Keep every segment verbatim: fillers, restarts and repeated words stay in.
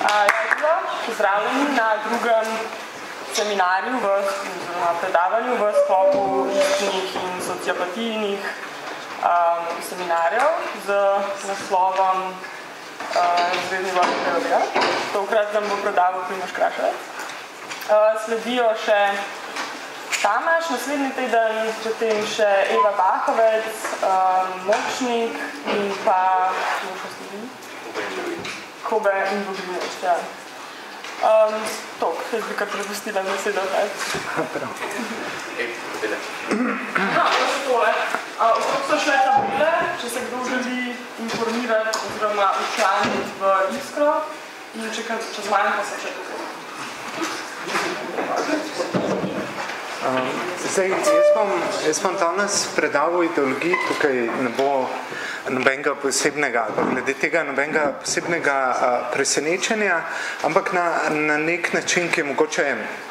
Pozdravljeni na drugem seminarju, v, na predavanju v sklopu listnih in sociopatijnih um, seminarjev z naslovom Razredni vrh teorija. Tokrat nam bo predaval Primož Kraševec. Uh, sledijo še Tamaš, naslednji teden, potem še Eva Bahovec, um, Močnik in pa Kobe in Bogrinec. Ja. Um, tok, jaz bi kar prepustila besedo. Prav. No, to so tole. Uh, Okrog so šle tabele, če se kdo želi informirati oziroma učlaniti v Iskro in če čez manj pa se še tukaj. Um, zdaj, jaz bom, jaz bom danes predaval ideologiji, tukaj ne bo nobenega posebnega, glede tega nobenega posebnega uh, presenečenja, ampak na, na nek način, ki je mogoče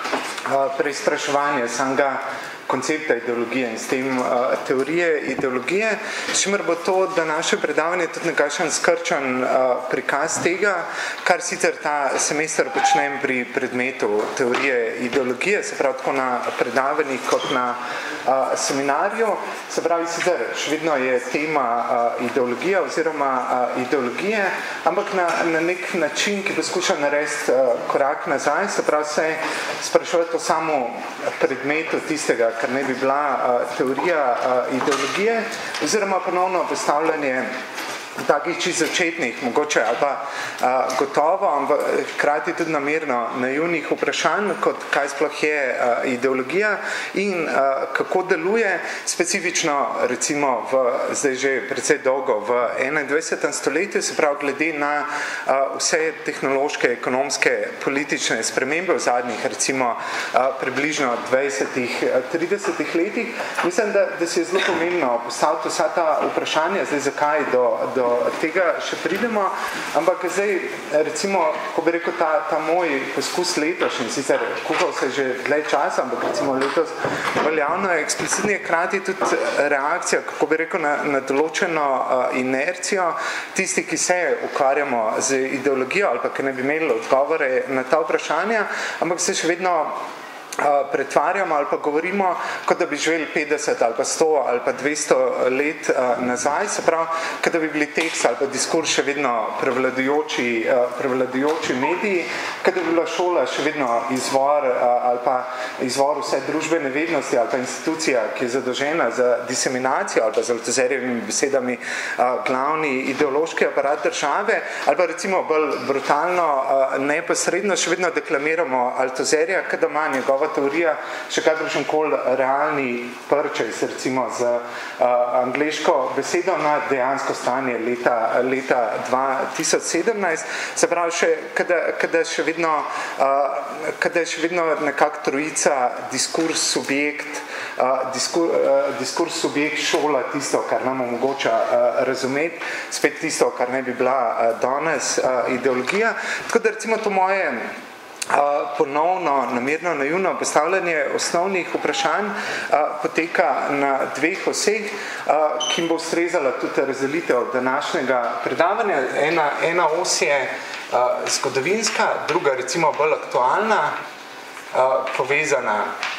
uh, preizpraševanje samega koncepta ideologije in s tem uh, teorije ideologije, s čimer bo to, da naše predavanje tudi nekakšen skrčen uh, prikaz tega, kar sicer ta semester počnem pri predmetu teorije ideologije, se pravi tako na predavanjih kot na uh, seminarju, se pravi sicer še vedno je tema uh, ideologija oziroma uh, ideologije, ampak na, na nek način, ki poskuša narediti uh, korak nazaj, se pravi se sprašovati o samo predmetu tistega, kar ne bi bila uh, teorija uh, ideologije, oziroma ponovno postavljanje takih čisto začetnih, mogoče ali pa uh, gotovo, ampak hkrati tudi namerno naivnih vprašanj, kot kaj sploh je uh, ideologija in uh, kako deluje specifično, recimo v, zdaj že precej dolgo, v enaindvajsetem stoletju, se pravi glede na uh, vse tehnološke, ekonomske, politične spremembe v zadnjih, recimo uh, približno dvajsetih, tridesetih letih. Mislim, da, da se je zelo pomembno postaviti vsa ta vprašanja, zdaj zakaj do, do do tega še pridemo, ampak zdaj, recimo, ko bi rekel, ta, ta moj poskus letošnji, sicer kuhal se že dlje časa, ampak recimo letos veljavno je eksplicitni krati tudi reakcija, kako bi rekel, na, na določeno uh, inercijo, tisti, ki se ukvarjamo z ideologijo ali pa ki ne bi imeli odgovore na ta vprašanja, ampak se še vedno pretvarjamo ali pa govorimo, kot da bi živeli petdeset ali pa sto ali pa dvesto let uh, nazaj, se pravi, kot da bi bili tekst ali pa diskurs še vedno prevladujoči, uh, prevladujoči mediji, kot da bi bila šola še vedno izvor uh, ali pa izvor vse družbene vednosti ali pa institucija, ki je zadolžena za diseminacijo ali pa z Althuserjevimi besedami uh, glavni ideološki aparat države, ali pa recimo bolj brutalno, uh, neposredno še vedno deklamiramo Althusserja, kada ima njegova teorija še kakršen koli realni purchase, recimo z uh, angleško besedo na dejansko stanje leta, leta dva tisoč sedemnajst, se pravi še, kada, kada še vedno, uh, kada je še vedno nekak trojica diskurs, subjekt, uh, diskur, uh, diskurs, subjekt, šola, tisto, kar nam omogoča uh, razumeti, spet tisto, kar ne bi bila uh, danes uh, ideologija. Tako da recimo to moje Uh, ponovno, namerno, naivno postavljanje osnovnih vprašanj uh, poteka na dveh oseh, uh, ki jim bo ustrezala tudi razdelitev današnjega predavanja. Ena, ena os je uh, zgodovinska, druga recimo bolj aktualna, uh, povezana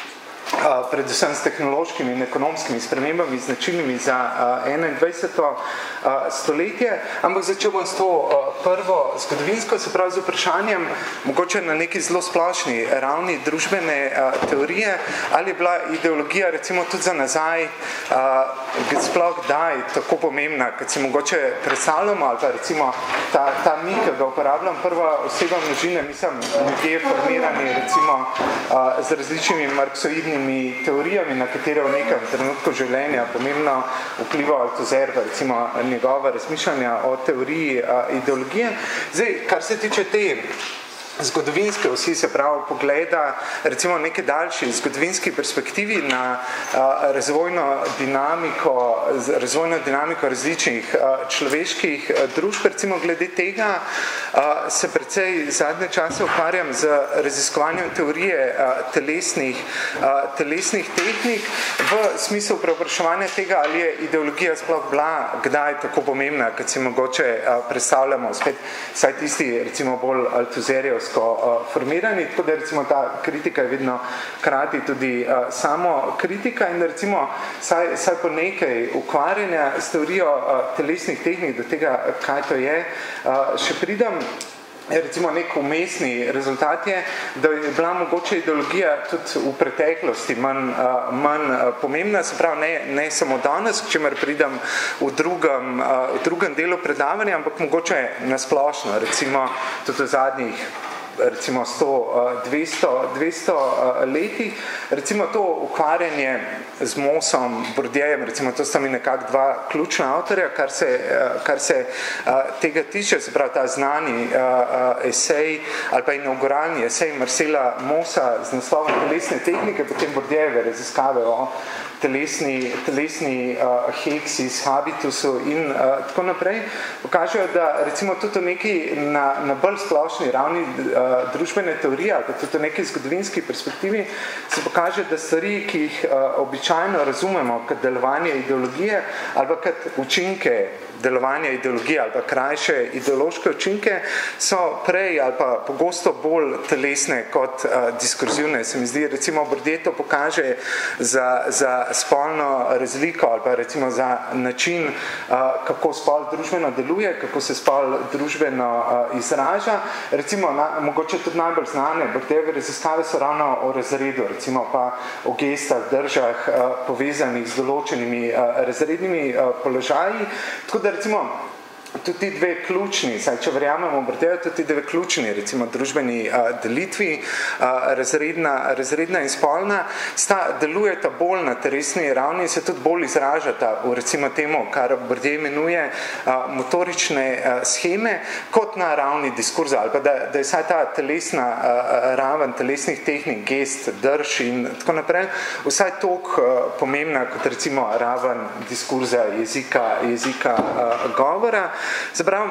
Uh, predvsem s tehnološkimi in ekonomskimi spremembami, značilnimi za uh, enaindvajseto uh, stoletje, ampak začel bom s to uh, prvo zgodovinsko, se pravi z vprašanjem, mogoče na neki zelo splošni ravni družbene uh, teorije, ali je bila ideologija recimo tudi za nazaj uh, sploh daj tako pomembna, kot si mogoče predstavljamo, ali pa recimo ta, ta mi, ki ga uporabljam, prva oseba množine, mislim, ljudje formirani recimo uh, z različnimi marksoidnimi teorijami, na katere v nekem trenutku življenja pomembno vplival Althusser, recimo njegova razmišljanja o teoriji a, ideologije. Zdaj, kar se tiče te zgodovinske osi, se pravi pogleda recimo neke daljši zgodovinski perspektivi na a, razvojno dinamiko, razvojno dinamiko različnih a, človeških a, družb, recimo glede tega, se precej zadnje čase ukvarjam z raziskovanjem teorije telesnih, telesnih tehnik v smislu preopraševanja tega, ali je ideologija sploh bila kdaj tako pomembna, kot si mogoče predstavljamo, spet saj tisti recimo bolj altuzerjevsko formirani, tako da recimo ta kritika je vedno krati tudi samo kritika in recimo saj, saj po nekaj ukvarjanja s teorijo telesnih tehnik do tega, kaj to je, še pridem. Recimo nek umestni rezultat je, da je bila mogoče ideologija tudi v preteklosti manj, manj pomembna, se pravi ne, ne samo danes, k čemer pridem v drugem, v drugem delu predavanja, ampak mogoče nasplošno, recimo tudi v zadnjih recimo sto, dvesto, dvesto letih. Recimo to ukvarjanje z Mossom, Bourdiejem, recimo to sta mi nekako dva ključna avtorja, kar se, kar se tega tiče, se pravi ta znani esej ali pa inauguralni esej Marcela Mossa z naslovom telesne tehnike, potem Bourdiejeve raziskave o telesni, telesni uh, heksis, habitusu in uh, tako naprej, pokažejo, da recimo tudi neki na, na bolj splošni ravni uh, družbene teorije, ali pa tudi v neki zgodovinski perspektivi, se pokaže, da stvari, ki jih uh, običajno razumemo kot delovanje ideologije, ali pa kot učinke delovanja ideologije ali pa krajše ideološke učinke, so prej ali pa pogosto bolj telesne kot uh, diskurzivne. Se mi zdi, recimo Bourdieu to pokaže za, za spolno razliko ali pa recimo za način, uh, kako spol družbeno deluje, kako se spol družbeno uh, izraža. Recimo, na, mogoče tudi najbolj znane Bourdiejeve raziskave so ravno o razredu, recimo pa o gestah, držah uh, povezanih z določenimi uh, razrednimi uh, položaji. Tako da recimo tudi dve ključni, saj če verjamemo Bourdieu, tudi dve ključni, recimo družbeni a, delitvi, a, razredna, razredna in spolna, sta delujeta bolj na telesni ravni in se tudi bolj izražata v recimo temu, kar Bourdieu imenuje a, motorične a, scheme, kot na ravni diskurza, ali pa da, da je saj ta telesna a, raven telesnih tehnik, gest, drž in tako naprej, vsaj toliko pomembna kot recimo raven diskurza, jezika, jezika a, govora. Zaprav,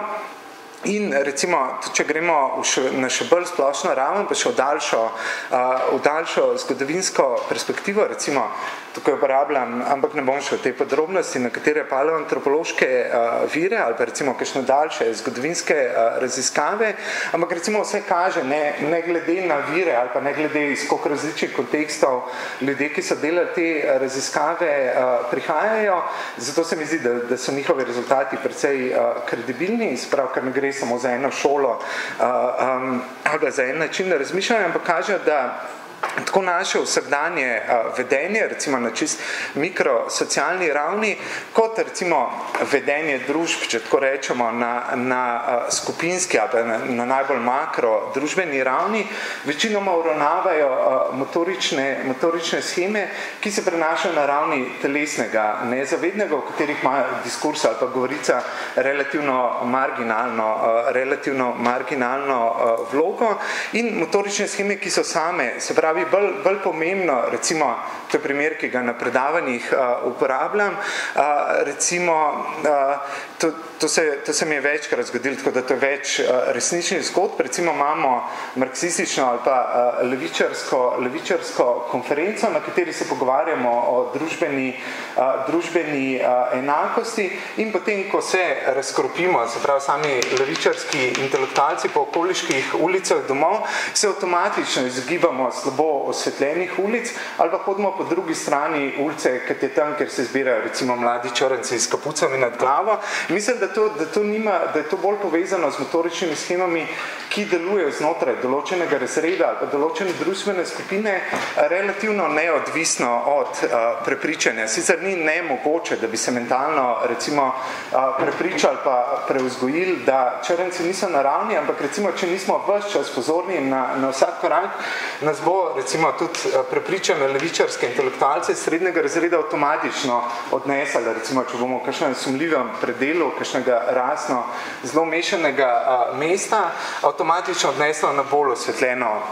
in recimo, če gremo v še, na še bolj splošno raven, pa še v daljšo, uh, v daljšo zgodovinsko perspektivo, recimo, tukaj uporabljam, ampak ne bom šel v te podrobnosti, na katere paleoantropološke uh, vire, ali pa recimo kakšne daljše zgodovinske uh, raziskave, ampak recimo vse kaže, ne, ne glede na vire, ali pa ne glede iz koliko različnih kontekstov ljudje, ki so delali te raziskave, uh, prihajajo, zato se mi zdi, da, da so njihovi rezultati precej uh, kredibilni, sprav, ker ne gre samo za eno šolo uh, um, ali za en način razmišljanja, ampak kaže, da tako naše vsakdanje uh, vedenje, recimo na čist mikrosocialni ravni, kot recimo vedenje družb, če tako rečemo, na, na uh, skupinski ali na, na najbolj makro družbeni ravni, večinoma uravnavajo uh, motorične, motorične scheme, ki se prenašajo na ravni telesnega nezavednega, v katerih ima diskurs ali pa govorica relativno marginalno, uh, relativno marginalno uh, vlogo in motorične scheme, ki so same, se pravi, Bolj, bolj pomembno, recimo, to je primer, ki ga na predavanjih uh, uporabljam, uh, recimo, uh, to, to, se, to se mi je večkrat zgodilo, tako da to je več uh, resničnih zgodb, recimo imamo marksistično ali pa uh, levičarsko, levičarsko konferenco, na kateri se pogovarjamo o družbeni, uh, družbeni uh, enakosti in potem, ko se razkropimo, se pravi sami levičarski intelektualci po okoliških ulicah domov, se avtomatično izgibamo slabo osvetljenih ulic, ali pa hodimo po drugi strani ulice, kot je tam, kjer se zbirajo recimo mladi črnci s kapucami nad glavo. Mislim, da to, da to nima, da je to bolj povezano z motoričnimi schemami, ki delujejo znotraj določenega razreda ali pa določene družbene skupine, relativno neodvisno od uh, prepričanja. Sicer ni nemogoče, da bi se mentalno recimo uh, prepričali pa preuzgojili, da črnci niso naravni, ampak recimo, če nismo ves čas pozorni na, na vsak korak, nas bo recimo tudi prepričane levičarske intelektualce srednjega razreda avtomatično odnesali, recimo, če bomo v kakšnem sumljivem predelu, kakšnega rasno zelo mešanega a, mesta, avtomatično odneslo na bolj osvetljeno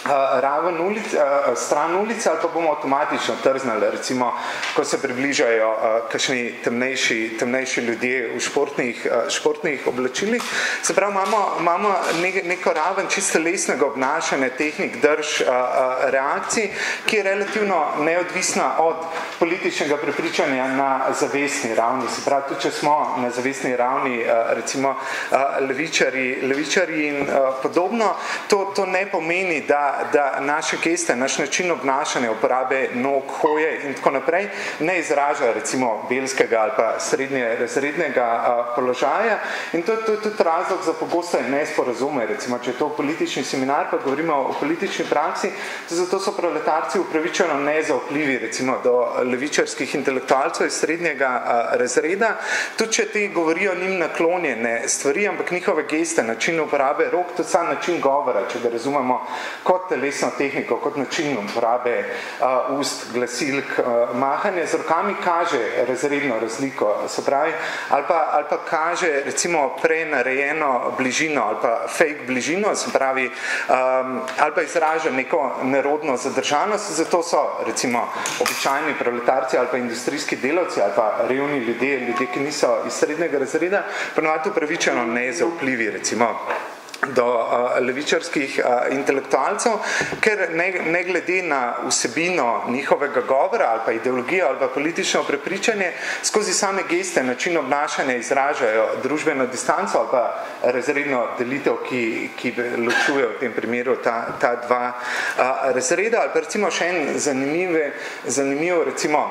raven ulic, stran ulice ali pa bomo avtomatično trznali, recimo, ko se približajo kakšni temnejši, temnejši ljudje v športnih, športnih oblačilih. Se pravi, imamo, imamo neko raven čisto lesnega obnašanja, tehnik, drž, reakcij, ki je relativno neodvisna od političnega prepričanja na zavestni ravni. Se pravi, tudi če smo na zavestni ravni, recimo, levičari, levičari in podobno, to, to ne pomeni, da da naše geste, naš način obnašanja, uporabe nog, hoje in tako naprej ne izraža recimo belskega ali pa srednje razrednega položaja in to je tudi razlog za pogosto nesporazume, recimo če je to politični seminar, pa govorimo o politični praksi, zato so proletarci upravičeno nezaupljivi recimo do levičarskih intelektualcev iz srednjega razreda, tudi če ti govorijo njim naklonjene stvari, ampak njihove geste, način uporabe rok, tudi sam način govora, če ga razumemo kot telesno tehniko, kot način uporabe uh, ust, glasilk, uh, mahanje z rokami kaže razredno razliko, se pravi, ali pa, ali pa kaže recimo prenarejeno bližino ali pa fake bližino, se pravi, um, ali pa izraža neko nerodno zadržanost, zato so recimo običajni proletarci ali pa industrijski delavci ali pa revni ljudje, ljudje, ki niso iz srednjega razreda, ponovadi upravičeno nezaupljivi recimo do uh, levičarskih uh, intelektualcev, ker ne, ne glede na vsebino njihovega govora ali pa ideologijo ali pa politično prepričanje, skozi same geste, način obnašanja izražajo družbeno distanco ali pa razredno delitev, ki, ki ločuje v tem primeru ta, ta dva uh, razreda. Ali pa recimo še en zanimiv, zanimiv recimo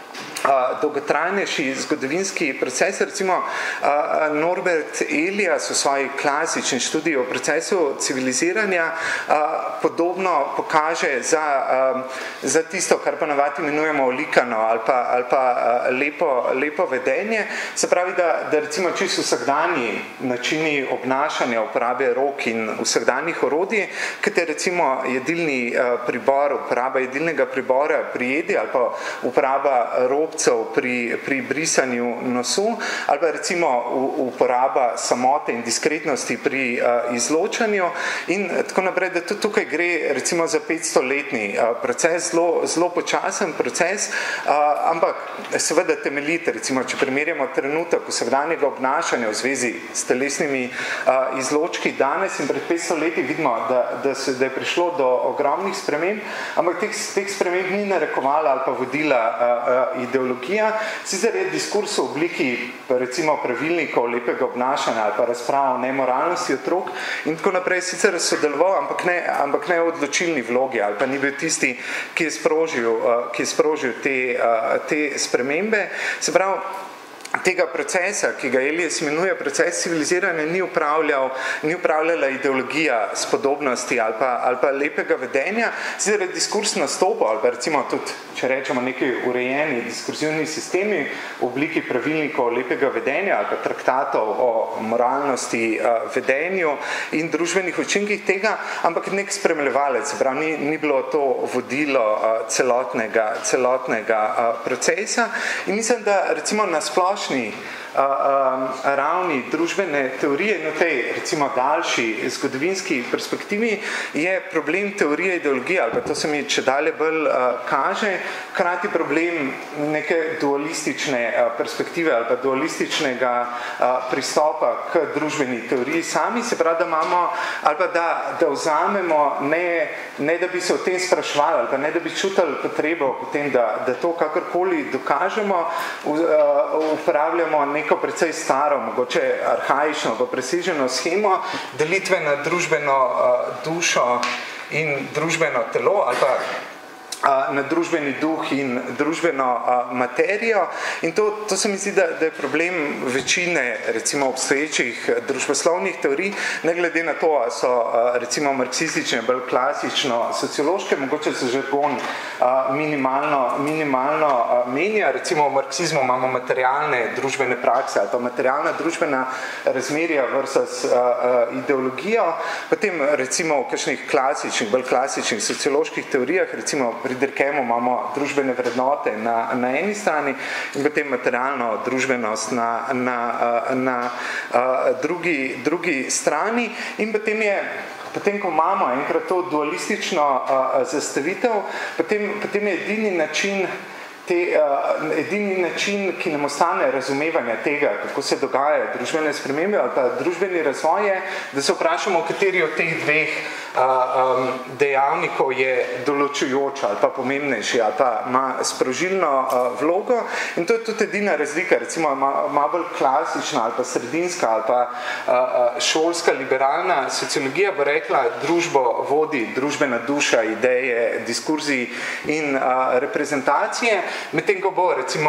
Uh, dolgotrajnejši zgodovinski proces, recimo uh, Norbert Elias v svoji klasični študiji o procesu civiliziranja uh, podobno pokaže za, um, za tisto, kar pa navadi imenujemo olikano ali pa, ali pa uh, lepo, lepo vedenje. Se pravi, da, da recimo čisto vsakdanji načini obnašanja, uporabe rok in vsakdanjih orodij, kot je recimo jedilni uh, pribor, uporaba jedilnega pribora pri jedi ali pa uporaba rob Pri, pri brisanju nosu ali pa recimo uporaba samote in diskretnosti pri uh, izločanju in tako naprej, da tudi tukaj gre recimo za petstoletni uh, proces, zelo, zelo počasen proces, uh, ampak seveda temeljite, recimo, če primerjamo trenutek vsakdanjega obnašanja v zvezi s telesnimi uh, izločki danes in pred petsto leti vidimo, da, da, se, da je prišlo do ogromnih sprememb, ampak teh, teh sprememb ni narekovala ali pa vodila uh, uh, ideologija. Sicer je diskurs v obliki recimo pravilnikov lepega obnašanja ali pa razprav o nemoralnosti otrok in tako naprej sicer sodeloval, ampak ne, ampak ne v odločilni vlogi ali pa ni bil tisti, ki je sprožil, uh, ki je sprožil te, uh, te spremembe. Se pravi, tega procesa, ki ga Elias imenuje proces civiliziranja, ni upravljal, ni upravljala ideologija spodobnosti ali pa, ali pa lepega vedenja. Sicer je diskurs nastopil, ali pa recimo tudi, če rečemo, neki urejeni diskurzivni sistemi v obliki pravilnikov lepega vedenja ali pa traktatov o moralnosti, vedenju in družbenih učinkih tega, ampak nek spremljevalec, se pravi, ni, ni bilo to vodilo celotnega, celotnega procesa. In mislim, da recimo na splošni Uh, um, ravni družbene teorije in v tej, recimo, daljši zgodovinski perspektivi je problem teorije ideologije, ali pa to se mi če dalje bolj uh, kaže, hkrati problem neke dualistične uh, perspektive ali pa dualističnega uh, pristopa k družbeni teoriji sami, se pravi, da imamo, ali pa da, da vzamemo, ne, ne da bi se o tem sprašvali, ali pa ne da bi čutili potrebo potem, da, da to kakorkoli dokažemo, uh, uporabljamo nek neko precej staro, mogoče arhaično, pa preseženo schemo delitve na družbeno uh, dušo in družbeno telo ali pa na družbeni duh in družbeno a, materijo in to, to se mi zdi, da, da je problem večine recimo obstoječih družboslovnih teorij, ne glede na to, a so a, recimo marksistične, bolj klasično sociološke, mogoče se žargon a, minimalno, minimalno a, menja, recimo v marksizmu imamo materialne družbene prakse ali pa materialna družbena razmerja versus a, a, ideologijo, potem recimo v kakšnih klasičnih, bolj klasičnih socioloških teorijah, recimo pri Durkheemu imamo družbene vrednote na, na eni strani in potem materialno družbenost na, na, na, na drugi, drugi strani in potem je Potem, ko imamo enkrat to dualistično uh, zastavitev, potem, potem je edini način, te, uh, edini način, ki nam ostane razumevanja tega, kako se dogajajo družbene spremembe ali pa družbeni razvoj je, da se vprašamo, kateri od teh dveh uh, um, dejavnikov je določujoč ali pa pomembnejši ali pa ima sprožilno uh, vlogo in to je tudi edina razlika, recimo ima bolj klasična ali pa sredinska ali pa uh, šolska liberalna sociologija bo rekla, družbo vodi družbena duša, ideje, diskurzi in uh, reprezentacije, medtem ko bo recimo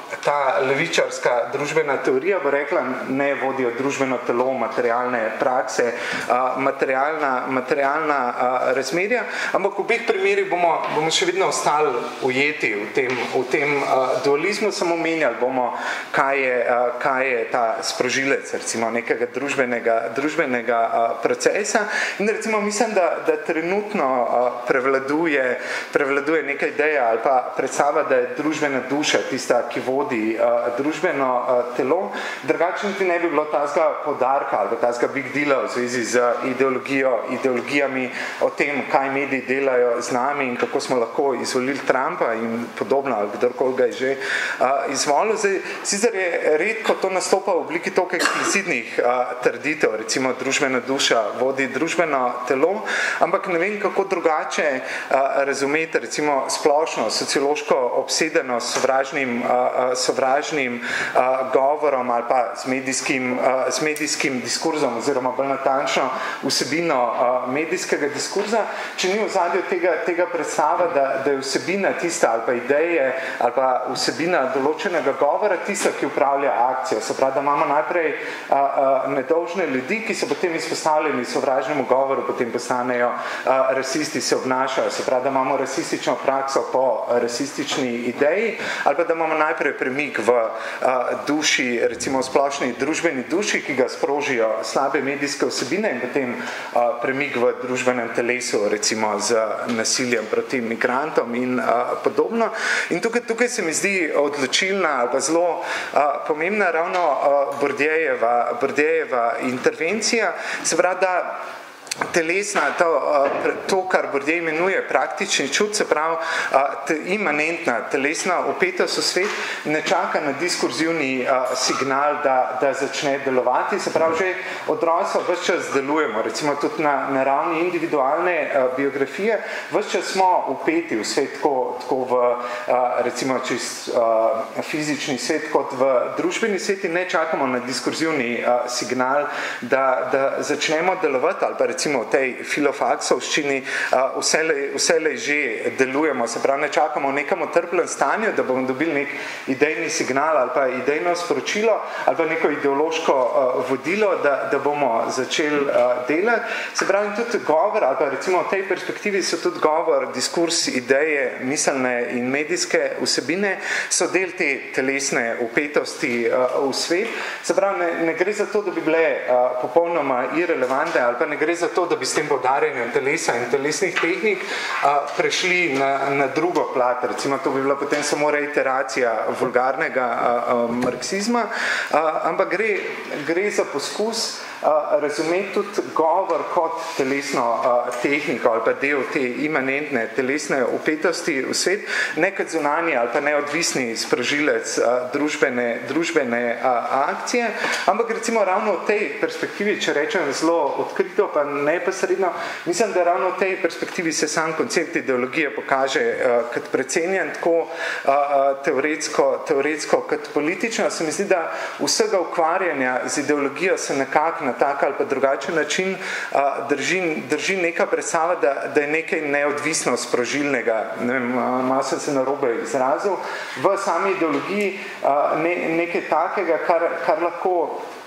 ta levičarska družbena teorija bo rekla, ne vodijo družbeno telo, materialne prakse, uh, materialna, materialna uh, razmerja, ampak v obeh primerih bomo, bomo še vedno ostali ujeti v tem, v tem uh, dualizmu, samo menjali bomo, kaj je, uh, kaj je ta sprožilec recimo nekega družbenega, družbenega uh, procesa in recimo mislim, da, da trenutno uh, prevladuje, prevladuje neka ideja ali pa predstava, da je družbena duša tista, ki vodi uh, družbeno uh, telo, drugače niti ne bi bilo tazga podarka ali tazga big deala v zvezi z ideologijo, ideologijami o tem, kaj mediji delajo z nami in kako smo lahko izvolili Trumpa in podobno, ali kdorkoli ga je že uh, izvolil. Zdaj, sicer je redko to nastopa v obliki toliko eksplicitnih uh, trditev, recimo družbena duša vodi družbeno telo, ampak ne vem, kako drugače uh, razumeti recimo splošno sociološko obsedenost sovražnim, uh, sovražnim uh, govorom ali pa z medijskim, uh, z medijskim diskurzom oziroma bolj natančno vsebino uh, medijskega diskurza, če ni v zadju tega, tega predstava, da, da je vsebina tista ali pa ideje ali pa vsebina določenega govora tista, ki upravlja akcijo. Se pravi, da imamo najprej uh, uh, nedolžne ljudi, ki so potem izpostavljeni sovražnemu govoru, potem postanejo uh, rasisti, se obnašajo. Se pravi, da imamo rasistično prakso po rasistični ideji ali pa da imamo najprej premik v uh, duši, recimo splošni družbeni duši, ki ga sprožijo slabe medijske vsebine in potem uh, premik v družbenem telesu, recimo z nasiljem proti migrantom in uh, podobno. In tukaj, tukaj se mi zdi odločilna ali pa zelo uh, pomembna ravno uh, Bourdiejeva, Bourdiejeva intervencija, se pravi, da telesna, to, to, kar Bourdieu imenuje praktični čut, se pravi te, imanentna telesna vpetost v svet, ne čaka na diskurzivni uh, signal, da, da začne delovati. Se pravi, že od rojstva ves čas delujemo, recimo tudi na, na ravni individualne uh, biografije, ves čas smo vpeti v svet, tako, tako v uh, recimo čist uh, fizični svet, kot v družbeni svet in ne čakamo na diskurzivni uh, signal, da, da začnemo delovati ali pa recimo recimo v tej filofaksovščini uh, vselej, vselej že delujemo, se pravi, ne čakamo v nekem otrpljem stanju, da bomo dobili nek idejni signal ali pa idejno sporočilo ali pa neko ideološko uh, vodilo, da, da bomo začeli uh, delati. Se pravi, tudi govor ali pa recimo v tej perspektivi so tudi govor, diskurs, ideje, miselne in medijske vsebine so del te telesne vpetosti uh, v svet. Se pravi, ne, ne gre za to, da bi bile uh, popolnoma irelevantne ali pa ne gre za to, da bi s tem poudarjanjem telesa in telesnih tehnik a, prešli na, na drugo plat. Recimo, to bi bila potem samo reiteracija vulgarnega a, a, marksizma, a, ampak gre, gre za poskus a, razumeti tudi govor kot telesno a, tehniko ali pa del te imanentne telesne vpetosti v svet, ne kot zunanji ali pa neodvisni sprožilec a, družbene, družbene a, akcije, ampak recimo ravno v tej perspektivi, če rečem zelo odkrito, pa neposredno, mislim, da ravno v tej perspektivi se sam koncept ideologije pokaže uh, kot precenjen, tako uh, teoretsko, teoretsko kot politično. Se mi zdi, da vsega ukvarjanja z ideologijo se nekako na tak ali pa drugačen način uh, drži, drži neka predstava, da, da je nekaj neodvisno sprožilnega, ne vem, malo sem se narobe izrazil, v sami ideologiji uh, ne, nekaj takega, kar, kar lahko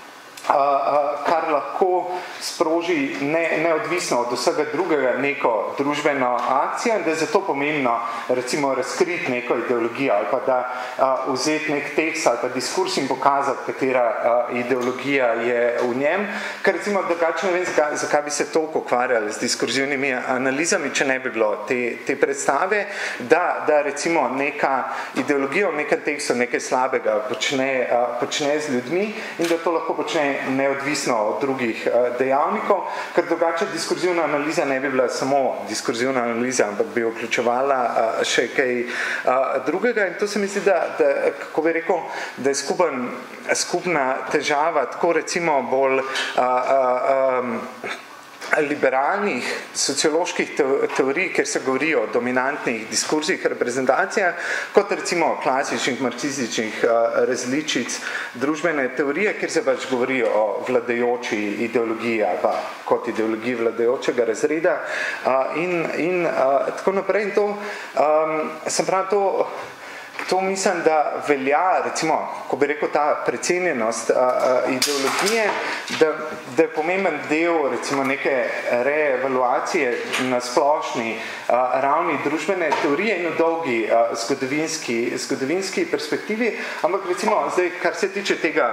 Uh, uh, kar lahko sproži ne, neodvisno od vsega drugega neko družbeno akcijo in da je zato pomembno recimo razkriti neko ideologijo ali pa da uh, vzeti nek tekst ali pa diskurs in pokazati, katera uh, ideologija je v njem, ker recimo drugače ne vem, zakaj, zakaj bi se toliko ukvarjali z diskurzivnimi analizami, če ne bi bilo te, te predstave, da, da recimo neka ideologija v nekem tekstu nekaj slabega počne, uh, počne z ljudmi in da to lahko počne neodvisno od drugih dejavnikov, ker drugače diskurzivna analiza ne bi bila samo diskurzivna analiza, ampak bi vključevala še kaj drugega in to se mi zdi, da, da kako bi rekel, da je skupen, skupna težava, tako recimo bolj a, a, a, liberalnih socioloških teorij, kjer se govori o dominantnih diskurzih, reprezentacijah, kot recimo klasičnih marksističnih različic družbene teorije, kjer se pač govori o vladajoči ideologiji ali pa kot ideologiji vladajočega razreda in, in tako naprej. In to, sem prav to To mislim, da velja, recimo, ko bi rekel, ta precenjenost a, a, ideologije, da, da je pomemben del, recimo, neke reevaluacije na splošni a, ravni družbene teorije in v dolgi a, zgodovinski, zgodovinski perspektivi, ampak recimo, zdaj, kar se tiče tega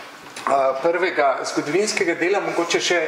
prvega zgodovinskega dela, mogoče še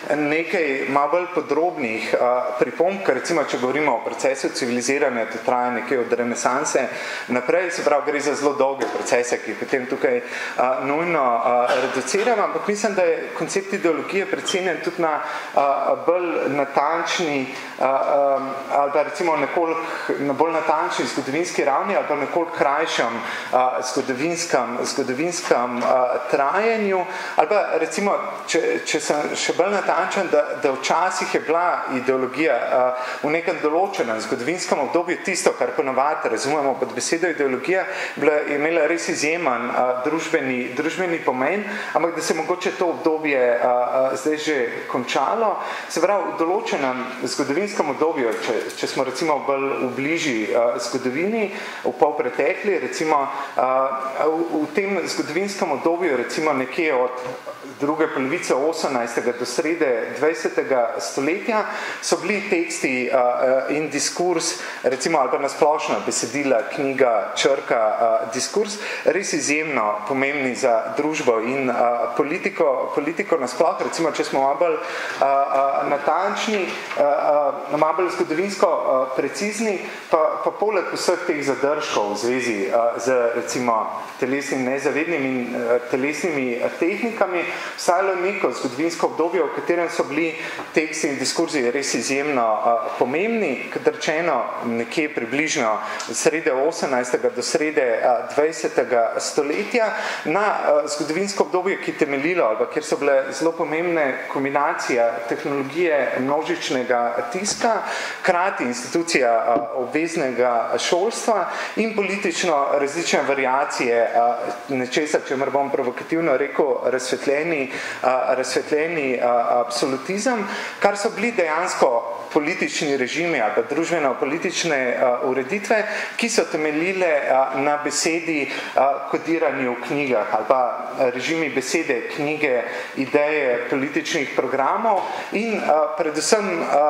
nekaj malo bolj podrobnih pripomb, ker recimo, če govorimo o procesu civiliziranja, to traja nekaj od renesanse naprej, se pravi, gre za zelo dolge procese, ki potem tukaj a, nujno a, reduciramo, ampak mislim, da je koncept ideologije precenjen tudi na a, bolj natančni a, a, ali pa recimo nekoliko na bolj natančni zgodovinski ravni ali pa nekoliko krajšem a, zgodovinskem, zgodovinskem a, trajanju. Ali pa recimo, če, če sem še bolj natančen, da, da včasih je bila ideologija uh, v nekem določenem zgodovinskem obdobju tisto, kar ponavadi razumemo pod besedo ideologija, bila, je imela res izjemen uh, družbeni, družbeni pomen, ampak da se mogoče to obdobje uh, uh, zdaj že končalo. Se pravi, v določenem zgodovinskem obdobju, če, če smo recimo bolj v bližji uh, zgodovini, v pol pretekli, recimo uh, v, v tem zgodovinskem obdobju recimo nekje od druge polovice osemnajstega do srede dvajsetega stoletja so bili teksti uh, in diskurs, recimo ali pa nasplošno besedila, knjiga, črka, uh, diskurs, res izjemno pomembni za družbo in uh, politiko, politiko nasploh. Recimo, če smo malo bolj uh, uh, natančni, uh, uh, malo bolj zgodovinsko uh, precizni, pa, pa poleg vseh teh zadržkov v zvezi uh, z recimo telesnim nezavednim in uh, telesnimi tehnikami, vstajalo neko zgodovinsko obdobje, v katerem so bili teksti in diskurzi res izjemno uh, pomembni, kot rečeno nekje približno od srede osemnajstega do srede uh, dvajsetega stoletja, na uh, zgodovinsko obdobje, ki temeljilo, ali kjer so bile zelo pomembne kombinacija tehnologije množičnega tiska, krati institucija uh, obveznega šolstva in politično različne variacije uh, nečesa, čemer bom provokativno rekel, razsvetljeni, razsvetljeni absolutizem, kar so bili dejansko politični režimi ali pa družbeno-politične ureditve, ki so temeljile na besedi kodirani v knjigah ali pa režimi besede, knjige, ideje političnih programov in predvsem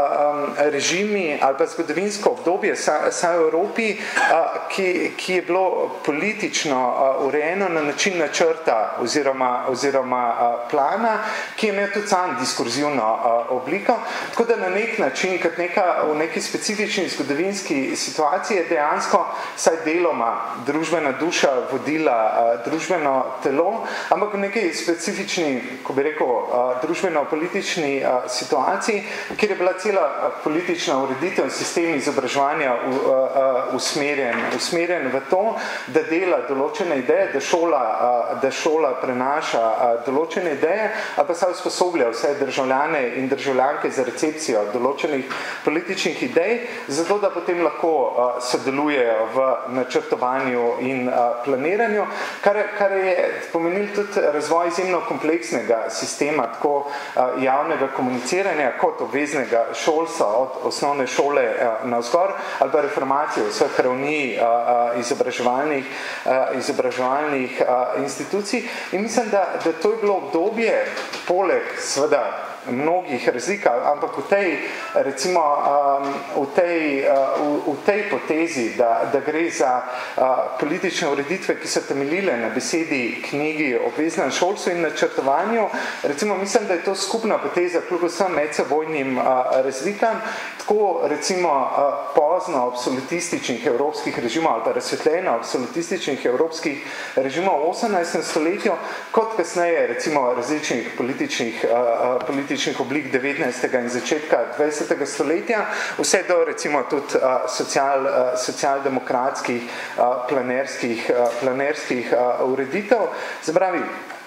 režimi ali pa zgodovinsko obdobje saj v Evropi, ki, ki je bilo politično urejeno na način načrta oziroma, oziroma plana, ki je imel tudi sam diskurzivno obliko, tako da na nek način kot neka, v neki specifični zgodovinski situaciji je dejansko saj deloma družbena duša vodila a, družbeno telo, ampak v neki specifični, ko bi rekel, a, družbeno-politični a, situaciji, kjer je bila cela politična ureditev in sistem izobraževanja u, a, a, usmerjen, usmerjen v to, da dela določene ideje, da šola, a, da šola prenaša a, določene ideje, a pa se usposoblja vse državljane in državljanke za recepcijo določenih političnih idej, zato da potem lahko uh, sodelujejo v načrtovanju in uh, planiranju, kar, kar je pomenil tudi razvoj izjemno kompleksnega sistema, tako uh, javnega komuniciranja kot obveznega šolstva od osnovne šole uh, navzgor, ali pa reformacije vseh ravni uh, uh, izobraževalnih, uh, izobraževalnih uh, institucij. In mislim, da, da to je bilo obdobje, poleg seveda mnogih razlik, ampak v tej, recimo, um, v, tej, uh, v, v tej potezi, da, da gre za uh, politične ureditve, ki so temeljile na besedi, knjigi, obveznem šolstvu in načrtovanju, recimo, mislim, da je to skupna poteza kljub vsem medsebojnim uh, razlikam, tako recimo uh, pozno absolutističnih evropskih režimov ali pa razsvetljeno absolutističnih evropskih režimov v osemnajstem stoletju, kot kasneje recimo različnih političnih, uh, političnih oblik devetnajstega in začetka dvajsetega stoletja, vse do recimo tudi uh, social, uh, socialdemokratskih uh, planerskih, uh, planerskih uh, ureditev. Zabravi,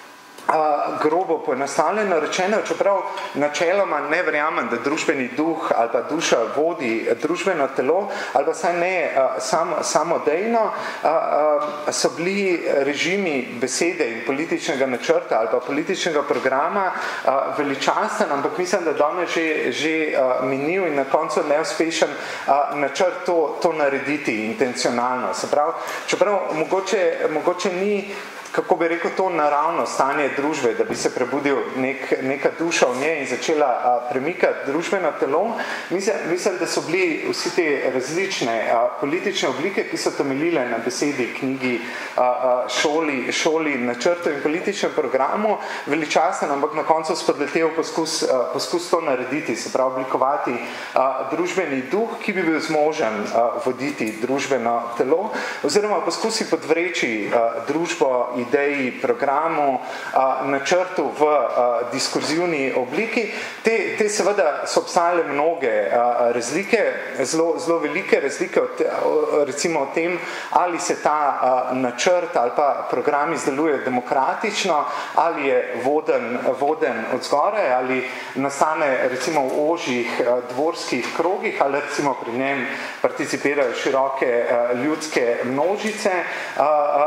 Uh, grobo poenostavljeno rečeno, čeprav načeloma ne verjamem, da družbeni duh ali pa duša vodi družbeno telo, ali pa saj ne uh, sam, samodejno, uh, uh, so bili režimi besede in političnega načrta ali pa političnega programa uh, veličasten, ampak mislim, da danes že, že uh, minil in na koncu neuspešen uh, načrt to, to narediti intencionalno. Se pravi, čeprav mogoče, mogoče ni, kako bi rekel, to naravno stanje družbe, da bi se prebudil nek, neka duša v njej in začela a, premikati družbeno telo. Mislim, mislim, da so bili vsi te različne a, politične oblike, ki so temeljile na besedi, knjigi, a, a, šoli, šoli, načrtu in političnem programu, veličasten, ampak na koncu spodletel poskus, a, poskus to narediti, se pravi oblikovati a, družbeni duh, ki bi bil zmožen a, voditi družbeno telo, oziroma poskusi podvreči a, družbo ideji, programu, a, načrtu v a, diskurzivni obliki. Te, te seveda so obstajale mnoge a, razlike, zelo, zelo velike razlike, od, recimo o tem, ali se ta a, načrt ali pa program izdeluje demokratično, ali je voden, voden od zgoraj, ali nastane recimo v ožjih a, dvorskih krogih, ali recimo pri njem participirajo široke a, ljudske množice. A,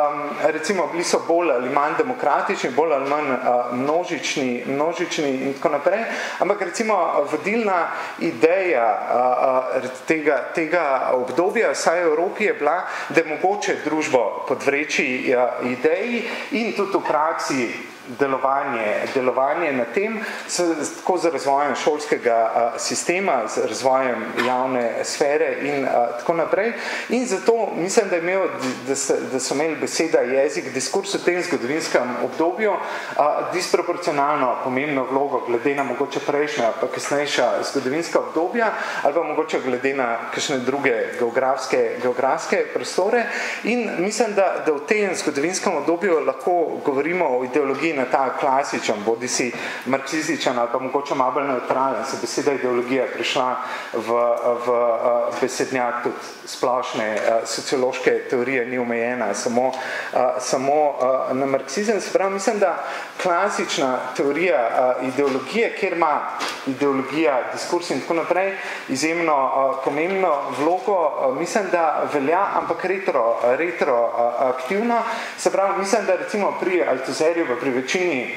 a, recimo bili so bolj ali manj demokratični, bolj ali manj a, množični, množični in tako naprej. Ampak recimo vodilna ideja a, a, tega, tega obdobja, vsaj v Evropi, je bila, da je mogoče družbo podvreči a, ideji in tudi v praksi delovanje, delovanje na tem, s, tako z razvojem šolskega a, sistema, z razvojem javne sfere in a, tako naprej. In zato mislim, da, je imel, da, se, da so imeli beseda, jezik, diskurs v tem zgodovinskem obdobju a, disproporcionalno pomembno vlogo glede na mogoče prejšnja pa kasnejša zgodovinska obdobja ali pa mogoče glede na kakšne druge geografske, geografske prostore. In mislim, da, da v tem zgodovinskem obdobju lahko govorimo o ideologiji na ta klasičen, bodi si marksističen ali pa mogoče malo bolj neutralen, se beseda ideologija prišla v, v besednjak tudi splošne sociološke teorije, ni omejena samo, samo na marksizem. Se pravi, mislim, da klasična teorija ideologije, kjer ima ideologija, diskurs in tako naprej izjemno pomembno vlogo, mislim, da velja, ampak retro, retro aktivno. Se pravi, mislim, da recimo pri Althusserju, pa pri večini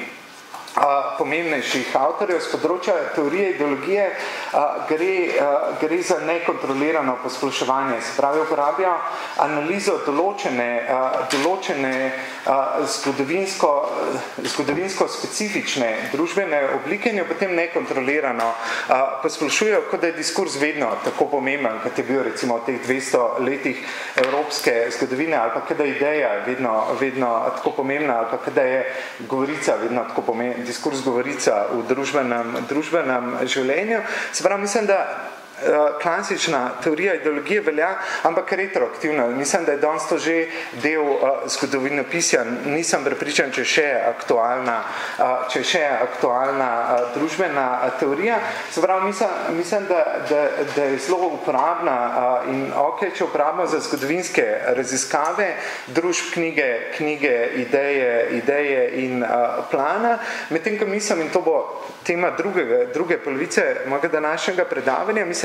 a, pomembnejših avtorjev z področja teorije ideologije a, gre, a, gre za nekontrolirano posploševanje. Se pravi, uporabljajo analizo določene, a, določene a, zgodovinsko, zgodovinsko specifične družbene oblike in jo potem nekontrolirano a, posplošujejo, kot da je diskurs vedno tako pomemben, kot je bil recimo v teh dvesto letih evropske zgodovine, ali pa kada je ideja vedno, vedno tako pomembna, ali pa kada je govorica vedno tako pomembna, diskurs govorica v družbenem, družbenem življenju. Se pravi, mislim, da klasična teorija ideologije velja, ampak retroaktivna. Mislim, da je danes to že del uh, zgodovinopisja. Nisem prepričan, če je še aktualna, uh, če je še aktualna uh, družbena uh, teorija. Se pravi, mislim, mislim da, da, da je zelo uporabna uh, in ok, če uporabno za zgodovinske raziskave družb, knjige, knjige, ideje, ideje in uh, plana. Medtem, ko mislim, in to bo tema druge, druge polovice mojega današnjega predavanja, mislim,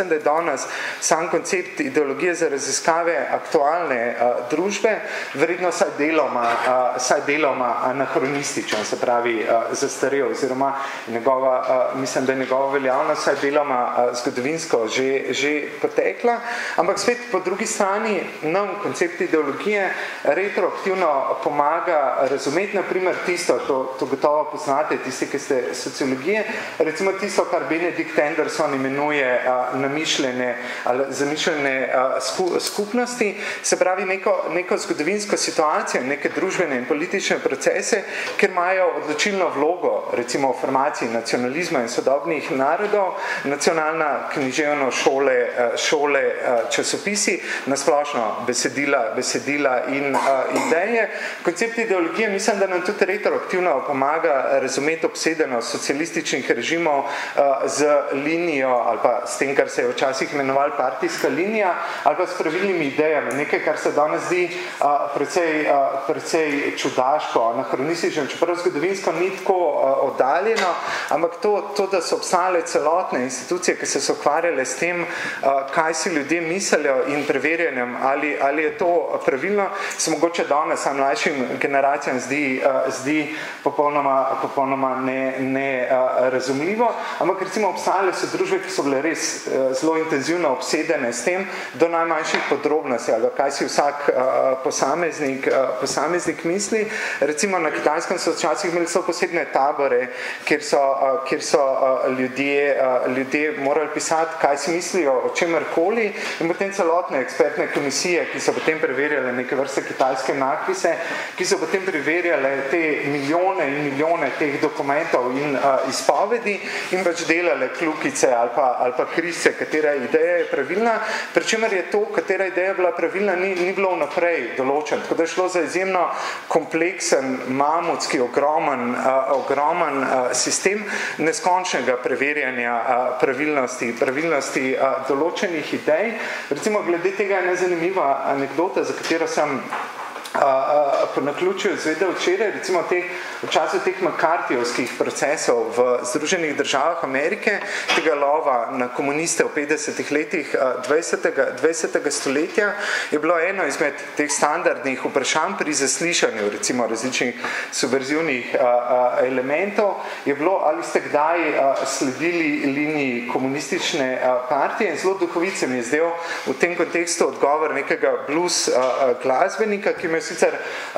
mislim, da je danes sam koncept ideologije za raziskave aktualne uh, družbe verjetno saj deloma, uh, saj deloma anahronističen, se pravi uh, zastarel, oziroma njegova, uh, mislim, da je njegova veljavnost saj deloma uh, zgodovinsko že, že potekla, ampak spet po drugi strani nov koncept ideologije retroaktivno pomaga razumeti, na primer, tisto, to, to gotovo poznate, tisti, ki ste sociologije, recimo tisto, kar Benedict Anderson imenuje a, namišljene ali zamišljene a, sku, skupnosti, se pravi neko, neko zgodovinsko situacijo, neke družbene in politične procese, kjer imajo odločilno vlogo, recimo v formaciji nacionalizma in sodobnih narodov, nacionalna književno šole, šole časopisi, nasplošno besedila, besedila in a, ideje. Koncept ideologije mislim, da nam tudi retroaktivno pomaga razumeti obsedenost socialističnih režimov a, z linijo ali pa s tem, kar se je včasih imenoval partijska linija, ali pa s pravilnimi idejami. Nekaj, kar se danes zdi a, precej, a, precej čudaško, anahronistično, čeprav zgodovinsko ni tako a, oddaljeno, ampak to, to, da so obstale celotne institucije, ki so se ukvarjale s tem, a, kaj si ljudje mislijo in preverjanjem, ali, ali je to pravilno, se mogoče danes sam mlajšim generacijam zdi, uh, zdi popolnoma, popolnoma ne, ne uh, razumljivo, ampak recimo obstajale so družbe, ki so bile res uh, zelo intenzivno obsedene s tem, do najmanjših podrobnosti, ali kaj si vsak uh, posameznik, uh, posameznik misli. Recimo na Kitajskem so včasih imeli so posebne tabore, kjer so, uh, kjer so uh, ljudje, uh, ljudje morali pisati, kaj si mislijo o čemerkoli, in potem celotne ekspertne komisije, ki so potem preverjale neke vrste kitajske nakvise, ki so potem preverjale te milijone in milijone teh dokumentov in uh, izpovedi in pač delale kljukice ali pa, ali pa krize, katera ideja je pravilna, pri čemer je to, katera ideja bila pravilna, ni, ni bilo vnaprej določen. Tako da je šlo za izjemno kompleksen, mamutski, ogromen, uh, ogromen uh, sistem neskončnega preverjanja uh, pravilnosti, pravilnosti uh, določenih idej. Recimo, glede tega je nezanimiva anekdota, za katero sem Uh, uh, po naključju izvedel včeraj, recimo te, v času teh McCarthyjevskih procesov v Združenih državah Amerike, tega lova na komuniste v petdesetih letih uh, dvajsetega stoletja, je bilo eno izmed teh standardnih vprašanj pri zaslišanju, recimo različnih subverzivnih uh, uh, elementov, je bilo, ali ste kdaj uh, sledili liniji komunistične uh, partije, in zelo duhovit se mi je zdel v tem kontekstu odgovor nekega blues uh, glasbenika, ki me sicer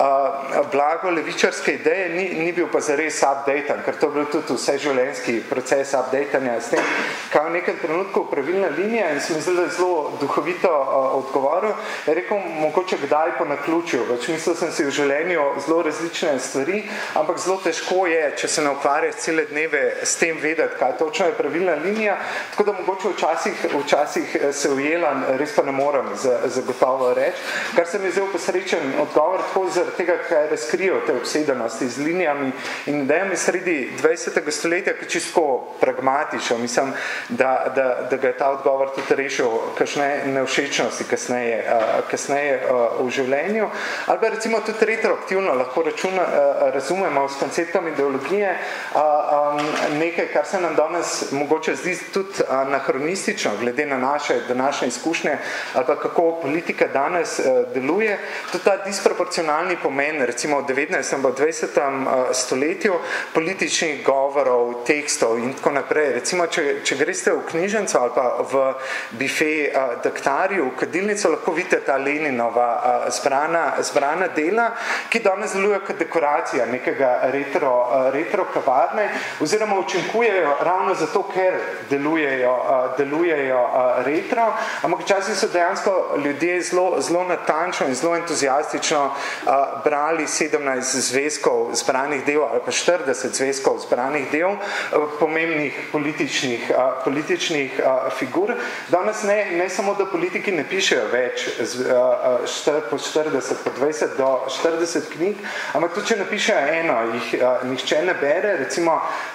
uh, blago levičarske ideje, ni, ni bil pa zares updatan, ker to je bil tudi vseživljenjski proces updatanja s tem, kaj v nekem trenutku pravilna linija, in se mi zdelo zelo duhovito uh, odgovoril, je rekel, mogoče kdaj po naključju, več mislil sem si v življenju zelo različne stvari, ampak zelo težko je, če se ne ukvarjaš cele dneve s tem vedeti, kaj točno je pravilna linija, tako da mogoče včasih, včasih se ujela, res pa ne morem zagotovo reči, kar se mi je zelo posrečen odgovor tako zaradi tega, kaj razkrijo te obsedenosti z linijami in idejami sredi dvajsetega stoletja, ki čisto pragmatično, mislim, da, da, da ga je ta odgovor tudi rešil kakšne nevšečnosti kasneje, uh, kasneje uh, v življenju. Ali pa recimo tudi retroaktivno lahko računa, uh, razumemo s konceptom ideologije uh, um, nekaj, kar se nam danes mogoče zdi tudi anahronistično, glede na naše današnje izkušnje, ali pa kako politika danes uh, deluje, tudi ta disproporcionalni pomen, recimo v devetnajstem in dvajsetem stoletju, političnih govorov, tekstov in tako naprej. Recimo, če, če greste v knjižnico ali pa v bife uh, daktarju, v kadilnico, lahko vidite ta Leninova uh, zbrana, zbrana dela, ki danes deluje kot dekoracija nekega retro, uh, retro kavarne, oziroma učinkujejo ravno zato, ker delujejo, uh, delujejo uh, retro, ampak včasih so dejansko ljudje zelo, zelo natančno in zelo entuzijastično uh, brali sedemnajst zvezkov zbranih del ali pa štirideset zvezkov zbranih del uh, pomembnih političnih, uh, političnih uh, figur. Danes ne, ne samo, da politiki ne pišejo več z, uh, štir, po štirideset, po dvajset do štirideset knjig, ampak tudi, če napišejo eno, jih uh, nihče ne bere. Recimo, uh,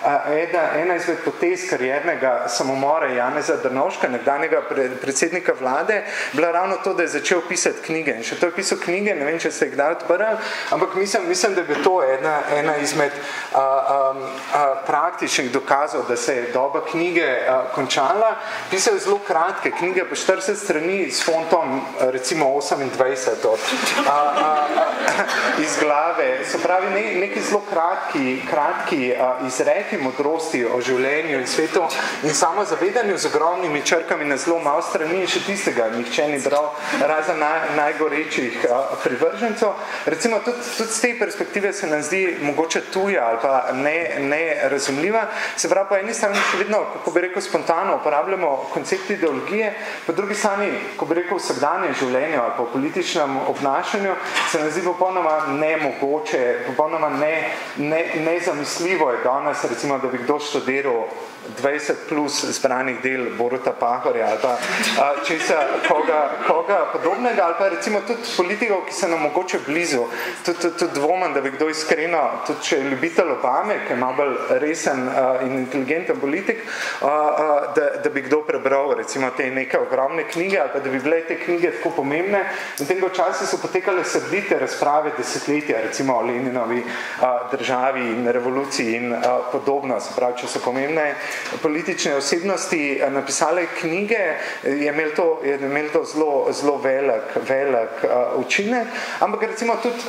ena, ena izmed potez kariernega samomora Janeza Drnovška, nekdanjega predsednika vlade, bila ravno to, da je začel pisati knjige. In še to je pisal knjige, ne vem, če ste jih kdaj odprli, ampak mislim, mislim, da je to ena, ena izmed a, a, a, praktičnih dokazov, da se je doba knjige a, končala. Pisal je zelo kratke knjige, po štirideset strani s fontom, recimo osemindvajset od, a, a, a, iz glave. Se pravi, ne, neki zelo kratki, kratki a, izreki modrosti o življenju in svetu in samo zavedanju z ogromnimi črkami na zelo malo strani in še tistega nihče ni bral razen naj, najgorečih a, privržencov. Recimo, tudi, tudi z te perspektive se nam zdi mogoče tuja ali pa ne, ne razumljiva. Se pravi, po eni strani še vedno, kako bi rekel, spontano uporabljamo koncept ideologije, po drugi strani, ko bi rekel, vsakdanje življenje ali po političnem obnašanju, se nam zdi popolnoma nemogoče, popolnoma ne, ne, nezamisljivo je danes, recimo, da bi kdo študiral dvajset plus zbranih del Boruta Pahorja ali pa a, česa koga, koga podobnega ali pa recimo tudi politikov, ki se nam mogoče blizu. Tudi, tudi, tudi dvomam, da bi kdo iskreno, tudi če je ljubitelj Obame, ki je malo bolj resen a, in inteligenten politik, a, a, da, da bi kdo prebral recimo te neke ogromne knjige ali pa da bi bile te knjige tako pomembne. In tega časa so potekale srdite razprave desetletja, recimo o Leninovi a, državi in revoluciji in a, podobno, se pravi, če so pomembne politične osebnosti napisale knjige, je imel to, je imel to zelo, zelo velik, velik uh, učinek, ampak recimo tudi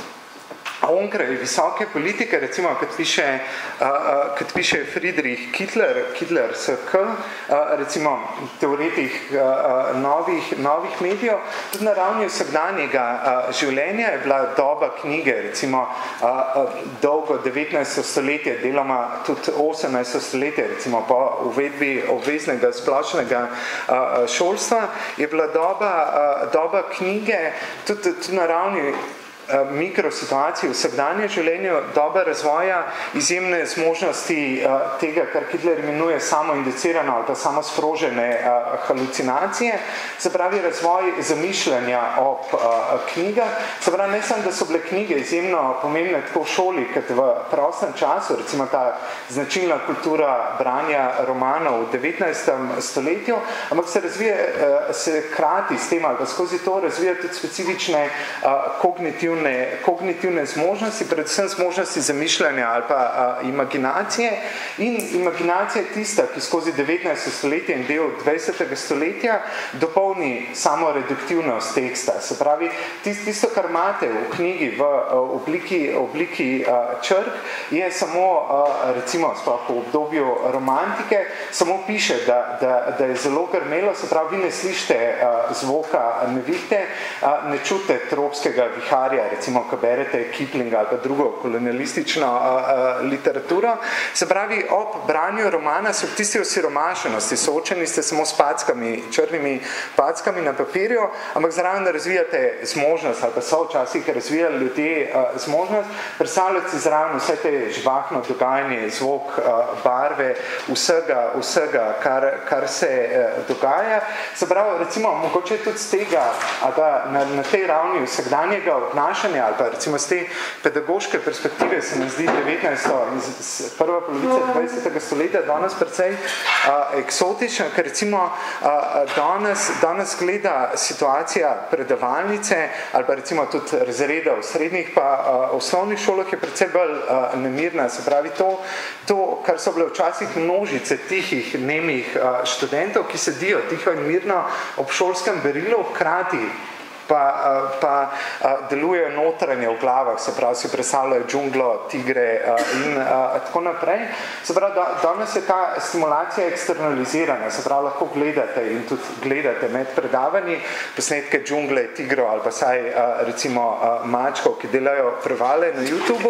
onkraj visoke politike, recimo, kot piše, uh, uh, kot piše Friedrich Kittler, Kittler S K, uh, recimo teoretik uh, novih, novih medijev, tudi na ravni vsakdanjega uh, življenja je bila doba knjige, recimo uh, uh, dolgo devetnajsto stoletje, deloma tudi osemnajsto stoletje, recimo po uvedbi obveznega splošnega uh, šolstva, je bila doba, uh, doba knjige tudi, tudi na ravni mikrosituaciji v vsakdanje življenju, doba razvoja, izjemne zmožnosti uh, tega, kar Kittler imenuje samoindicirano ali pa samo sprožene uh, halucinacije, se pravi razvoj zamišljanja ob uh, knjigah, se pravi ne samo, da so bile knjige izjemno pomembne tako v šoli, kot v prostem času, recimo ta značilna kultura branja romanov v devetnajstem stoletju, ampak se razvije, uh, se krati s tem ali pa skozi to razvija tudi specifične uh, kognitivne kognitivne zmožnosti, predvsem zmožnosti zamišljanja ali pa a, imaginacije. In imaginacija je tista, ki skozi devetnajsto stoletje in del dvajsetega stoletja dopolni samo reduktivnost teksta. Se pravi, tisto, kar imate v knjigi v obliki, obliki a, črk, je samo, a, recimo, sploh v obdobju romantike, samo piše, da, da, da je zelo grmelo, se pravi, vi ne slišite a, zvoka nevihte, a, ne čute tropskega viharja, recimo, ko berete Kiplinga ali pa drugo kolonialistično a, a, literaturo. Se pravi, ob branju romana so tisti osiromašenosti, soočeni ste samo s packami, črnimi packami na papirju, ampak zraven razvijate zmožnost, ali pa so včasih razvijali ljudje a, zmožnost, predstavljati si zraven vse te žvahno dogajanje, zvok, a, barve, vsega, vsega kar, kar se a, dogaja. Se pravi, recimo, mogoče tudi z tega, ali pa na, na tej ravni vsakdanjega obnašanja ali pa recimo z te pedagoške perspektive se nam zdi devetnajsto in prva polovica dvajsetega stoletja danes precej a, eksotična, ker recimo a, danes, danes gleda situacija predavalnice ali pa recimo tudi razreda v srednjih pa a, osnovnih šolah je precej bolj a, nemirna, se pravi to, to, kar so bile včasih množice tihih, nemih a, študentov, ki sedijo tiho in mirno ob šolskem berilu, hkrati pa, pa delujejo notranje v glavah, se pravi, si predstavljajo džunglo, tigre in tako naprej. Se pravi, da, danes je ta stimulacija eksternalizirana, se pravi, lahko gledate in tudi gledate med predavanji posnetke džungle, tigrov ali pa saj recimo mačkov, ki delajo prevale na YouTubeu.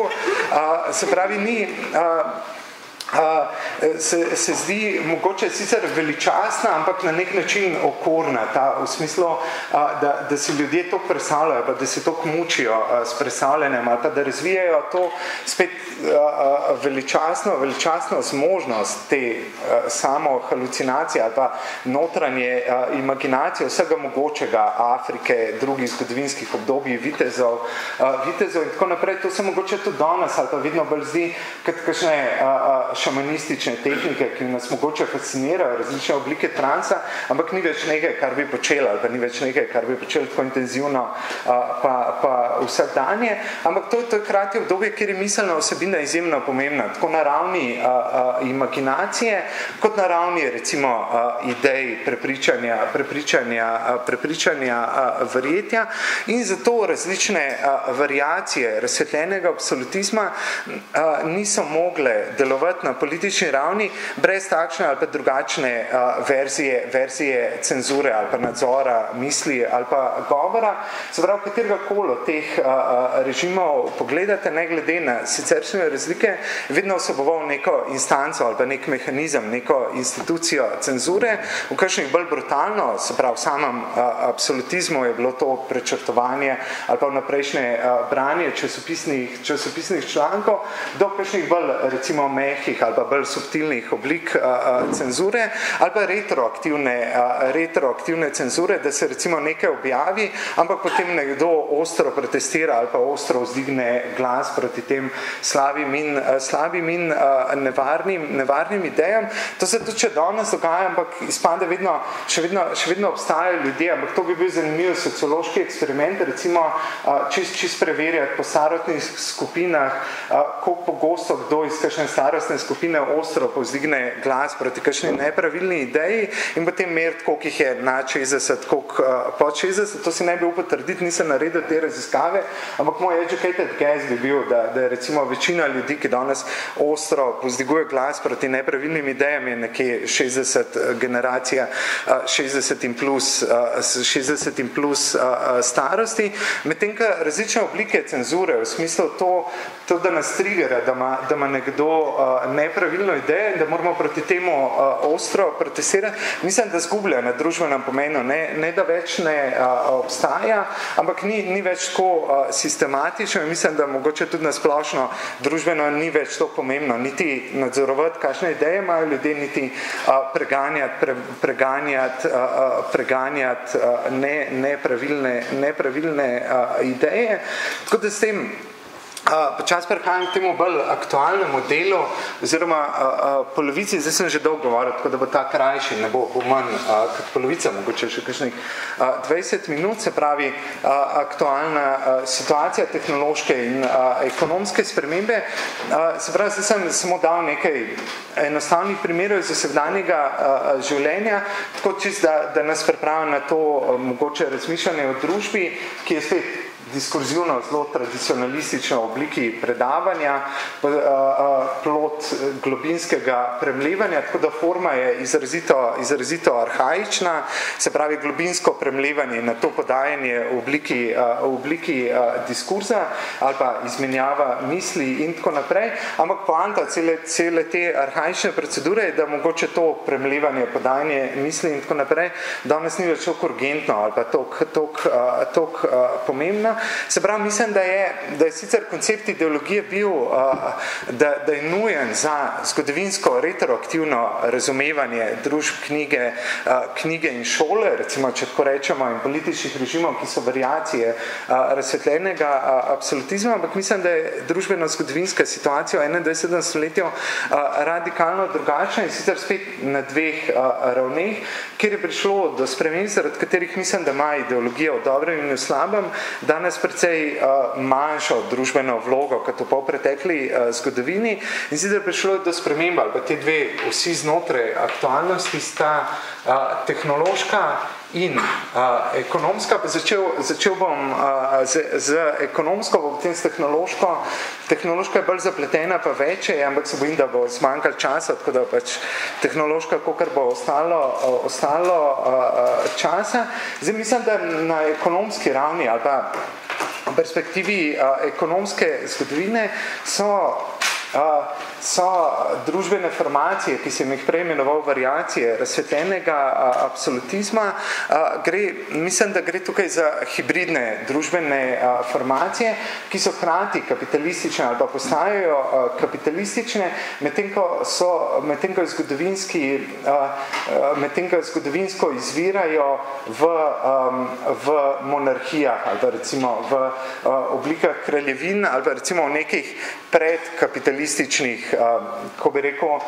Se pravi, ni... Uh, se, se zdi mogoče sicer veličastna, ampak na nek način okorna, ta, v smislu, uh, da, da si ljudje to predstavljajo, pa da se to mučijo uh, s predstavljanjem, ali pa da razvijajo to spet uh, uh, veličastno, veličastno zmožnost te uh, samo halucinacije ali pa notranje uh, imaginacije vsega mogočega Afrike, drugih zgodovinskih obdobij, vitezov, uh, vitezov in tako naprej. To se mogoče tudi danes ali pa vedno bolj zdi, kot kakšne uh, šamanistične tehnike, ki nas mogoče fascinirajo, različne oblike transa, ampak ni več nekaj, kar bi počeli, ali pa ni več nekaj, kar bi počeli tako intenzivno pa, pa vsak danje, ampak to, to je krati obdobje, kjer je miselna osebina izjemno pomembna, tako na ravni a, a, imaginacije, kot na ravni recimo a, idej, prepričanja, prepričanja, a, prepričanja a, verjetja in zato različne a, variacije razsvetljenega absolutizma a, niso mogle delovati na politični ravni brez takšne ali pa drugačne a, verzije, verzije cenzure ali pa nadzora misli ali pa govora. Se pravi, katerega kolo teh a, a, režimov pogledate, ne glede na siceršnje razlike, vedno vseboval neko instanco ali pa nek mehanizem, neko institucijo cenzure, v kakšnih bolj brutalno, se pravi, v samem a, absolutizmu je bilo to prečrtovanje ali pa vnaprejšnje a, branje časopisnih, časopisnih člankov, do kakšnih bolj recimo mehkih ali pa bolj subtilnih oblik a, a, cenzure ali pa retroaktivne, a, retroaktivne cenzure, da se recimo nekaj objavi, ampak potem nekdo ostro protestira ali pa ostro vzdigne glas proti tem slabim in, a, slabim in a, nevarnim, nevarnim idejam. To se tudi če danes dogaja, ampak izpade vedno, še vedno, še vedno obstajajo ljudje, ampak to bi bil zanimiv sociološki eksperiment, recimo čist, čist preverjati po starostnih skupinah, koliko pogosto kdo iz kakšne starostne skupine ostro povzdigne glas proti kakšni nepravilni ideji in potem meriti, koliko jih je nad šestdeset, koliko pod šestdeset. To si ne bi upal trditi, nisem naredil te raziskave, ampak moj educated guess bi bil, da, da je recimo večina ljudi, ki danes ostro povzdiguje glas proti nepravilnim idejam, je nekje šestdeset generacija, šestdeset in plus, šestdeset in plus starosti, medtem ka različne oblike cenzure, v smislu to, to da nas trigera, da ima, da ima nekdo nepravilno idejo in da moramo proti temu ostro protestirati, mislim, da zgublja na družbenem pomenu, ne, ne da več ne obstaja, ampak ni, ni več tako sistematično in mislim, da mogoče tudi nasplošno družbeno ni več to pomembno, niti nadzorovati, kakšne ideje imajo ljudje, niti preganjati, pre, preganjati, preganjati ne, nepravilne, nepravilne ideje. Tako da s tem počas prehajam k temu bolj aktualnemu delu, oziroma a, a, polovici, zdaj sem že dolgo govoril, tako da bo ta krajši, ne bo, bo manj a, kot polovica, mogoče še kakšnih a, dvajset minut, se pravi a, aktualna a, situacija tehnološke in a, ekonomske spremembe. A, se pravi, zdaj sem samo dal nekaj enostavnih primerov iz vsakdanjega življenja, tako čist, da, da nas pripravim na to a, mogoče razmišljanje o družbi, ki je spet diskurzivno, zelo tradicionalistično obliki predavanja, plod globinskega premlevanja, tako da forma je izrazito, izrazito arhaična, se pravi globinsko premlevanje na to podajanje v obliki, v obliki diskurza ali pa izmenjava misli in tako naprej, ampak poanta cele, cele te arhaične procedure je, da mogoče to premlevanje, podajanje misli in tako naprej danes ni več toliko urgentno ali pa toliko, toliko, toliko pomembno. Se pravi, mislim, da je, da je sicer koncept ideologije bil, da, da je nujen za zgodovinsko retroaktivno razumevanje družb, knjige, knjige in šole, recimo, če tako rečemo, in političnih režimov, ki so variacije razsvetljenega absolutizma, ampak mislim, da je družbeno-zgodovinska situacija v enaindvajsetem stoletju radikalno drugačna in sicer spet na dveh ravneh, kjer je prišlo do sprememb, zaradi katerih mislim, da ima ideologija v dobrem in v slabem, danes precej uh, manjšo družbeno vlogo, kot v polpretekli uh, zgodovini in sicer prišlo do sprememb, ali pa te dve vsi znotraj aktualnosti sta uh, tehnološka in uh, ekonomska, pa začel, začel bom uh, z, z ekonomsko, bo potem s tehnološko. Tehnološka je bolj zapletena, pa večje, ampak se bojim, da bo zmanjkalo časa, tako da pač tehnološka, kakor bo ostalo, uh, ostalo uh, časa. Zdaj mislim, da na ekonomski ravni ali pa v perspektivi uh, ekonomske zgodovine so Uh, so družbene formacije, ki sem jih prej imenoval variacije razsvetljenega uh, absolutizma, uh, gre, mislim, da gre tukaj za hibridne družbene uh, formacije, ki so hkrati kapitalistične ali pa postajajo uh, kapitalistične, medtem ko so, medtem ko zgodovinski, uh, medtem ko zgodovinsko izvirajo v, um, v monarhijah ali pa recimo v uh, oblikah kraljevin ali pa recimo v nekih predkapitalističnih kapitalističnih, ko bi rekel,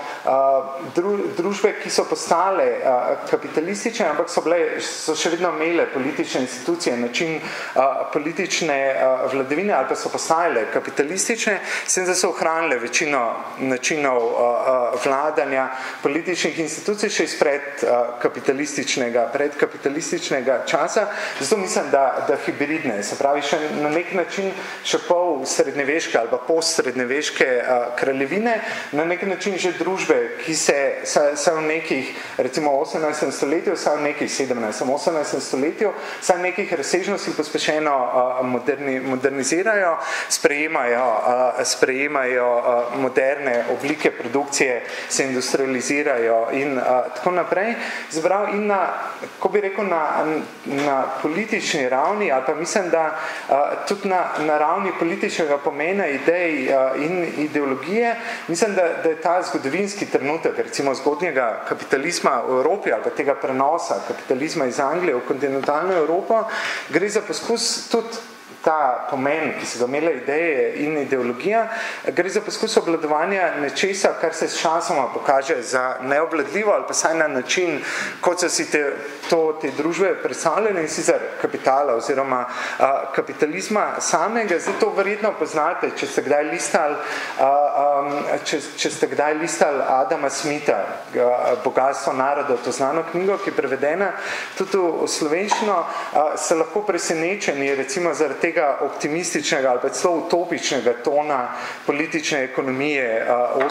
družbe, ki so postale kapitalistične, ampak so, bile, so še vedno imele politične institucije, način politične vladavine ali pa so postale kapitalistične, sem da so ohranile večino načinov vladanja političnih institucij še izpred kapitalističnega, predkapitalističnega časa, zato mislim, da, da hibridne, se pravi še na nek način še pol srednjeveške ali pa postsrednjeveške kraljevine, na nek način že družbe, ki se, se v nekih, recimo osemnajstem stoletju, se v nekih sedemnajstem, osemnajstem stoletju, se v nekih razsežnostih pospešeno moderni, modernizirajo, sprejemajo, sprejemajo moderne oblike produkcije, se industrializirajo in tako naprej. Zbrav in na, ko bi rekel, na, na politični ravni, ali pa mislim, da tudi na, na ravni političnega pomena idej in ideologije, mislim, da, da je ta zgodovinski trenutek, recimo zgodnjega kapitalizma v Evropi ali pa tega prenosa kapitalizma iz Anglije v kontinentalno Evropo, gre za poskus tudi ta pomen, ki so ga imele ideje in ideologija, gre za poskus obvladovanja nečesa, kar se s časoma pokaže za neobvladljivo ali pa saj na način, kot so si te, to, te družbe predstavljene in sicer kapitala oziroma a, kapitalizma samega. Zdaj to verjetno poznate, če ste kdaj listali, a, a, če, če ste kdaj listali Adama Smitha, a, Bogatstvo narodov, to znano knjigo, ki je prevedena tudi v slovenščino, a, se lahko presenečeni, recimo zaradi tega optimističnega ali pa celo utopičnega tona politične ekonomije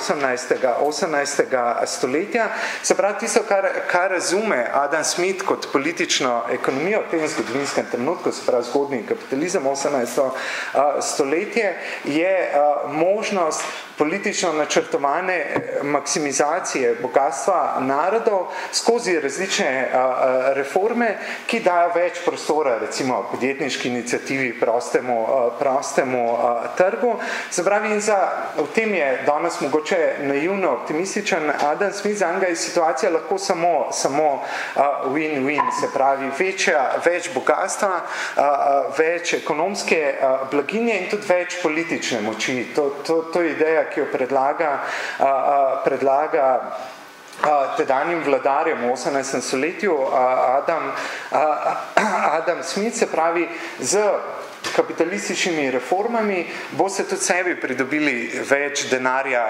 osemnajstega stoletja. Se pravi, tisto, kar, kar razume Adam Smith kot politično ekonomijo v tem zgodovinskem trenutku, se pravi zgodnji kapitalizem osemnajsto stoletje, je možnost politično načrtovane maksimizacije bogatstva narodov skozi različne reforme, ki dajo več prostora, recimo podjetniški iniciativi, prostemu, prostemu trgu. Se pravi, in za, v tem je danes mogoče naivno optimističen Adam Smith, za njega je situacija lahko samo, samo win-win, se pravi, večja, več bogatstva, več ekonomske blaginje in tudi več politične moči. To, to, to je ideja, ki jo predlaga, predlaga tedanjim vladarjem v osemnajstem stoletju Adam, Adam Smith, se pravi, z kapitalističnimi reformami boste tudi sebi pridobili več denarja,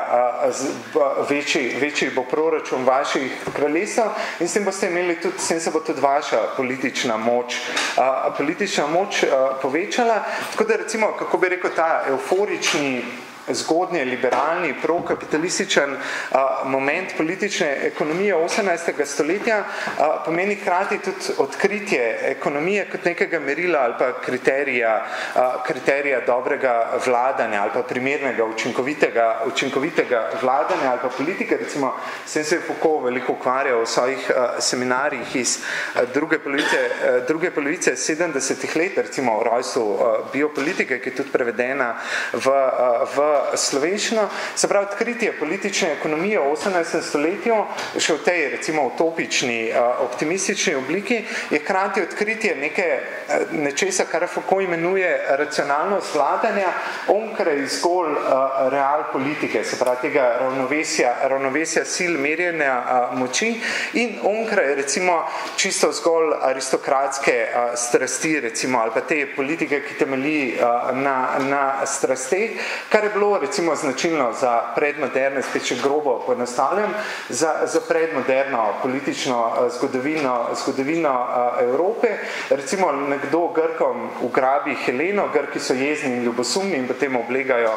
večji, večji bo proračun vaših kraljestev in s tem boste imeli tudi, s tem se bo tudi vaša politična moč, politična moč povečala. Tako da recimo, kako bi rekel, ta euforični zgodnje liberalni, prokapitalističen a, moment politične ekonomije osemnajstega stoletja a, pomeni hkrati tudi odkritje ekonomije kot nekega merila ali pa kriterija, a, kriterija dobrega vladanja ali pa primernega, učinkovitega, učinkovitega vladanja ali pa politike. Recimo, sem se Foucault veliko ukvarjal v svojih a, seminarjih iz a, druge polovice, a, druge polovice sedemdesetih let, recimo v rojstvu a, biopolitike, ki je tudi prevedena v, a, v slovenščino. Se pravi, odkritje politične ekonomije v osemnajstem stoletju, še v tej, recimo, utopični, optimistični obliki, je hkrati odkritje neke, nečesa, kar Foucault imenuje racionalnost vladanja, onkraj zgolj real politike, se pravi, tega ravnovesja, ravnovesja sil merjenja moči in onkraj, recimo, čisto zgolj aristokratske strasti, recimo, ali pa te politike, ki temelji na, na strasteh, kar je bilo recimo značilno za predmoderne, spet še grobo poenostavljam, za, za predmoderno politično zgodovino, zgodovino Evrope. Recimo nekdo Grkom ugrabi Heleno, Grki so jezni in ljubosumni in potem oblegajo,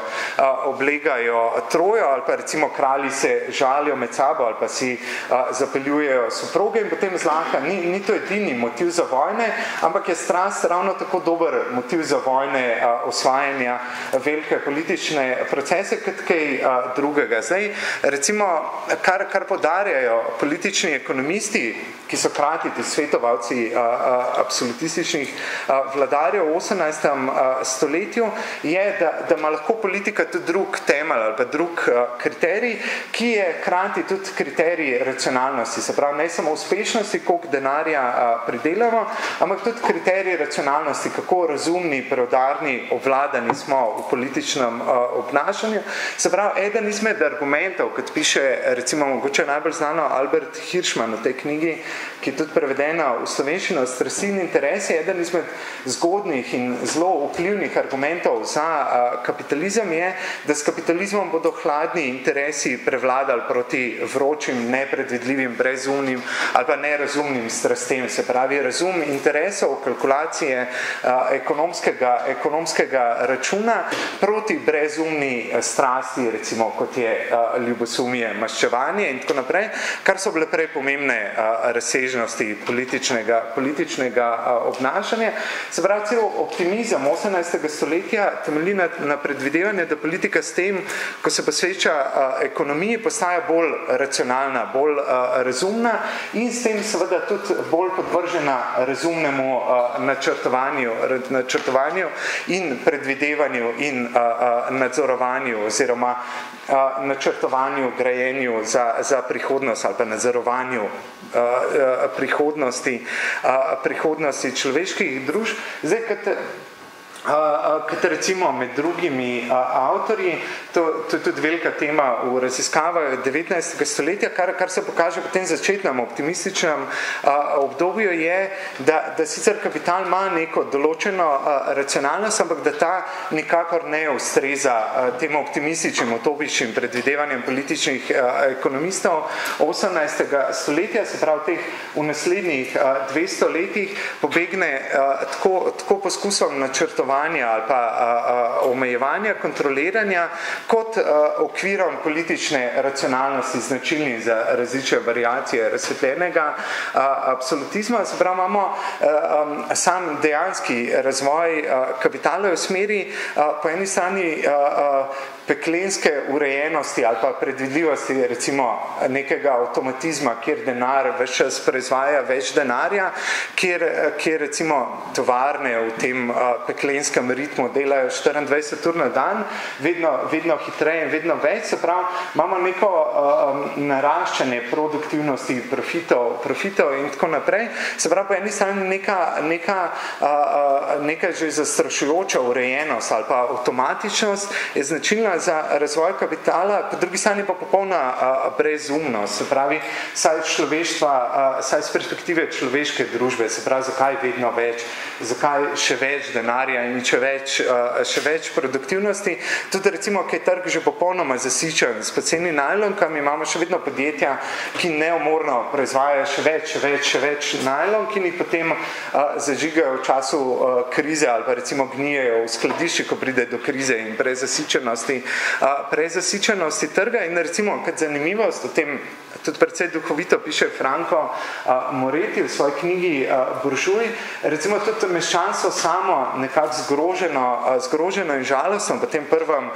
oblegajo Trojo, ali pa recimo kralji se žalijo med sabo ali pa si zapeljujejo soproge in potem zlahka. Ni, ni to edini motiv za vojne, ampak je strast ravno tako dober motiv za vojne, osvajanja velike politične procese kot kaj a, drugega. Zdaj, recimo, kar, kar podarjajo politični ekonomisti, ki so krati ti svetovalci a, a, absolutističnih a, vladarjev v osemnajstem stoletju, je, da, da ima lahko politika tudi drug temelj ali pa drug a, kriterij, ki je krati tudi kriterij racionalnosti. Se pravi, ne samo uspešnosti, koliko denarja a, pridelamo, ampak tudi kriterij racionalnosti, kako razumni, preudarni, obvladani smo v političnem a, obnašanju. Se pravi, eden izmed argumentov, kot piše recimo mogoče najbolj znano Albert Hirschman v tej knjigi, ki je tudi prevedena v slovenščino, Strasti in interesi, eden izmed zgodnih in zelo vplivnih argumentov za uh, kapitalizem je, da s kapitalizmom bodo hladni interesi prevladali proti vročim, nepredvidljivim, brezumnim ali pa nerazumnim strastem. Se pravi, razum interesov, kalkulacije uh, ekonomskega, ekonomskega računa proti brezumni strasti, recimo kot je uh, ljubosumje, maščevanje in tako naprej, kar so bile prej pomembne uh, razsežnosti političnega, političnega uh, obnašanja. Se pravi, cel optimizem osemnajstega stoletja temelji na, na predvidevanje, da politika s tem, ko se posveča uh, ekonomiji, postaja bolj racionalna, bolj uh, razumna in s tem seveda tudi bolj podvržena razumnemu uh, načrtovanju, načrtovanju in predvidevanju in uh, uh, nadzorovanju oziroma uh, načrtovanju, grajenju za, za prihodnost ali pa nadzorovanju uh, uh, prihodnosti, uh, prihodnosti človeških družb. Zdaj, kot Uh, kot recimo med drugimi uh, avtorji, to, to je tudi velika tema v raziskavah devetnajstega stoletja, kar, kar se pokaže po tem začetnem optimističnem uh, obdobju je, da, da sicer kapital ima neko določeno uh, racionalnost, ampak da ta nikakor ne ustreza uh, tem optimističnim, utopičnim predvidevanjem političnih uh, ekonomistov osemnajstega stoletja, se pravi teh v naslednjih uh, dvesto letih pobegne uh, tako, tako poskusom načrtovanja ali pa a, a, omejevanja, kontroliranja kot a, okvirom politične racionalnosti značilni za različne variacije razsvetljenega a, absolutizma. Se pravi, imamo a, a, sam dejanski razvoj a, kapitala v smeri a, po eni strani a, a, peklenske urejenosti ali pa predvidljivosti recimo nekega avtomatizma, kjer denar več čas proizvaja več denarja, kjer, kjer recimo tovarne v tem uh, peklenskem ritmu delajo štiriindvajset ur na dan, vedno, vedno hitreje in vedno več, se pravi, imamo neko uh, naraščanje produktivnosti, profitov, profitov in tako naprej, se pravi, po eni strani neka, neka, uh, neka že zastrašujoča urejenost ali pa avtomatičnost je značilna za razvoj kapitala, po drugi strani pa popolna a, brezumnost, se pravi, saj človeštva, a, saj z perspektive človeške družbe, se pravi, zakaj vedno več, zakaj še več denarja in še več, a, še več produktivnosti. Tudi recimo, ki je trg že popolnoma zasičen s poceni najlonkami, imamo še vedno podjetja, ki neumorno proizvajajo še več, še več, še več najlonk in jih potem a, zažigajo v času a, krize ali pa recimo gnijejo v skladišči, ko pride do krize in prezasičenosti prezasičenosti trga in recimo kot zanimivost o tem tudi precej duhovito piše Franco uh, Moretti v svoji knjigi uh, Buržuj, recimo tudi meščanstvo samo nekako zgroženo, uh, zgroženo in žalostno po tem prvem uh,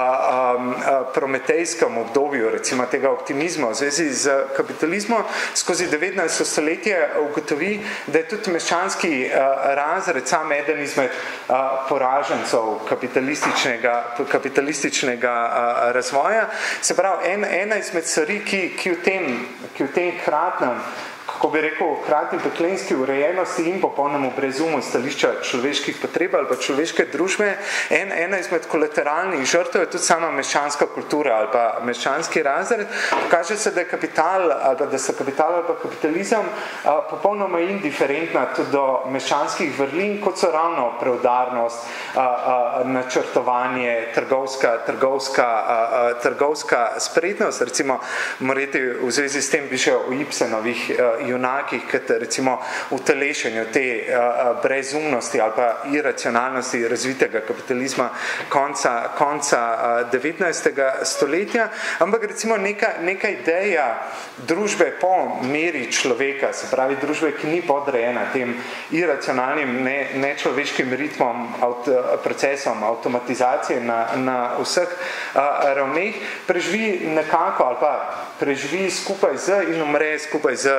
um, uh, prometejskem obdobju recimo tega optimizma v zvezi z kapitalizmom skozi devetnajsto stoletje ugotovi, da je tudi meščanski uh, razred sam eden izmed uh, poražencev kapitalističnega, kapitalističnega uh, razvoja. Se pravi, en, ena izmed stvari, ki, ki v tem ki v tem hkratnem, kako bi rekel, hkratni peklenski urejenosti in popolnemu brezumu stališča človeških potreb ali pa človeške družbe, en, ena izmed kolateralnih žrtev je tudi sama meščanska kultura ali pa meščanski razred. Kaže se, da je kapital ali pa, da so kapital ali pa kapitalizem a, popolnoma indiferentna tudi do meščanskih vrlin, kot so ravno preudarnost, a, a, načrtovanje, trgovska, trgovska, a, a, trgovska spretnost. Recimo, Moretti v zvezi s tem piše o Ibsenovih a, junakih, kot recimo utelešenju te uh, brezumnosti ali pa iracionalnosti razvitega kapitalizma konca, konca uh, devetnajstega stoletja, ampak recimo neka, neka ideja družbe po meri človeka, se pravi družbe, ki ni podrejena tem iracionalnim, ne, nečloveškim ritmom, avt, procesom avtomatizacije na, na vseh uh, ravneh, preživi nekako ali pa preživi skupaj z in umre skupaj z državami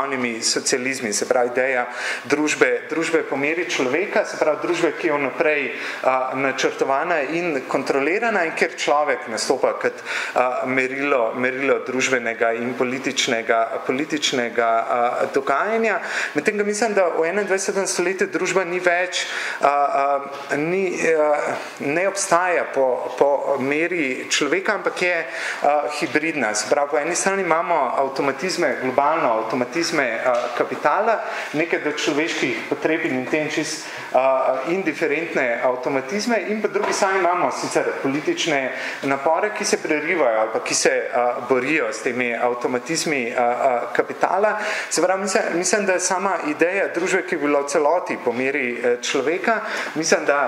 državnimi socializmi, se pravi ideja družbe, družbe po meri človeka, se pravi družbe, ki je vnaprej uh, načrtovana in kontrolirana in kjer človek nastopa kot uh, merilo, merilo družbenega in političnega, političnega uh, dogajanja. Medtem ga mislim, da v enaindvajsetem stoletju družba ni več, uh, uh, ni, uh, ne obstaja po, po meri človeka, ampak je uh, hibridna. Se pravi, po eni strani imamo avtomatizme, globalno avtomatizme uh, kapitala, nekaj do človeških potreb in intenčis uh, indiferentne avtomatizme in po drugi strani imamo sicer politične napore, ki se prerivajo ali pa ki se uh, borijo s temi avtomatizmi uh, uh, kapitala. Se pravi, mislim, mislim, da je sama ideja družbe, ki je bila v celoti po meri uh, človeka, mislim, da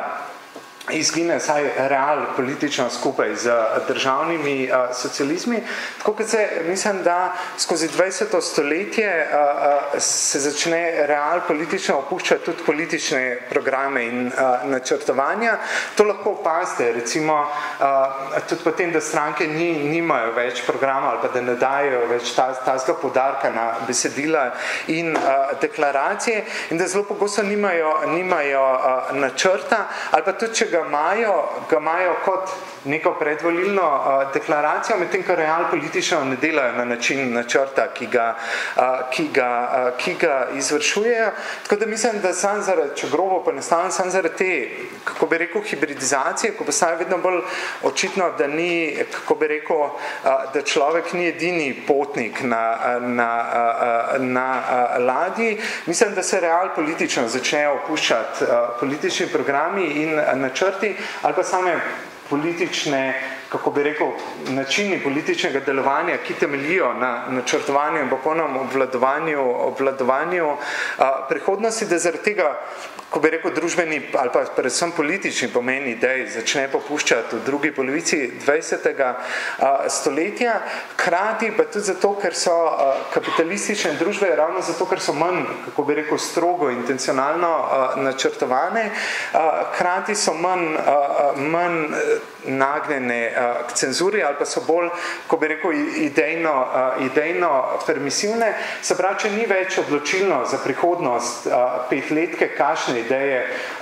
izgine saj real politično skupaj z državnimi uh, socializmi. Tako kot se, mislim, da skozi dvajseto stoletje uh, uh, se začne real politično opuščati tudi politične programe in uh, načrtovanja. To lahko opazite, recimo, uh, tudi potem, da stranke ni, nimajo več programa ali pa da ne dajo več ta, tazga podarka na besedila in uh, deklaracije in da zelo pogosto nimajo, nimajo uh, načrta ali pa tudi, če ga imajo, ga imajo kot neko predvolilno uh, deklaracijo, medtem ko real politično ne delajo na način načrta, ki ga, uh, ki ga, uh, ki ga izvršujejo. Tako da mislim, da sam zaradi, če grobo poenostavim, sam zaradi te, kako bi rekel, hibridizacije, ko postaja vedno bolj očitno, da ni, kako bi rekel, uh, da človek ni edini potnik na, na, uh, na uh, ladji. Mislim, da se real politično začnejo opuščati uh, politični programi in uh, načrti ali pa same politične, kako bi rekel, načini političnega delovanja, ki temeljijo na načrtovanju in popolnem obvladovanju, obvladovanju a, prihodnosti, da zaradi tega, ko bi rekel, družbeni ali pa predvsem politični pomen idej začne popuščati v drugi polovici dvajsetega stoletja, hkrati pa tudi zato, ker so a, kapitalistične družbe, ravno zato, ker so manj, kako bi rekel, strogo, intencionalno a, načrtovane, a, hkrati so manj, a, manj nagnjene k cenzuri ali pa so bolj, ko bi rekel, idejno, idejno permisivne. Se pravi, če ni več odločilno za prihodnost petletke, kakšne ideje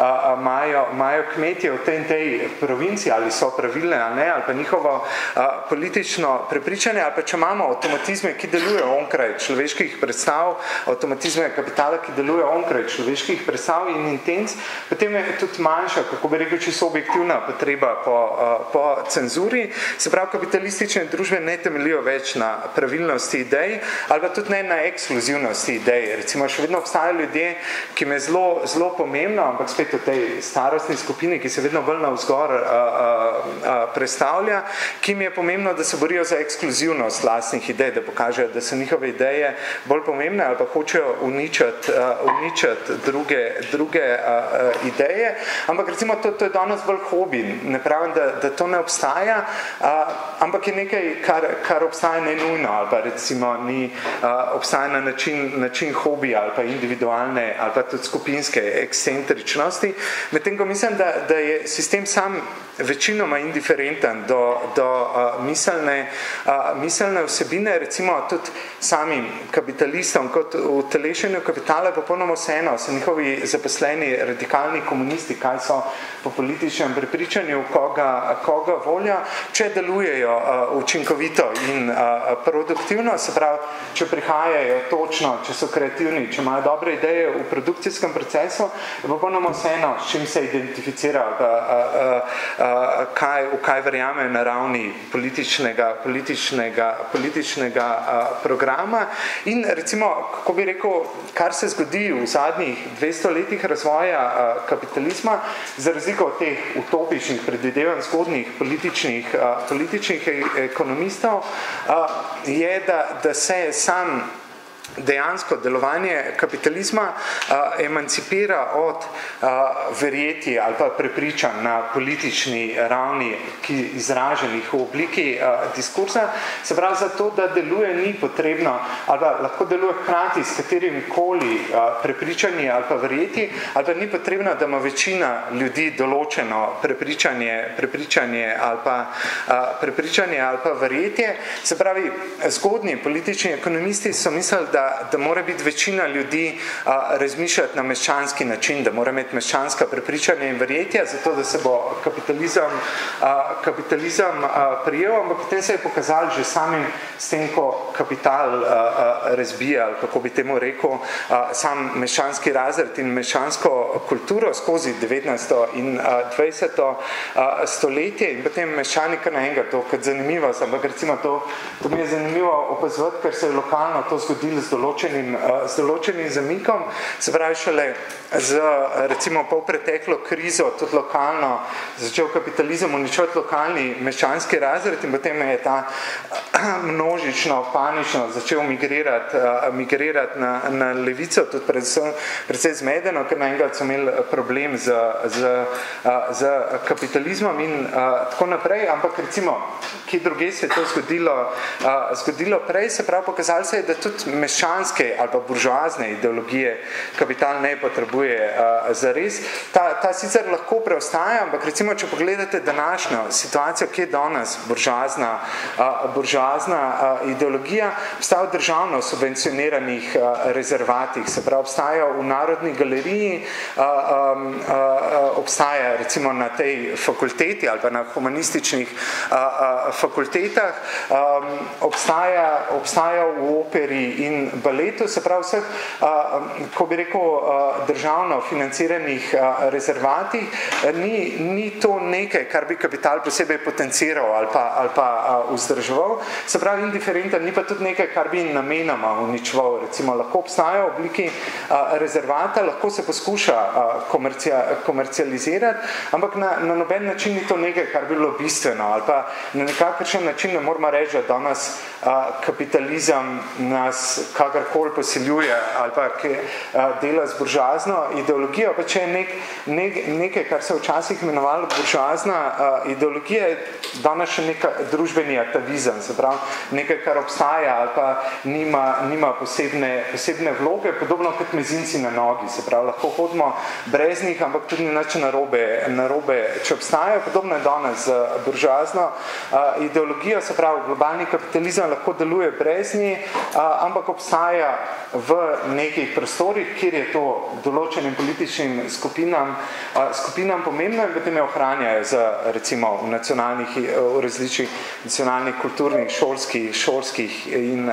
imajo, imajo kmetje v tej in tej provinci, ali so pravilne ali ne, ali pa njihovo politično prepričanje, ali pa če imamo avtomatizme, ki delujejo onkraj človeških predstav, avtomatizme kapitala, ki delujejo onkraj človeških predstav in intenc, potem je tudi manjša, kako bi rekel, čisto objektivna potreba po po cenzuri, se pravi, kapitalistične družbe ne temeljijo več na pravilnosti idej, ali pa tudi ne na ekskluzivnosti idej. Recimo, še vedno obstajajo ljudje, ki me zelo, zelo pomembno, ampak spet v tej starostni skupini, ki se vedno bolj navzgor a, a, a, predstavlja, ki mi je pomembno, da se borijo za ekskluzivnost lastnih idej, da pokažejo, da so njihove ideje bolj pomembne, ali pa hočejo uničiti, a, uničiti druge, druge a, a, ideje. Ampak recimo, to, to je danes bolj hobi. Ne pravim, da da to ne obstaja, uh, ampak je nekaj, kar, kar obstaja nenujno, ali pa recimo ni uh, obstaja na način, način hobija, ali pa individualne, ali pa tudi skupinske ekscentričnosti. Medtem ko mislim, da, da je sistem sam večinoma indiferenten do, do uh, miselne, uh, miselne vsebine, recimo tudi samim kapitalistom, kot v telešenju kapitala, popolnoma vseeno, so njihovi zaposleni radikalni komunisti, kaj so po političnem prepričanju, koga, koga volja, če delujejo uh, učinkovito in uh, produktivno, se pravi, če prihajajo točno, če so kreativni, če imajo dobre ideje v produkcijskem procesu, je popolnoma vseeno, s čim se identificirajo, uh, uh, uh, kaj, v kaj verjamejo na ravni političnega, političnega, političnega uh, programa. In recimo, kako bi rekel, kar se zgodi v zadnjih dvesto letih razvoja uh, kapitalizma, za razliko od teh utopičnih, predvidevanj zgodnih političnih, uh, političnih ekonomistov, uh, je, da, da se sam dejansko delovanje kapitalizma uh, emancipira od uh, verjetij ali pa prepričanj na politični ravni, ki izraženih v obliki uh, diskursa. Se pravi, zato, da deluje ni potrebno, ali pa lahko deluje hkrati s katerim koli uh, prepričanji ali pa verjetji, ali pa ni potrebno, da ima večina ljudi določeno prepričanje, prepričanje ali pa uh, prepričanje ali pa verjetje. Se pravi, zgodnji politični ekonomisti so mislili, da, da mora biti večina ljudi a, razmišljati na meščanski način, da mora imeti meščanska prepričanja in verjetja, zato da se bo kapitalizem, a, kapitalizem a, prijel, ampak potem se je pokazalo že samim s tem, ko kapital a, a, razbija, ali kako bi temu rekel, a, sam meščanski razred in meščansko kulturo skozi devetnajsto in dvajseto stoletje in potem meščani kar naenega, to kot zanimivo, ampak recimo to, to mi je zanimivo opazovati, ker se je lokalno to zgodilo z določenim, z določenim zamikom, se pravi šele z recimo polpreteklo krizo, tudi lokalno začel kapitalizem uničevati lokalni meščanski razred in potem je ta množično, panično začel migrirati, migrirati na, na levico, tudi predvsem, predvsem zmedeno, ker naenkrat so imeli problem z, z, z kapitalizmom in a, tako naprej, ampak recimo, kje druge se je to zgodilo, a, zgodilo prej, se pravi pokazalo se je, da tudi meščanske ali pa buržoazne ideologije kapital ne potrebuje a, zares. Ta, ta sicer lahko preostaja, ampak recimo, če pogledate današnjo situacijo, kje je danes buržoazna, a, buržoazna a, ideologija, obstaja v državno subvencioniranih a, rezervatih, se pravi, obstaja v Narodni galeriji, a, a, a, obstaja recimo na tej fakulteti ali pa na humanističnih a, a, fakultetah, a, obstaja, obstaja v operi in baletu, se pravi vseh, a, ko bi rekel, a, državno financiranih a, rezervatih, a, ni, ni to nekaj, kar bi kapital posebej potenciral ali pa, ali pa a, vzdrževal, se pravi indiferenten, ni pa tudi nekaj, kar bi namenoma uničeval, recimo lahko obstaja v obliki a, rezervata, lahko se poskuša a, komercia, komercializirati, ampak na, na noben način ni to nekaj, kar bi bilo bistveno, ali pa na nekakšen način ne moramo reči, da danes a, kapitalizem nas kakorkoli posiljuje ali pa ki, a, dela z buržoazno ideologijo, pa če je nek, nek, nekaj, kar se včasih imenovalo buržoazna a, ideologija, je danes še neka družbeni atavizem, se pravi nekaj, kar obstaja ali pa nima, nima posebne, posebne vloge, podobno kot mezinci na nogi, se pravi, lahko hodimo brez njih, ampak tudi nič narobe, narobe, če obstajajo, podobno je danes z buržoazno ideologijo, se pravi, globalni kapitalizem lahko deluje brez nje, ampak obstaja v nekih prostorih, kjer je to določenim političnim skupinam, skupinam pomembno in potem je ohranjajo z, recimo, v nacionalnih, v različnih nacionalnih, kulturnih, šolskih, šolskih in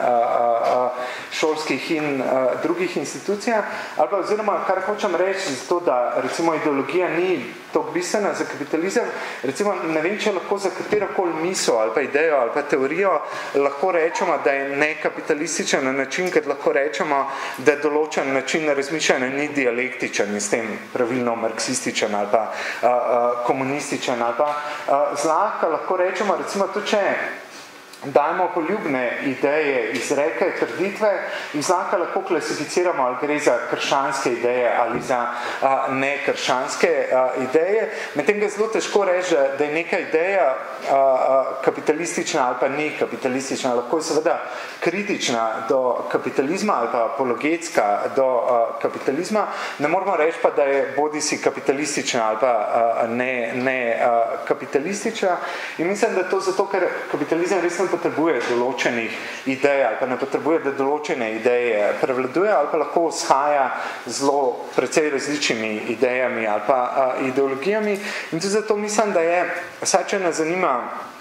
šolskih in drugih institucijah, ali pa oziroma, kar hočem reči, zato, da recimo ideologija ni toliko bistvena za kapitalizem, recimo, ne vem, če lahko za katerokoli misel ali pa idejo ali pa teorijo lahko rečemo, da je nekapitalističen na način, ker lahko rečemo, da je določen način razmišljanja ni dialektičen in s tem pravilno marksističen ali pa a, a, komunističen ali pa a, zlahka lahko rečemo, recimo, to če dajmo poljubne ideje, izreke, trditve in zlahka lahko klasificiramo, ali gre za krščanske ideje ali za a, nekrščanske a, ideje. Medtem je zelo težko reči, da je neka ideja a, a, kapitalistična ali pa ni kapitalistična. Lahko je seveda kritična do kapitalizma ali pa apologetska do a, kapitalizma. Ne moramo reči pa, da je bodisi kapitalistična ali pa a, ne, ne a, kapitalistična. In mislim, da to zato, ker kapitalizem res potrebuje določenih idej ali pa ne potrebuje, da določene ideje prevladuje ali pa lahko shaja zelo precej različnimi idejami ali pa a, ideologijami. In tudi zato mislim, da je, vsaj če nas zanima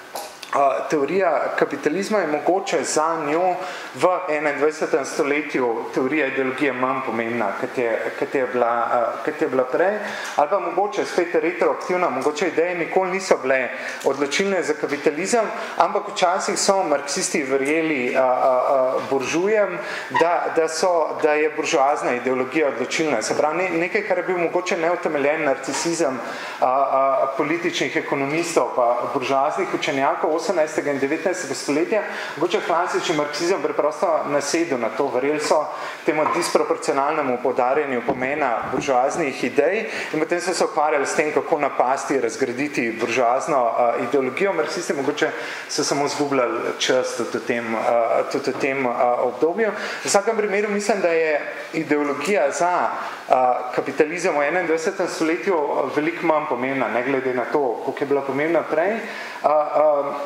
a, teorija kapitalizma, je mogoče za njo v enaindvajsetem stoletju teorija ideologije manj pomembna, kot je, kot je, bila, a, kot je bila prej, ali pa mogoče spet retroaktivna, mogoče ideje nikoli niso bile odločilne za kapitalizem, ampak včasih so marksisti verjeli a, a, a, buržujem, da, da, so, da je buržoazna ideologija odločilna. Se pravi, ne, nekaj, kar je bil mogoče neutemeljen narcisizem a, a, političnih ekonomistov pa buržoaznih učenjakov osemnajstega in devetnajstega stoletja, mogoče klasični marksizem preprosto nasedel na to, verjeli so temu disproporcionalnemu poudarjanju pomena buržoaznih idej in potem so se ukvarjali s tem, kako napasti, razgraditi buržoazno uh, ideologijo. Marksisti mogoče so samo zgubljali čas tudi v tem, uh, tudi v tem uh, obdobju. V vsakem primeru mislim, da je ideologija za uh, kapitalizem v enaindvajsetem stoletju veliko manj pomembna, ne glede na to, koliko je bila pomembna prej. Uh, uh,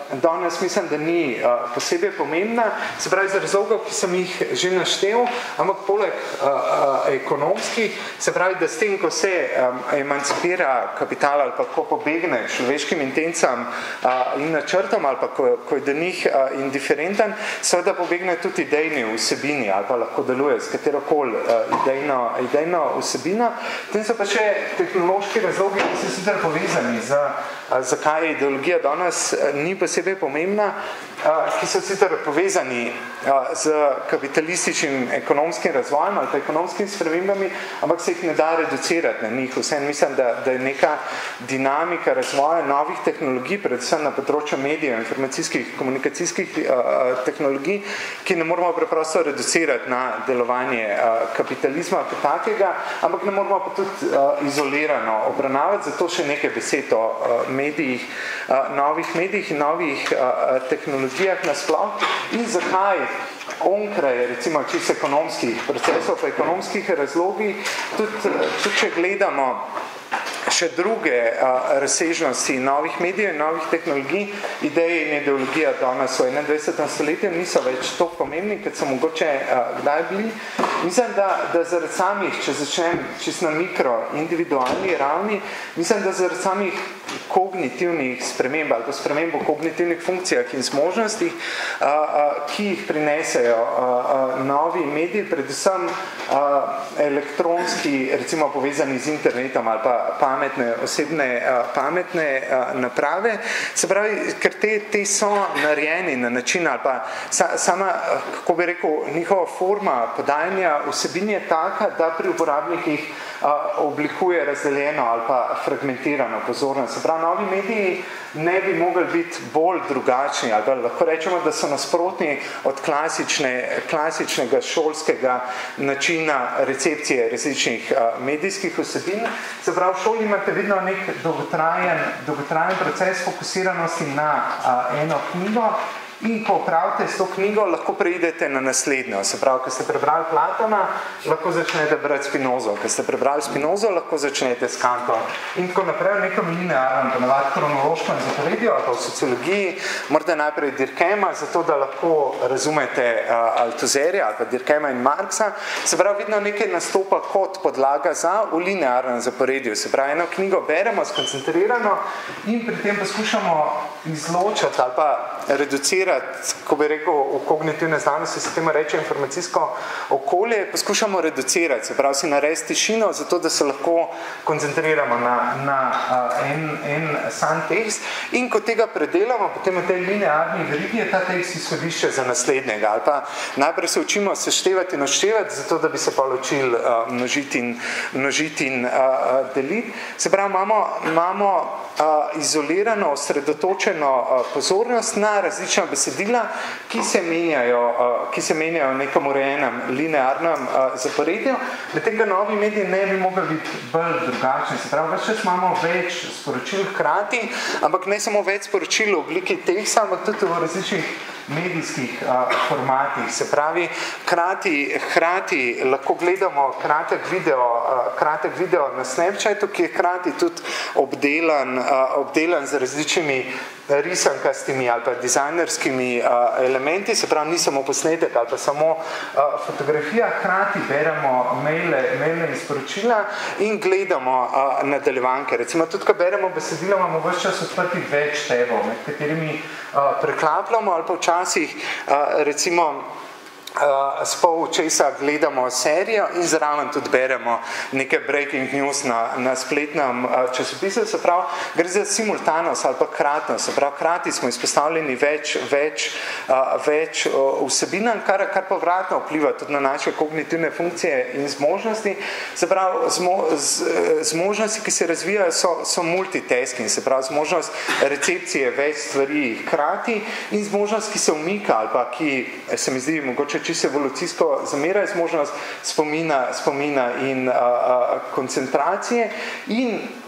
danes mislim, da ni uh, posebej pomembna, se pravi z razlogov, ki sem jih že naštel, ampak poleg uh, uh, ekonomskih, se pravi, da s tem, ko se um, emancipira kapital ali pa ko pobegne človeškim intencam uh, in načrtom ali pa ko, ko je do njih uh, indiferenten, seveda pobegne tudi idejni vsebini ali pa lahko deluje s katerokoli uh, idejno, idejno vsebino. Tem so pa še tehnološki razlogi, ki so sicer povezani z zakaj ideologija danes ni posebej pomembna, ki so sicer povezani z kapitalističnim ekonomskim razvojem ali pa ekonomskimi spremembami, ampak se jih ne da reducirati na njih. Vsem mislim, da, da je neka dinamika razvoja novih tehnologij, predvsem na področju medijev, informacijskih, komunikacijskih tehnologij, ki ne moramo preprosto reducirati na delovanje kapitalizma kot takega, ampak ne moramo pa tudi izolirano obravnavati, zato še nekaj besed o medijih, novih medijih in novih tehnologijah nasploh in zakaj onkraj, recimo, čisto ekonomskih procesov, pa ekonomskih razlogih, tudi, tudi če gledamo še druge uh, razsežnosti novih medijev in novih tehnologij, ideje in ideologija danes v enaindvajsetem stoletju niso več toliko pomembni, kot so mogoče uh, kdaj bili. Mislim, da, da zaradi samih, če začnem čisto na mikro, individualni ravni, mislim, da zaradi samih kognitivnih sprememb ali sprememb v kognitivnih funkcijah in zmožnostih, uh, uh, ki jih prinesejo uh, uh, novi mediji, predvsem uh, elektronski, recimo povezani z internetom ali pa pametne, osebne pametne naprave. Se pravi, ker te, te so narejeni na način ali pa sama, kako bi rekel, njihova forma podajanja vsebin je taka, da pri uporabnikih oblikuje razdeljeno ali pa fragmentirano pozornost. Se pravi, novi mediji ne bi mogli biti bolj drugačni, ali pa lahko rečemo, da so nasprotni od klasične, klasičnega šolskega načina recepcije različnih medijskih vsebin. Se pravi, v šoli imate vedno nek dolgotrajen, dolgotrajen proces fokusiranosti na eno knjigo, in ko opravite s to knjigo, lahko preidete na naslednjo. Se pravi, ko ste prebrali Platona, lahko začnete brati Spinozo. Ko ste prebrali Spinozo, lahko začnete s Kantom. In tako naprej v nekem linearnem, ponavadi kronološkem zaporedju, ali pa v sociologiji, morate najprej Durkheima, zato da lahko razumete uh, Althusserja ali pa Durkheima in Marxa. Se pravi, vidno nekaj nastopa kot podlaga za v linearnem zaporedju. Se pravi, eno knjigo beremo skoncentrirano in pri tem poskušamo izločati ali pa reducirati, ko bi rekel, v kognitivne znanosti se temu reče informacijsko okolje, poskušamo reducirati, se pravi si narediti tišino, zato da se lahko koncentriramo na, na uh, en, en sam tekst in ko tega predelamo, potem v tej linearni verigi je ta tekst izhodišče za naslednjega. Ali pa najprej se učimo seštevati in odštevati, zato da bi se pa učili uh, množiti in, množiti in uh, deliti. Se pravi, imamo, imamo uh, izolirano, osredotočeno uh, pozornost na različna besedila, ki se menjajo, uh, ki se menjajo v nekem urejenem linearnem uh, zaporedju. Medtem ga novi mediji ne bi mogli biti bolj drugačni. Se pravi, več čas imamo več sporočil hkrati, ampak ne samo več sporočil v obliki teksta, ampak tudi v različnih medijskih uh, formatih. Se pravi, krati, hkrati lahko gledamo kratek video, uh, kratek video na Snapchatu, ki je hkrati tudi obdelan, uh, obdelan z različnimi risankastimi ali pa dizajnerskimi uh, elementi, se pravi, ni samo posnetek ali pa samo uh, fotografija, hkrati beremo maile, maile in sporočila in gledamo uh, nadaljevanke. Recimo, tudi, ko beremo besedilo, imamo ves čas odprti več tabov, med katerimi uh, preklapljamo ali pa včasih, uh, recimo, Uh, spol česa gledamo serijo in zraven tudi beremo nekaj breaking news na, na spletnem uh, časopisu, se pravi, gre za simultanost ali pa kratnost, se pravi, krati smo izpostavljeni več, več, uh, več uh, vsebinam, kar, kar pa vratno vpliva tudi na naše kognitivne funkcije in zmožnosti. Se pravi, zmo, z, zmožnosti, ki se razvijajo, so, so multitasking, se pravi, zmožnost recepcije več stvari hkrati in zmožnost, ki se umika ali pa ki se mi zdi mogoče čisto evolucijsko zamera zmožnost spomina, spomina in a, a, koncentracije in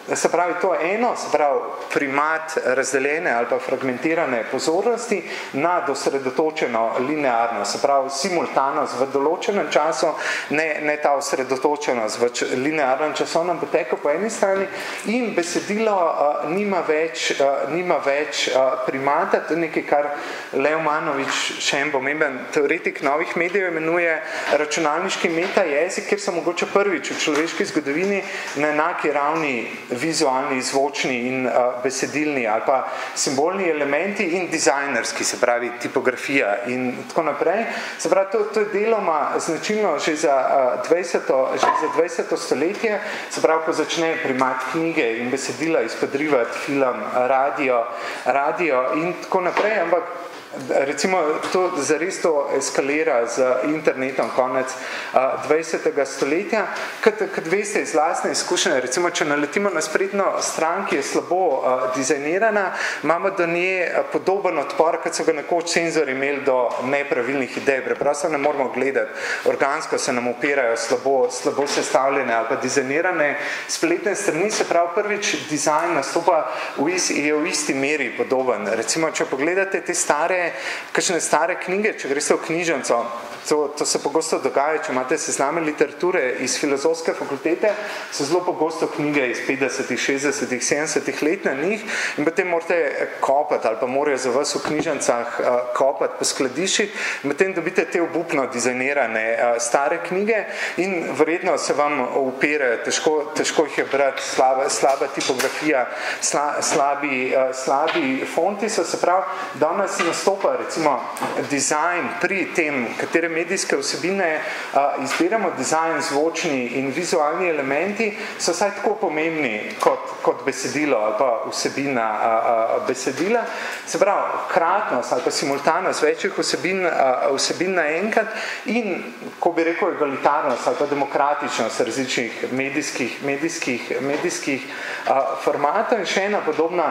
se pravi, to je eno, se pravi, primat razdeljene ali pa fragmentirane pozornosti nad osredotočeno linearno, se pravi, simultanost v določenem času, ne, ne ta osredotočenost v linearnem časovnem poteku po eni strani in besedilo uh, nima več, uh, nima več uh, primata, to je nekaj, kar Lev Manovič, še en pomemben teoretik novih medijev, imenuje računalniški metajezik, kjer so mogoče prvič v človeški zgodovini na enaki ravni vizualni, zvočni in uh, besedilni ali pa simbolni elementi in dizajnerski, se pravi tipografija in tako naprej. Se pravi, to, to je deloma značilno že za, uh, dvajseto, že za dvajseto stoletje, se pravi, ko začne primat knjige in besedila izpodrivati film, radio, radio in tako naprej, ampak recimo to zares to eskalira z internetom konec uh, dvajsetega stoletja, kad, kad veste iz lastne izkušnje, recimo če naletimo na spletno stran, ki je slabo uh, dizajnirana, imamo do nje podoben odpor, kad so ga nekoč senzori imeli do nepravilnih idej, preprosto ne moramo gledati, organsko se nam upirajo slabo, slabo sestavljene ali pa dizajnirane spletne strani, se pravi prvič dizajn nastopa v is, je v isti meri podoben. Recimo, če pogledate te stare kakšne stare knjige, če greste v knjižnico, to, to se pogosto dogaja, če imate sezname literature iz filozofske fakultete, so zelo pogosto knjige iz petdesetih, šestdesetih, sedemdesetih let na njih in potem morate kopati ali pa morajo za vas v knjižnicah uh, kopati po skladiščih in potem dobite te obupno dizajnirane uh, stare knjige in verjetno se vam upirajo, težko, težko jih je brati, slaba, slaba tipografija, sla, slabi, uh, slabi fonti so, se pravi, danes nastopa recimo dizajn pri tem, katere medijske vsebine uh, izbiramo, dizajn, zvočni in vizualni elementi so vsaj tako pomembni kot, kot besedilo ali pa vsebina uh, uh, besedila. Se pravi, kratnost ali pa simultanost večjih vsebin, uh, vsebin naenkrat in, ko bi rekel, egalitarnost ali pa demokratičnost različnih medijskih, medijskih, medijskih uh, formatov in še ena podobna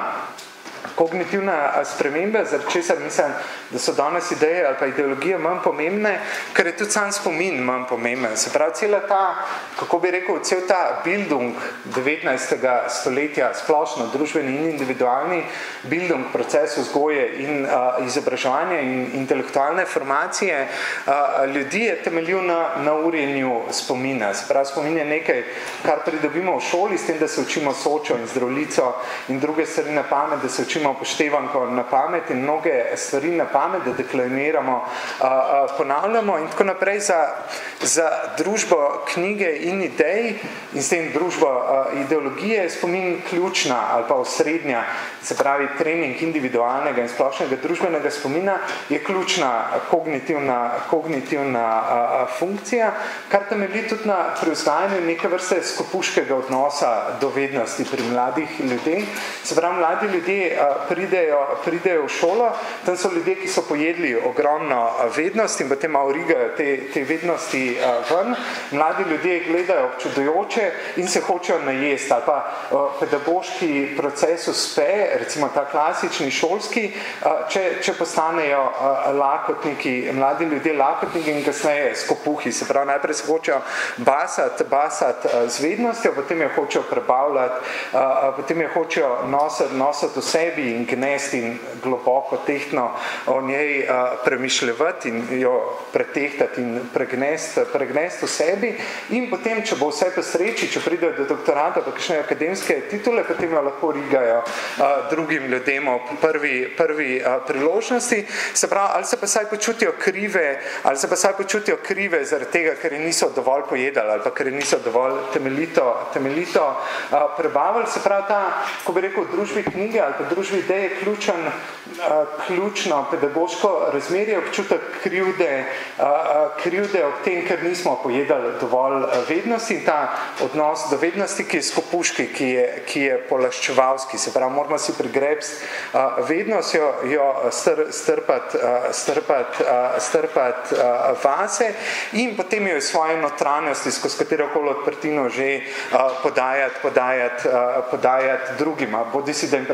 kognitivna sprememba, zaradi česar mislim, da so danes ideje ali pa ideologije manj pomembne, ker je tudi sam spomin manj pomemben. Se pravi, cela ta, kako bi rekel, cel ta bildung devetnajstega stoletja, splošno družbeni in individualni bildung, proces vzgoje in uh, izobraževanja in intelektualne formacije uh, ljudi je temeljil na, na urjenju spomina. Se pravi, spomin je nekaj, kar pridobimo v šoli, s tem, da se učimo sočo in zdravljico in druge stvari na pamet, da se učimo upoštevanko na pamet in mnoge stvari na pamet, da deklamiramo, uh, uh, ponavljamo in tako naprej za, za družbo knjige in idej in s tem družbo uh, ideologije je spomin ključna ali pa osrednja, se pravi trening individualnega in splošnega družbenega spomina je ključna kognitivna, kognitivna uh, funkcija, kar temelji tudi na prevzgajanju neke vrste skopuškega odnosa do vednosti pri mladih ljudeh. Se pravi, mladi ljudje uh, pridejo, pridejo v šolo, tam so ljudje, ki so pojedli ogromno vednosti in potem malo rigajo te, te vednosti ven. Mladi ljudje gledajo občudujoče in se hočejo najesti ali pa pedagoški proces uspe, recimo ta klasični šolski, če, če postanejo lakotniki, mladi ljudje lakotniki in kasneje skopuhi, se pravi, najprej se hočejo basati, basati z vednostjo, potem jo hočejo prebavljati, potem jo hočejo nositi, nositi v sebi in gnesti in globoko tehtno o njej uh, premišljevati in jo pretehtati in pregnesti, pregnesti v sebi in potem, če bo vse po sreči, če pridejo do doktorata pa kakšne akademske titule, potem jo lahko rigajo uh, drugim ljudem ob prvi, prvi uh, priložnosti. Se pravi, ali se pa saj počutijo krive, ali se pa saj počutijo krive zaradi tega, ker je niso dovolj pojedali ali pa ker je niso dovolj temeljito, temeljito uh, prebavili. Se pravi, ta, ko bi rekel, v družbi knjige ali pa družbi ideje je ključen, uh, ključno pedagoško razmerje, občutek krivde, uh, krivde ob tem, ker nismo pojedali dovolj vednosti in ta odnos do vednosti, ki je skopuški, ki je, ki je polaščevalski. Se pravi, moramo si prigrebsti uh, vednost, jo, jo str, strpati, uh, strpati, uh, strpati uh, vase in potem jo iz svoje notranjosti, skozi katerokoli odprtino že uh, podajati, podajati, uh, podajati drugima. Bodi si, da impresioniramo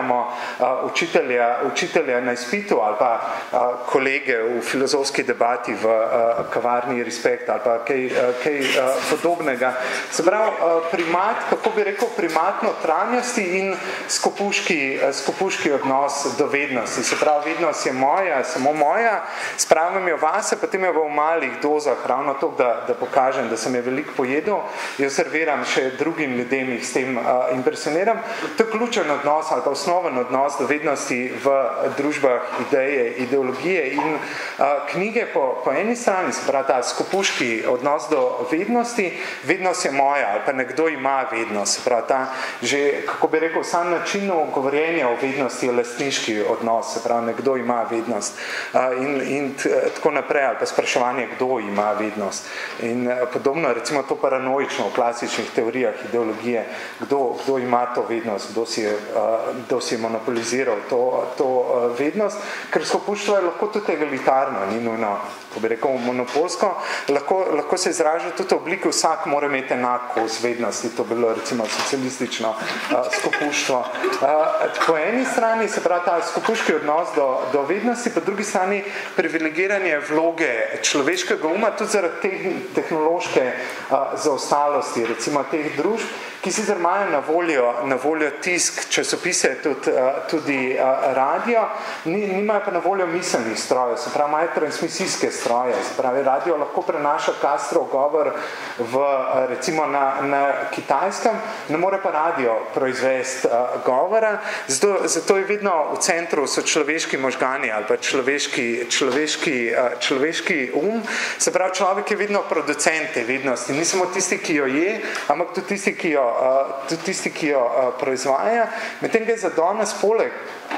izbiramo uh, učitelja, učitelja na izpitu ali pa uh, kolege v filozofski debati v uh, kavarni Respekt ali pa kaj, uh, kaj uh, podobnega. Se pravi, uh, primat, kako bi rekel, primatno trajnosti in skopuški, uh, skopuški odnos do vednosti. Se pravi, vednost je moja, samo moja, spravim jo vase, potem jo v malih dozah, ravno to, da, da pokažem, da sem je veliko pojedel, jo serviram še drugim ljudem, jih s tem uh, impresioniram. To je ključen odnos ali pa osnoven odnos do vednosti v družbah ideje, ideologije in uh, knjige po, po eni strani, se pravi ta skopuški odnos do vednosti, vednost je moja ali pa nekdo ima vednost, se pravi ta že, kako bi rekel, sam način govorjenja o vednosti je lastniški odnos, se pravi nekdo ima vednost uh, in, in t, tako naprej, ali pa spraševanje, kdo ima vednost. In uh, podobno, recimo to paranoično v klasičnih teorijah ideologije, kdo, kdo ima to vednost, kdo si je, uh, kdo si je monopoliziral to, to uh, vednost, ker skopuštvo je lahko tudi egalitarno, ni nujno, ko bi rekel, monopolsko, lahko, lahko se izraža tudi v obliki, vsak mora imeti enako z vednosti, to bilo recimo socialistično uh, skopuštvo. Uh, po eni strani se pravi ta skopuški odnos do, do vednosti, po drugi strani privilegiranje vloge človeškega uma, tudi zaradi te tehnološke uh, zaostalosti, recimo teh družb, ki sicer imajo na voljo, na voljo tisk, časopise, tudi, tudi radio, nimajo pa na voljo miselnih strojev, se pravi, imajo transmisijske stroje, se pravi, radio lahko prenaša Castrov govor v, recimo na, na kitajskem, ne more pa radio proizvesti govora, zato, zato je vedno v centru so človeški možgani ali pa človeški, človeški, človeški um, se pravi, človek je vedno producent te vednosti, ni samo tisti, ki jo je, ampak tudi tisti, ki jo Uh, tudi tisti, ki jo uh, proizvaja. Medtem ga je za danes poleg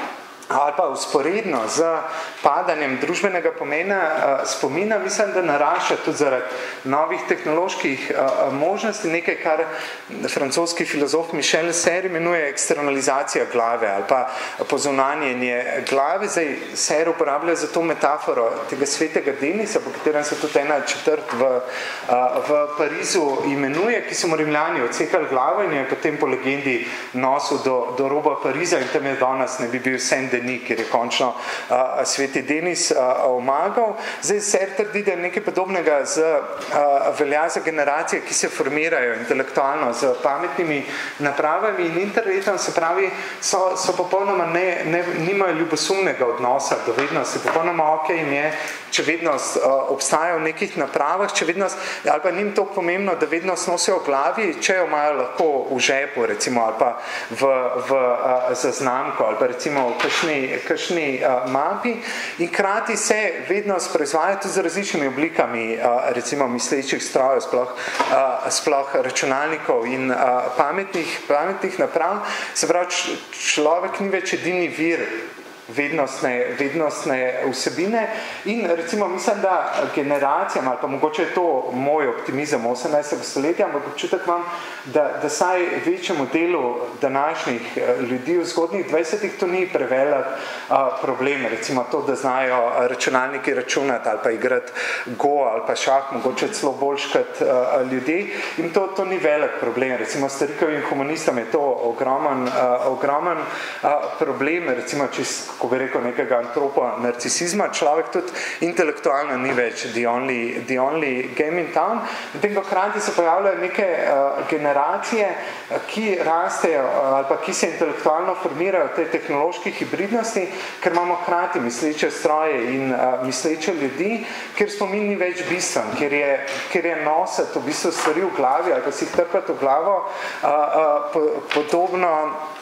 ali pa usporedno z padanjem družbenega pomena uh, spomina, mislim, da narašča tudi zaradi novih tehnoloških uh, možnosti, nekaj, kar francoski filozof Michel Serres imenuje eksternalizacija glave ali pa pozunanjenje glave. Zdaj, Serres uporablja za to metaforo tega svetega Denisa, po katerem se tudi ena četrt v, uh, v Parizu imenuje, ki so mu Rimljani odsekali glavo in jo je potem po legendi nosil do, do roba Pariza in tam je danes ne bi bil Saint-Denis, ker je končno uh, sveti Denis uh, omagal. Zdaj Serres trdi, da je nekaj podobnega z, uh, velja za generacije, ki se formirajo intelektualno z pametnimi napravami in internetom, se pravi, so, so popolnoma ne, ne, nimajo ljubosumnega odnosa do vednosti, popolnoma ok jim je, če vednost uh, obstaja v nekih napravah, če vednost, ali pa njim to pomembno, da vednost nosijo v glavi, če jo imajo lahko v žepu, recimo, ali pa v, v uh, zaznamku, ali pa recimo v kakšni, kakšni uh, mapi in krati se vednost proizvaja tudi z različnimi oblikami, uh, recimo mislečih strojev, sploh, uh, sploh računalnikov in uh, pametnih, pametnih naprav. Se pravi, človek ni več edini vir vednostne, vednostne vsebine in recimo mislim, da generacijam, ali pa mogoče je to moj optimizem osemnajstega stoletja, ampak občutek imam, da, da saj večjemu delu današnjih ljudi v zgodnjih dvajsetih to ni prevelik uh, problem, recimo to, da znajo računalniki računati ali pa igrati go ali pa šah, mogoče celo boljš kot uh, ljudje in to, to ni velik problem, recimo starikovim humanistom je to ogromen, uh, ogromen uh, problem, recimo čist ko bi rekel, nekega antropa narcisizma, človek tudi intelektualno ni več the only, the only game in town. In tem, ko hkrati se pojavljajo neke uh, generacije, ki rastejo uh, ali pa ki se intelektualno formirajo v tej tehnološki hibridnosti, ker imamo hkrati misleče stroje in uh, misleče ljudi, ker spomin ni več bistven, ker je, ker je nositi v bistvu stvari v glavi ali pa si jih trkati v glavo uh, uh, po, podobno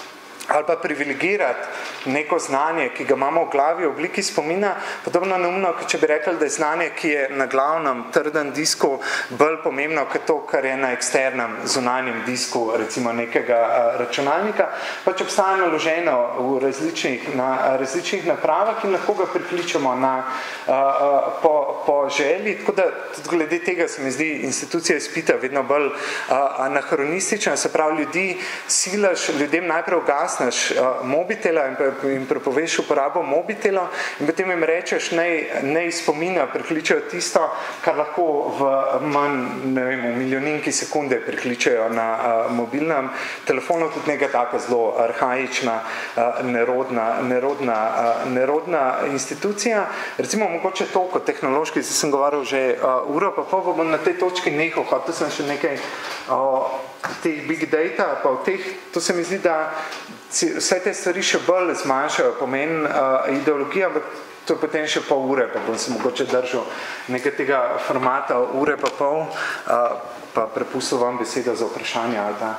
ali pa privilegirati neko znanje, ki ga imamo v glavi v obliki spomina, podobno neumno, če bi rekli, da je znanje, ki je na glavnem trden disku bolj pomembno kot to, kar je na eksternem zunanjem disku, recimo nekega uh, računalnika, pač obstaja naloženo v različnih, na različnih napravah in lahko ga prikličemo na, uh, uh, po, po želji, tako da tudi glede tega se mi zdi institucija izpita vedno bolj uh, anahronistična, se pravi ljudi silaš, ljudem najprej ugasneš ugasneš uh, mobitela in, in prepoveš uporabo mobitela in potem jim rečeš, naj, naj spomina prikličejo tisto, kar lahko v manj, ne vem, v milijoninki sekunde prikličejo na uh, mobilnem telefonu, tudi nekaj taka zelo arhaična, uh, nerodna, nerodna, uh, nerodna institucija. Recimo, mogoče to, kot tehnološki, sem govoril že uh, uro, pa pa bom na tej točki nehal, hotel sem še nekaj o teh big data, pa v teh, to se mi zdi, da vse te stvari še bolj zmanjšajo pomen uh, ideologije, ampak to je potem še pol ure, pa bom se mogoče držal nekaj tega formata ure pa pol, uh, pa prepustil vam besedo za vprašanje, ali da?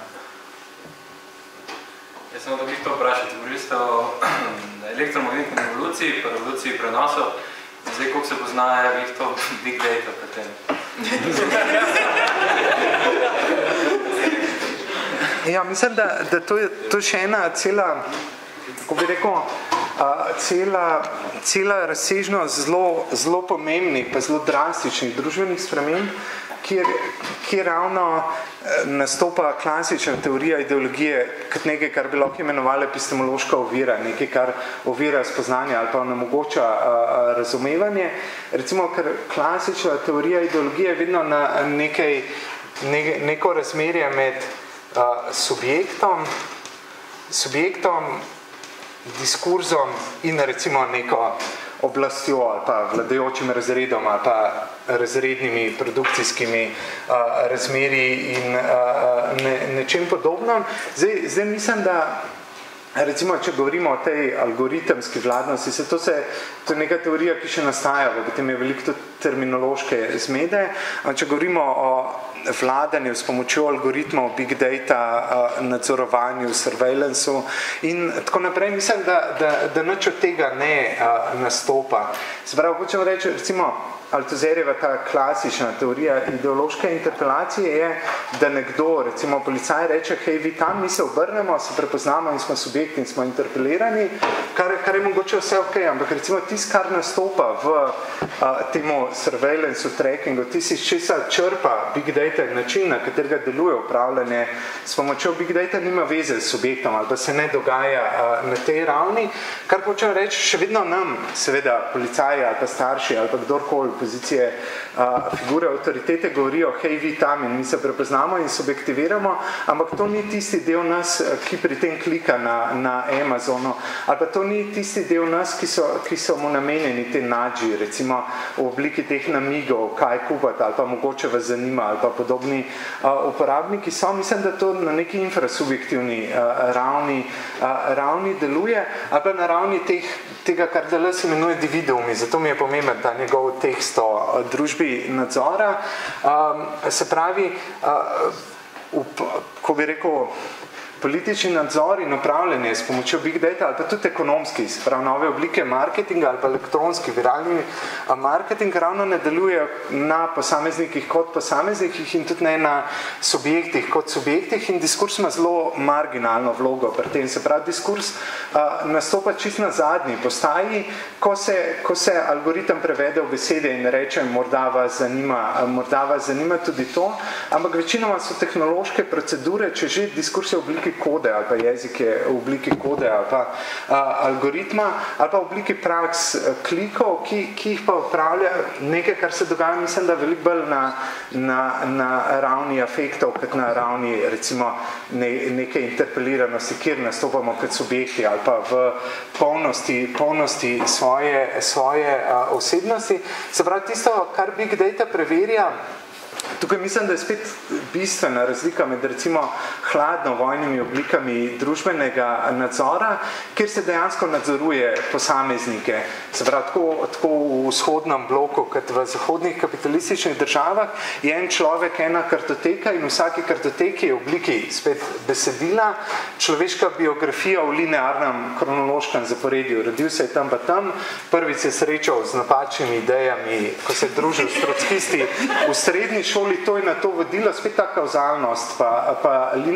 Jaz sem da bih to vprašati, govorili ste o elektromagnetni revoluciji, pa revoluciji prenosov, zdaj, koliko se poznaje bih to big data pri tem? Ja, mislim, da, da to je to še ena cela, kako bi rekel, uh, cela, cela razsežnost zelo, zelo pomembnih, pa zelo drastičnih družbenih sprememb, kjer, kjer ravno nastopa klasična teorija ideologije kot nekaj, kar bi lahko imenovali epistemološka ovira, nekaj, kar ovira spoznanje ali pa onemogoča razumevanje. Recimo, ker klasična teorija ideologije je vedno na nekaj, ne, neko razmerje med uh, subjektom, subjektom, diskurzom in recimo neko oblastjo ali pa vladajočim razredom ali pa razrednimi produkcijskimi uh, razmeri in uh, ne, nečem podobnem. Zdaj, zdaj mislim, da recimo, če govorimo o tej algoritemski vladnosti, se to, se, to je neka teorija, ki še nastaja, potem je veliko terminološke zmede, če govorimo o vladanju s pomočjo algoritmov, big data, nadzorovanju, surveillanceu in tako naprej, mislim, da, da, da nič od tega ne nastopa. Se pravi, hočemo reči, recimo, Althuserjeva ta klasična teorija ideološke interpelacije je, da nekdo, recimo policaj, reče, hej, vi tam, mi se obrnemo, se prepoznamo in smo subjekti in smo interpelirani, kar, kar je mogoče vse ok, ampak recimo tist, kar nastopa v a, temu surveillanceu, trackingu, tist, iz česa črpa big data in način, na katerega deluje upravljanje s pomočjo big data, nima veze s subjektom ali pa se ne dogaja a, na tej ravni, kar hočem reči, še vedno nam, seveda, policaji ali pa starši ali pa kdorkoli pozicije uh, figure avtoritete govorijo, hej, vi tam in mi se prepoznamo in subjektiviramo, ampak to ni tisti del nas, ki pri tem klika na, na Amazonu, ali pa to ni tisti del nas, ki so, ki so mu namenjeni te nadži, recimo v obliki teh namigov, kaj kupati, ali pa mogoče vas zanima, ali pa podobni uh, uporabniki so. Mislim, da to na neki infrasubjektivni uh, ravni, uh, ravni deluje, ali pa na ravni teh, tega, kar Deleuze imenuje divideumi, zato mi je pomemben ta njegov tekst o družbi nadzora. Um, se pravi, uh, up, ko bi rekel, politični nadzor in upravljanje s pomočjo big data ali pa tudi ekonomski, se pravi nove oblike marketinga ali pa elektronski, viralni marketing ravno ne deluje na posameznikih kot posameznikih in tudi ne na subjektih kot subjektih in diskurs ima zelo marginalno vlogo pri tem. Se pravi, diskurs uh, nastopa čist na zadnji postaji, ko se, ko se algoritem prevede v besede in reče, morda vas zanima, morda vas zanima tudi to, ampak večinoma so tehnološke procedure, če že diskurs je v obliki kode ali pa jezik je v obliki kode ali pa a, algoritma ali pa v obliki praks klikov, ki, ki jih pa upravlja nekaj, kar se dogaja, mislim, da veliko bolj na, na, na ravni afektov, kot na ravni recimo ne, neke interpeliranosti, kjer nastopamo kot subjekti ali pa v polnosti, polnosti svoje, svoje a, osebnosti. Se pravi, tisto, kar big data preverja, tukaj mislim, da je spet bistvena razlika med recimo hladno vojnimi oblikami družbenega nadzora, kjer se dejansko nadzoruje posameznike. Se pravi, tako, tako v vzhodnem bloku, kot v zahodnih kapitalističnih državah, je en človek, ena kartoteka in v vsaki kartoteki je v obliki spet besedila, človeška biografija v linearnem kronološkem zaporedju. Rodil se je tam pa tam, prvič se je srečal z napačnimi idejami, ko se je družil s trotskisti v srednji šoli, to je na to vodilo, spet ta kauzalnost, pa, pa linearnost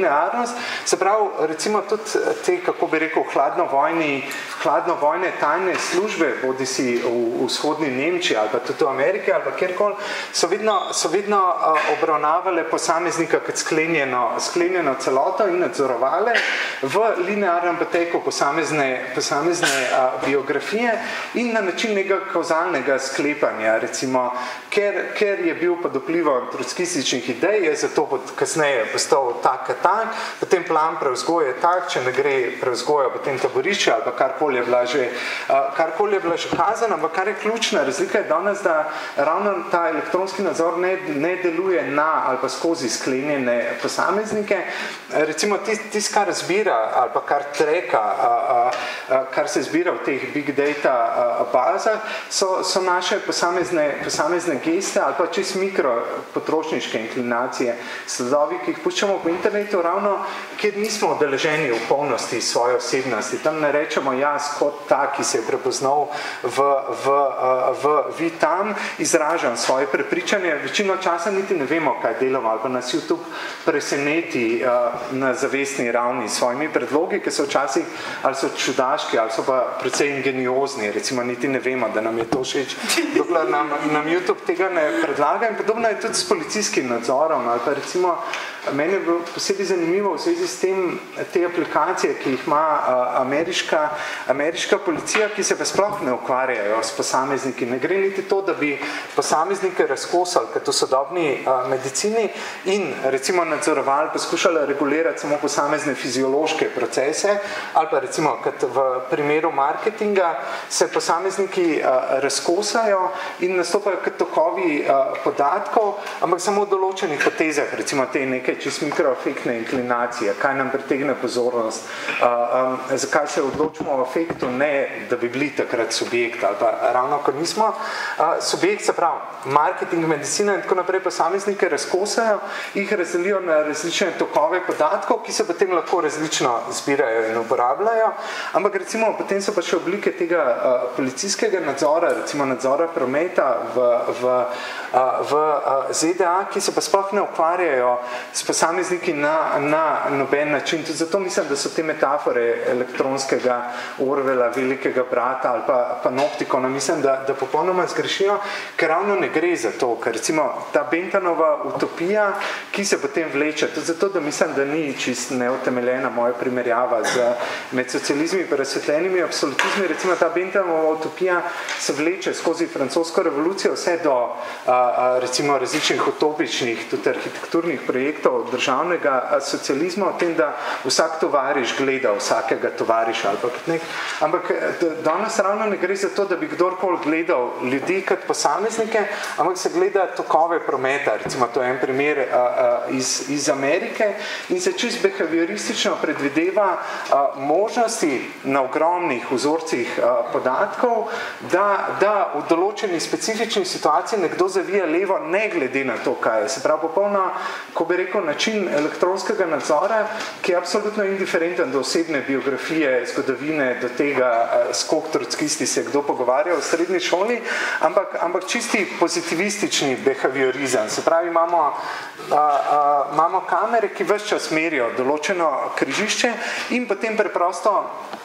linearnost, se pravi, recimo tudi te, kako bi rekel, hladnovojni, hladnovojne tajne službe, bodi si v, v vzhodni Nemčiji ali pa tudi v Ameriki ali pa kjerkoli, so vedno, so vedno uh, obravnavale posameznika kot sklenjeno, sklenjeno celoto in nadzorovale v linearnem poteku posamezne, posamezne uh, biografije in na način nekega kauzalnega sklepanja, recimo, ker, ker je bil pod vplivom trotskističnih idej, je zato pod, kasneje postal tak, tak, potem plan prevzgoje tak, če ne gre prevzgoja, potem taborišče ali pa karkoli je bila že, uh, karkoli je bila že kazana, ampak kar je ključna razlika je danes, da ravno ta elektronski nadzor ne, ne deluje na ali pa skozi sklenjene posameznike. Recimo tisto, kar zbira ali pa kar treka, a, a, a, kar se zbira v teh big data a, bazah, so, so naše posamezne, posamezne geste ali pa čist mikro potrošniške inklinacije, sledovi, ki jih puščamo po internetu, ravno kjer nismo udeleženi v polnosti svoje osebnosti. Tam ne rečemo jaz kot ta, ki se je prepoznal v, v, v vi tam, izražam svoje prepričanje. Večino časa niti ne vemo, kaj delamo, ali pa nas YouTube preseneti na zavestni ravni s svojimi predlogi, ki so včasih ali so čudaški, ali so pa precej ingeniozni. Recimo niti ne vemo, da nam je to všeč, dokler nam, nam YouTube tega ne predlaga. In podobno je tudi s policijskim nadzorom, ali pa recimo meni je bilo posebej zanimivo v zvezi s tem, te aplikacije, ki jih ima uh, ameriška, ameriška policija, ki se pa sploh ne ukvarjajo s posamezniki. Ne gre niti to, da bi posameznike razkosali, kot v sodobni uh, medicini in recimo nadzorovali, poskušali regulirati samo posamezne fiziološke procese, ali pa recimo, kot v primeru marketinga, se posamezniki uh, razkosajo in nastopajo kot tokovi uh, podatkov, ampak samo v določenih potezah, recimo te neke čist mikroafektne inklinacije, kaj nam pritegne pozornost, uh, um, zakaj se odločimo o afektu, ne da bi bili takrat subjekt, ali pa ravno, ko nismo uh, subjekt, se pravi, marketing, medicina in tako naprej posameznike razkosajo, jih razdelijo na različne tokove podatkov, ki se potem lahko različno zbirajo in uporabljajo, ampak recimo potem so pa še oblike tega uh, policijskega nadzora, recimo nadzora prometa v, v, uh, v uh, Z D A, ki se pa sploh ne ukvarjajo s posamezniki na, na noben način. Tudi zato mislim, da so te metafore elektronskega Orwella, velikega brata ali pa panoptikona, mislim, da, da popolnoma zgrešijo, ker ravno ne gre za to, ker recimo ta Bentanova utopija, ki se potem vleče, tudi zato, da mislim, da ni čist neutemeljena moja primerjava z, med socializmi in razsvetljenimi absolutizmi, recimo ta Bentanova utopija se vleče skozi francosko revolucijo vse do a, a, recimo različnih utopičnih, tudi arhitekturnih projektov državnega socializma, o tem, da vsak tovariš gleda vsakega tovariša ali pa kot nek. Ampak danes ravno ne gre za to, da bi kdorkoli gledal ljudi kot posameznike, ampak se gleda tokove prometa, recimo to je en primer a, a, iz, iz Amerike in se čist behavioristično predvideva a, možnosti na ogromnih vzorcih a, podatkov, da, da v določeni specifični situaciji nekdo zavija levo, ne glede na to, kaj je. Se pravi, popolno, ko bi rekel, način elektronskega nadzora, ki je absolutno indiferenten do osebne biografije, zgodovine, do tega, s koliko trotskisti se kdo pogovarja v srednji šoli, ampak, ampak čisti pozitivistični behaviorizem. Se pravi, imamo, a, a, imamo kamere, ki ves čas merijo določeno križišče in potem preprosto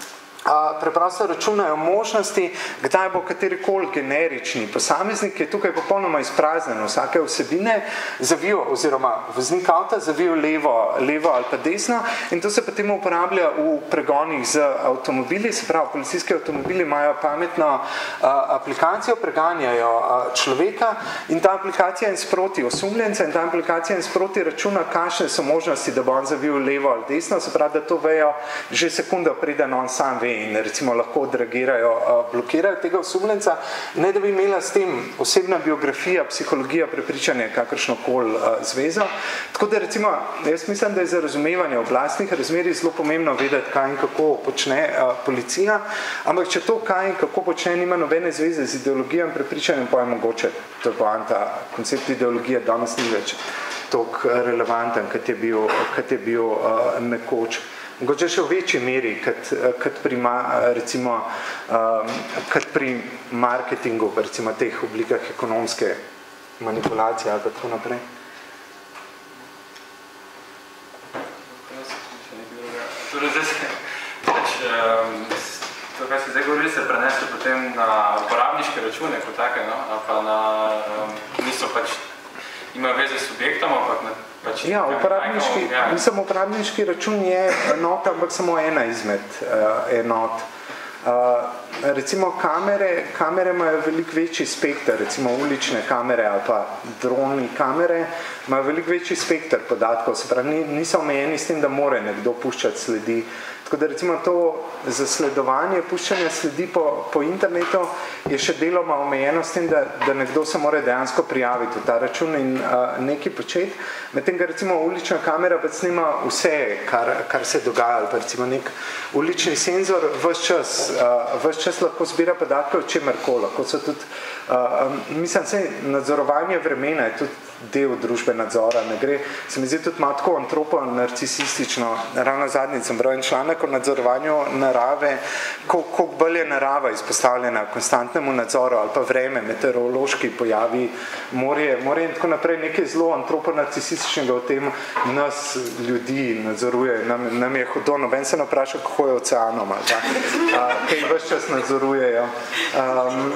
A, preprosto računajo možnosti, kdaj bo katerikoli generični posameznik, ki je tukaj popolnoma izpraznjen vsake vsebine, zavil, oziroma voznik avta zavil levo, levo ali pa desno in to se potem uporablja v pregonih z avtomobili, se pravi, policijski avtomobili imajo pametno a, aplikacijo, preganjajo a, človeka in ta aplikacija je sproti osumljenca in ta aplikacija je sproti računa, kakšne so možnosti, da bo on zavil levo ali desno, se pravi, da to vejo že sekundo preden on sam ve in recimo lahko odreagirajo, blokirajo tega osumljenca, ne da bi imela s tem osebna biografija, psihologija, prepričanje, kakršnokoli zvezo. Tako da recimo, jaz mislim, da je za razumevanje oblastnih razmerij zelo pomembno vedeti, kaj in kako počne policija, ampak če to, kaj in kako počne, nima nobene zveze z ideologijo in prepričanjem, pa je mogoče, to je poanta, koncept ideologije danes ni več toliko relevanten, kot je bil, kot je bil uh, nekoč. Mogoče še v večji meri, kot, kot, pri, recimo, um, kot pri marketingu, recimo teh oblikah ekonomske manipulacije ali pa tako naprej. Torej, zdaj se, pač, um, to, kaj se zdaj govorili, se prenesli potem na uporabniške račune, kot take, no? Ali pa na, um, niso pač, imajo veze s subjektom, ampak na, pač... Ja, uporabniški, ja. Mislim, uporabniški račun je enota, ampak samo ena izmed uh, enot. Uh, recimo kamere, kamere imajo veliko večji spekter, recimo ulične kamere ali pa droni kamere, imajo veliko večji spekter podatkov, se pravi, niso omejeni s tem, da more nekdo puščati sledi. Tako da recimo to zasledovanje, puščanje sledi po, po internetu je še deloma omejeno s tem, da, da nekdo se mora dejansko prijaviti v ta račun in uh, nekaj početi. Medtem, da recimo ulična kamera pa snima vse, kar, kar se dogaja, pa recimo nek ulični senzor ves čas, uh, ves čas lahko zbira podatke o čemerkoli, lahko so tudi, uh, mislim, se nadzorovanje vremena je tudi del družbe nadzora, ne gre, se mi zdi tudi malo tako antropo-narcisistično, ravno zadnjič sem bral en članek o nadzorovanju narave, koliko bolj je narava izpostavljena konstantnemu nadzoru ali pa vreme, meteorološki pojavi, morje, morje in tako naprej, nekaj zelo antropo-narcisističnega o tem nas ljudi nadzoruje, nam, nam je hudo, noben se ne vpraša, kako je oceanom, ali pa, a, kaj ves čas nadzorujejo. Um,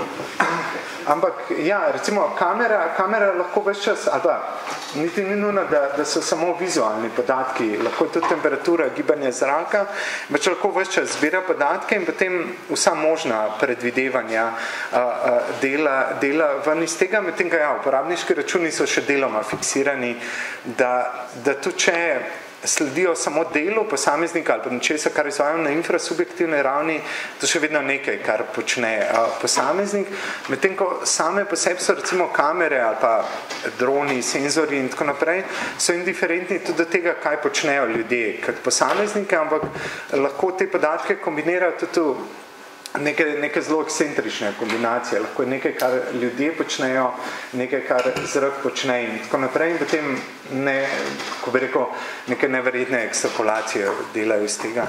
ampak, ja, recimo, kamera, kamera lahko ves čas, ali pa, niti ni nujno, da, da so samo vizualni podatki, lahko je tudi temperatura, gibanje zraka, več lahko ves čas zbira podatke in potem vsa možna predvidevanja a, a, dela, dela ven iz tega, medtem ga ja, uporabniški računi so še deloma fiksirani, da, da tudi če sledijo samo delu posameznika ali pa nečesa, kar izvajajo na infrasubjektivne ravni, to še vedno nekaj, kar počne a, posameznik. Medtem, ko same po sebi so recimo kamere ali pa droni, senzori in tako naprej, so indiferentni tudi do tega, kaj počnejo ljudje kot posameznike, ampak lahko te podatke kombinirajo tudi neke, neke zelo ekscentrične kombinacije. Lahko je nekaj, kar ljudje počnejo, nekaj, kar zrak počne in tako naprej in potem ne, ko bi rekel, neke neverjetne ekstrapolacije delajo iz tega.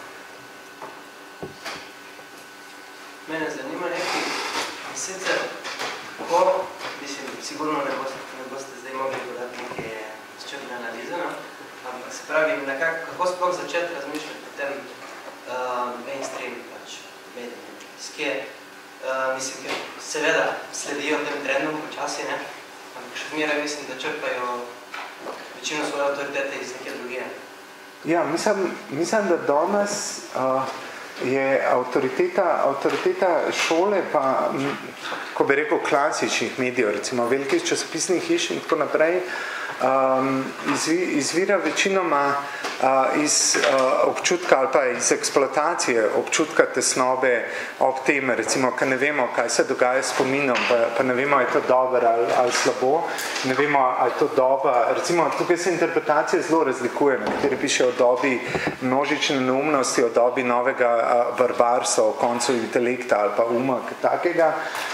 Mene zanima nekaj, sicer, ko, mislim, sigurno ne boste, ne boste zdaj mogli podati neke izčrpne analize, no? Ampak se pravi, nekak, kako sploh začeti razmišljati o tem uh, mainstream, pač, medijim, skje, uh, mislim, ker seveda sledijo tem trendom počasi, ne? Ampak še zmeraj mislim, da črpajo večino svoje avtoritete iz neke druge. Ja, mislim, mislim da danes uh, je avtoriteta, avtoriteta šole pa, ko bi rekel, klasičnih medijev, recimo velikih časopisnih hiš in tako naprej, um, izvi, izvira večinoma uh, iz uh, občutka ali pa iz eksploatacije občutka tesnobe ob tem, recimo, ker ne vemo, kaj se dogaja s spominom, pa, pa ne vemo, je to dobro ali, ali slabo, ne vemo, ali je to doba. Recimo, tukaj se interpretacije zelo razlikuje, nekateri pišejo o dobi množične neumnosti, o dobi novega uh, barbarstva, o koncu intelekta ali pa uma takega.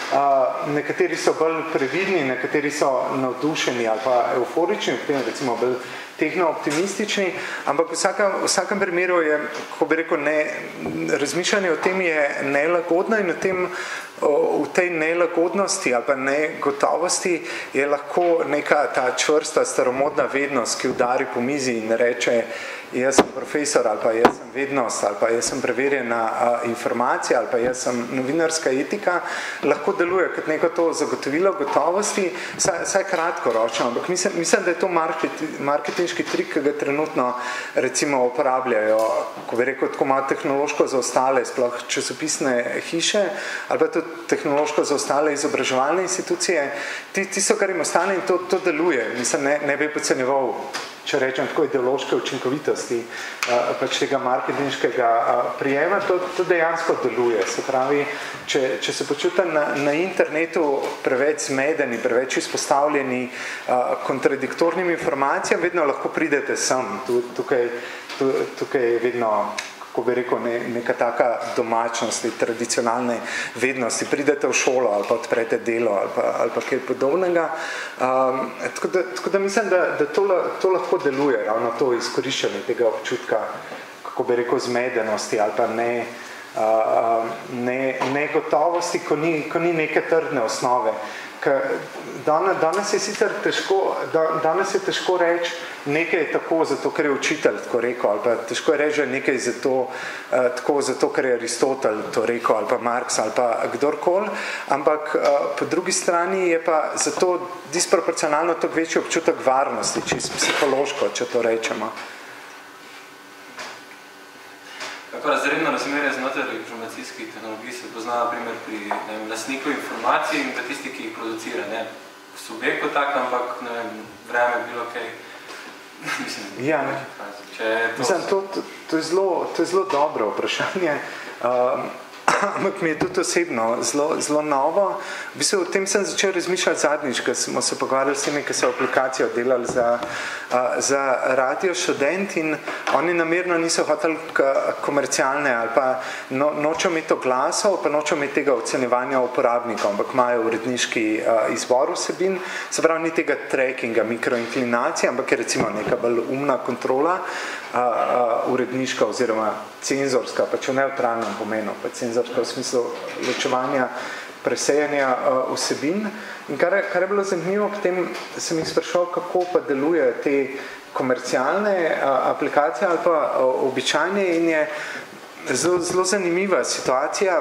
Uh, nekateri so bolj previdni, nekateri so navdušeni ali pa euforični, recimo bolj tehno-optimistični, ampak v vsakem, v vsakem primeru je, ko bi rekel, ne, razmišljanje o tem je nelagodno in o tem, o, v tej nelagodnosti ali pa negotovosti je lahko neka ta čvrsta staromodna vednost, ki udari po mizi in reče, jaz sem profesor ali pa jaz sem vednost ali pa jaz sem preverjena a, informacija ali pa jaz sem novinarska etika, lahko deluje kot neko to zagotovilo gotovosti, saj, saj kratkoročno, ampak mislim, mislim, da je to market, marketinški trik, ki ga trenutno recimo uporabljajo, ko bi rekel, tako malo tehnološko zaostale, sploh časopisne hiše ali pa tudi tehnološko zaostale izobraževalne institucije, ti, ti so, kar jim ostane in to, to deluje, mislim, ne, ne bi podcenjeval, če rečem tako, ideološke učinkovitosti pač tega marketinškega prijema, to, to dejansko deluje. Se pravi, če, če se počutim na, na internetu preveč zmedeni, preveč izpostavljeni kontradiktornim informacijam, vedno lahko pridete sem. Tukaj, tukaj je vedno, ko bi rekel, ne, neka taka domačnost, tradicionalne vednosti. Pridete v šolo ali pa odprete delo ali pa, ali pa kaj podobnega. Um, tako, da, tako da mislim, da, da to, to lahko deluje, ravno to izkoriščanje tega občutka, kako bi rekel, zmedenosti ali pa ne, uh, ne, negotovosti, ko ni, ko ni neke trdne osnove. danes je sicer težko, danes je težko reči nekaj tako, zato ker je učitelj tako rekel, ali pa težko je reči nekaj zato, tako, zato ker je Aristotel to rekel, ali pa Marx, ali pa kdorkoli, ampak po drugi strani je pa zato disproporcionalno toliko večji občutek varnosti, čisto psihološko, če to rečemo. Kako razredno razmerje znotraj informacijskih tehnologij se pozna na primer pri vem, lastniku informacij in pa tisti, ki jih producira, ne v subjektu tak, ampak ne vem, vreme bilo kaj. Mislim, ja, če to... Mislim, to, to, to, je zelo, to je zelo dobro vprašanje. Um, ampak mi je tudi osebno zelo, zelo novo. V bistvu, o tem sem začel razmišljati zadnjič, ko smo se pogovarjali s temi, ki so aplikacijo delali za, uh, za Radio Študent in oni namerno niso hoteli komercialne ali pa no, nočejo imeti oglasov, pa nočejo imeti tega ocenjevanja uporabnikov, ampak imajo uredniški uh, izbor vsebin, se pravi ni tega trackinga, mikroinklinacije, ampak je recimo neka bolj umna kontrola uh, uh, uredniška oziroma cenzorska, pa če v neutralnem pomenu, pa cenzorska v smislu ločevanja, presejanja uh, vsebin. In kar je, kar je bilo zanimivo, potem sem jih sprašal, kako pa delujejo te komercialne uh, aplikacije ali pa uh, običajne in je zelo, zelo zanimiva situacija,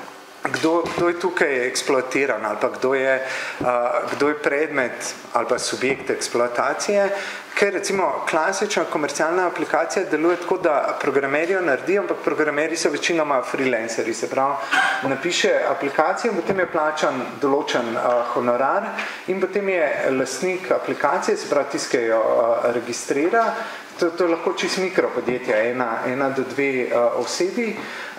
kdo, kdo je tukaj eksploatiran ali pa kdo je, uh, kdo je predmet ali pa subjekt eksploatacije. Ker recimo klasična komercialna aplikacija deluje tako, da programerijo naredi, ampak programeri so večinoma freelanceri, se pravi, napiše aplikacijo, potem je plačan določen uh, honorar in potem je lastnik aplikacije, se pravi, tisti, ki jo uh, registrira. To, to je lahko čisto mikropodjetja, ena, ena do dve uh, osebi.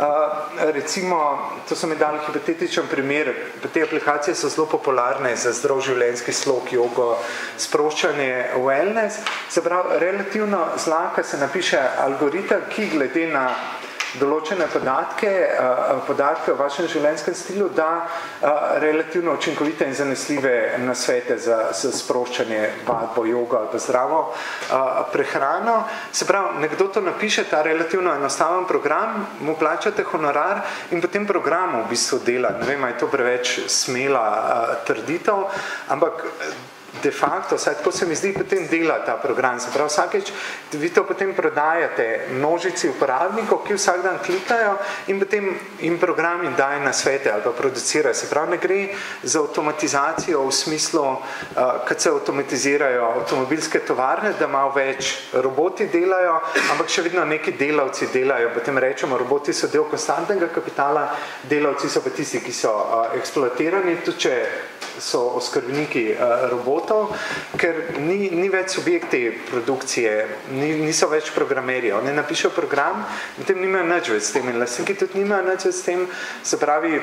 Uh, recimo, to so mi dali hipotetičen primer, te aplikacije so zelo popularne za zdrav življenjski slog, jogo, sproščanje, wellness. Se pravi, relativno zlahka se napiše algoritem, ki glede na določene podatke, uh, podatke o vašem življenjskem stilu, da uh, relativno učinkovite in zanesljive nasvete za, za sproščanje, vadbo, jogo ali pa zdravo uh, prehrano. Se pravi, nekdo to napiše, ta relativno enostaven program, mu plačate honorar in potem program v bistvu dela. Ne vem, je to preveč smela uh, trditev, ampak de facto, vsaj tako se mi zdi, potem dela ta program. Se pravi, vsakeč vi to potem prodajate množici uporabnikov, ki vsak dan klikajo in potem jim program jim daje na svete ali pa producirajo. Se pravi, ne gre za avtomatizacijo v smislu, uh, kad se avtomatizirajo avtomobilske tovarne, da malo več roboti delajo, ampak še vedno neki delavci delajo. Potem rečemo, roboti so del konstantnega kapitala, delavci so pa tisti, ki so uh, eksploatirani, tudi če so oskrbniki uh, robotov, ker ni, ni več subjekti produkcije, ni, niso več programerji. Oni napišejo program, potem nimajo nič več s tem in lastniki tudi nimajo nič več s tem, se pravi,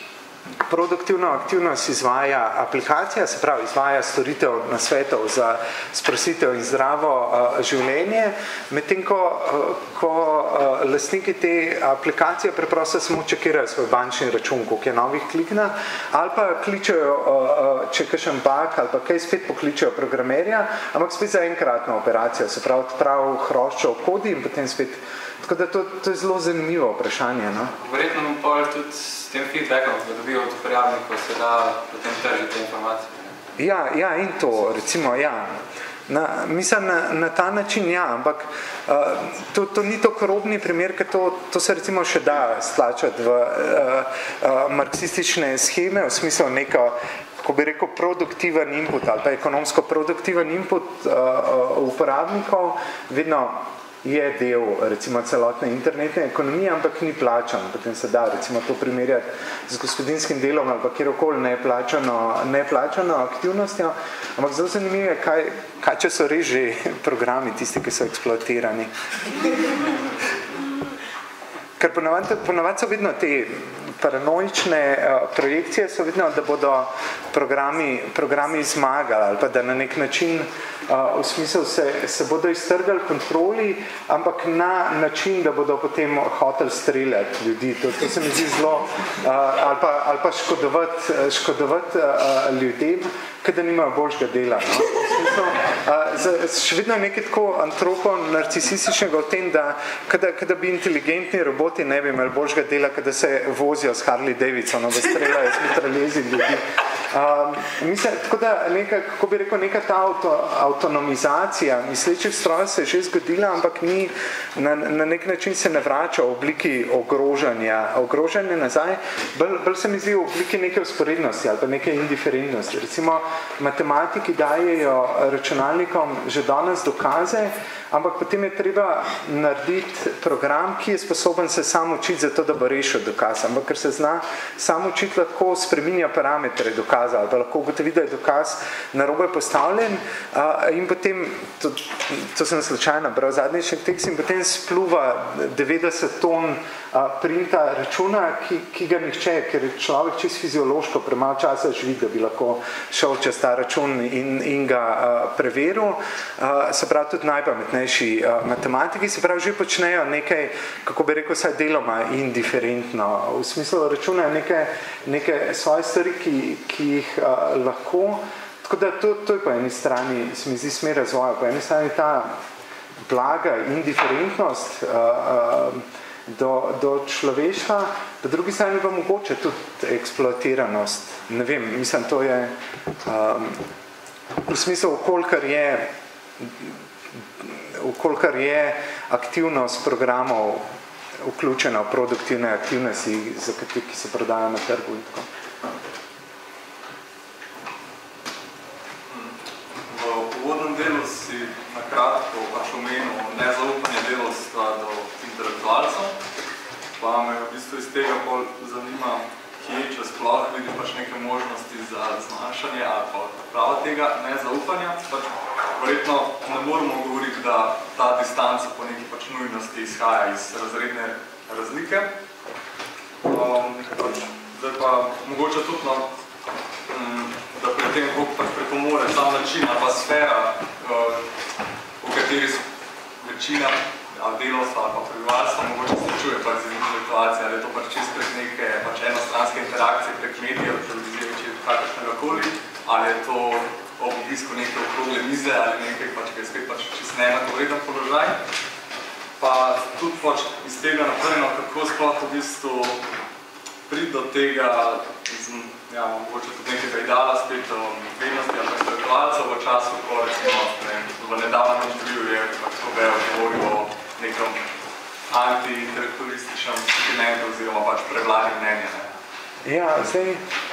produktivno aktivnost izvaja aplikacija, se pravi, izvaja storitev nasvetov za sprostitev in zdravo uh, življenje, medtem ko, uh, ko uh, lastniki te aplikacije preprosto samo čekirajo svoj bančni račun, koliko je novih klikna, ali pa kličejo, uh, če kakšen bug, ali pa kaj spet pokličejo programerja, ampak spet za enkratno operacijo, se pravi, prav hroščo v kodi in potem spet. Tako da to, to je zelo zanimivo vprašanje. No? Verjetno bom pa tudi s tem feedbackom, ki ga dobijo od uporabnikov, se da potem tržiti informacije. Ne? Ja, ja, in to, recimo, ja. Na, mislim, na, na ta način, ja, ampak uh, to, to ni to korobni primer, ker to, to se recimo še da stlačati v uh, uh, marksistične scheme, v smislu neko, kako bi rekel, produktiven input ali pa ekonomsko produktiven input uh, uh, uporabnikov, vedno je del, recimo, celotne internetne ekonomije, ampak ni plačan. Potem se da, recimo, to primerjati z gospodinskim delom ali pa kjerokoli neplačano, neplačano aktivnostjo. Ampak zelo zanimivo je, kaj, kaj če so res že programi, tisti, ki so eksploatirani. Ker ponavadi, ponavadi so vedno te paranoične uh, projekcije, so vedno, da bodo programi, programi zmagali ali pa da na nek način uh, v smislu se, se bodo iztrgali kontroli, ampak na način, da bodo potem hoteli streljati ljudi. To, to se mi zdi zelo, uh, ali pa, ali pa škodovati, škodovati uh, ljudem, kada nimajo boljšega dela. No? V smislu, uh, še vedno nekaj tako antropo-narcisističnega v tem, da kada, kada bi inteligentni roboti ne bi imeli boljšega dela, kada se vozijo s Harley Davidsonom, da streljajo s mitraljezi ljudi. Um, mislim, tako da neka, kako bi rekel, neka ta auto, avtonomizacija mislečih strojev se je že zgodila, ampak ni, na, na nek način se ne vrača v obliki ogrožanja. Ogrožanje nazaj, bolj, bolj se mi zdi v obliki neke usporednosti ali pa neke indiferentnosti. Recimo, matematiki dajejo računalnikom že danes dokaze, ampak potem je treba narediti program, ki je sposoben se sam učiti za to, da bo rešil dokaz. Ampak ker se zna sam učiti, lahko spreminja parametre dokaza, ali pa lahko ugotovi, da je dokaz narobe postavljen in potem, to, to sem slučajno bral zadnjični tekst, in potem spluva devetdeset ton printa računa, ki, ki ga nihče, ker je človek čisto fiziološko premalo časa živi, da bi lahko šel čez ta račun in, in ga uh, preveril. Uh, se pravi, tudi najpametnejši uh, matematiki se pravi, že počnejo nekaj, kako bi rekel, saj deloma indiferentno. V smislu računajo neke, neke svoje stvari, ki, ki jih uh, lahko. Tako da to, to je po eni strani, se mi zdi, smer razvoja. Po eni strani ta blaga indiferentnost uh, uh, Do, do človeštva, po drugi strani pa mogoče tudi eksploatiranost. Ne vem, mislim, to je um, v smislu, kolikor je, kolikor je aktivnost programov vključena v produktivne aktivnosti, za kateri, ki se prodajo na trgu in tako. V uvodnem delu si nakratko pač omenil nezaupanje delavstva do intelektualcev, pa me v bistvu iz tega bolj zanima, kje, če sploh vidi pač neke možnosti za zmanjšanje ali pa prava tega nezaupanja. Pač verjetno ne moramo govoriti, da ta distanca po neki pač nujnosti izhaja iz razredne razlike. Um, pač, zdaj pa mogoče tudi, no, um, da pri tem pač pripomore sam način ali pa sfera, uh, v kateri so večina ali delovstva ali pa prebivalstva mogoče srečuje pač z intelektuacijo, ali je to pač čist prek neke pač enostranske interakcije prek medijev, televizije, če kakršnega koli, ali je to ob obisku neke okrogle mize ali nekaj, pač, ki je spet pač čist neenakovreden položaj. Pa tudi pač iz tega naprej, no, kako sploh v bistvu priti do tega, iz, ja, mogoče tudi nekega ideala spet o vednosti ali intelektualcev v času, ko recimo ne, v nedavnem intervjuju je pač Kobejo govoril o nekom anti-intelektualističnem kontinentu oziroma pač prevladi mnenja. Ne? Ja, zdaj,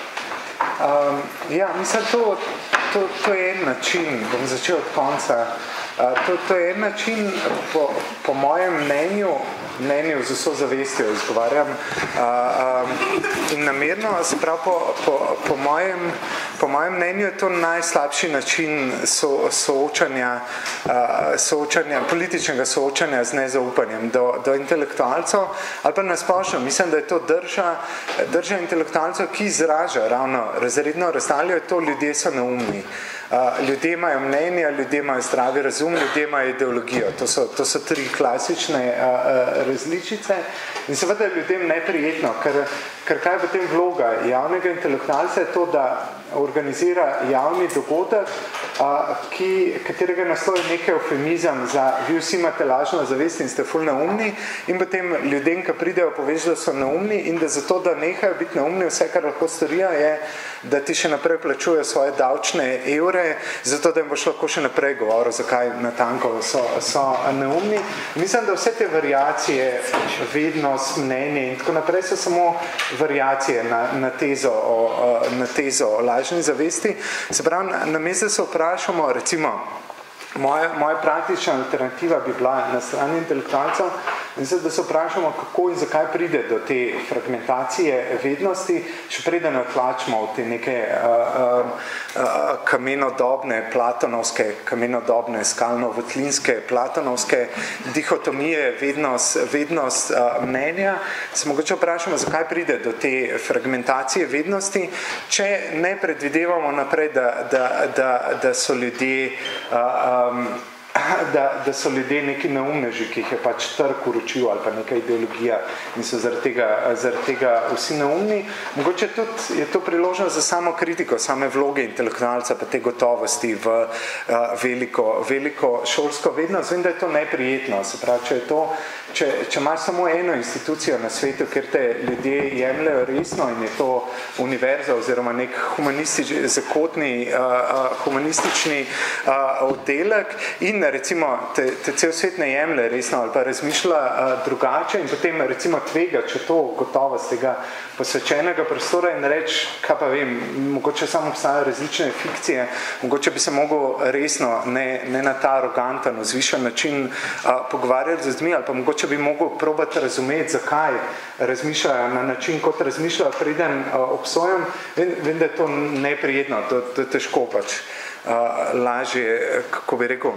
um, ja, mislim, to, to, to je en način, bom začel od konca, uh, to, to je en način, po, po mojem mnenju, mnenju z vso zavestjo izgovarjam uh, um, in namerno, se pravi, po, po, po, mojem, po mojem mnenju je to najslabši način so, soočanja, uh, soočanja, političnega soočanja z nezaupanjem do, do intelektualcev, ali pa nasplošno, mislim, da je to drža, drža intelektualcev, ki izraža ravno razredno razdaljo, je to, ljudje so neumni. Uh, ljudje imajo mnenja, ljudje imajo zdravi razum, ljudje imajo ideologijo. To so, to so tri klasične uh, uh, različice in seveda je ljudem neprijetno, ker, ker kaj je potem vloga javnega intelektualca je to, da organizira javni dogodek, uh, ki, katerega naslov je nekaj eufemizem za vi vsi imate lažno zavest in ste ful neumni in potem ljudem, ki pridejo, poveš, da so neumni in da zato, da nehajo biti neumni, vse, kar lahko storijo, je, da ti še naprej plačujejo svoje davčne evre, zato da jim boš lahko še naprej govoril, zakaj natanko so, so neumni. Mislim, da vse te variacije, vednost, mnenje in tako naprej so samo variacije na, na, tezo, o, na tezo o lažni zavesti. Se pravi, namesto da se vprašamo, recimo, moja, moja praktična alternativa bi bila na strani intelektualcev, in zdaj, da se vprašamo, kako in zakaj pride do te fragmentacije vednosti, še preden odlačimo v te neke uh, uh, kamenodobne, platonovske, kamenodobne, skalno-votlinske, platonovske dihotomije, vednost, vednost uh, mnenja, se mogoče vprašamo, zakaj pride do te fragmentacije vednosti, če ne predvidevamo naprej, da, da, da, da so ljudje uh, um, Da, da so ljudje neki neumneži, ki jih je pač trg uročil ali pa neka ideologija in so zaradi tega, zaradi tega vsi neumni. Mogoče tudi je to priložnost za samo kritiko, same vloge intelektualca pa te gotovosti v uh, veliko, veliko šolsko vednost. Vem, da je to neprijetno, se pravi, če je to, če, če imaš samo eno institucijo na svetu, kjer te ljudje jemljajo resno in je to univerza oziroma nek humanistični, zakotni, uh, humanistični uh, oddelek in recimo te, te cel svet ne jemlje resno ali pa razmišlja uh, drugače in potem recimo tvega, če to gotovost tega posvečenega prostora in reči, kaj pa vem, mogoče samo obstajajo različne fikcije, mogoče bi se mogel resno, ne, ne na ta aroganten, vzvišen način uh, pogovarjati z ljudmi, ali pa mogoče bi mogel probati razumeti, zakaj razmišljajo na način, kot razmišljajo, preden uh, obsojam. Vem, vem, da je to neprijetno, to, to je težko pač uh, lažje, kako bi rekel,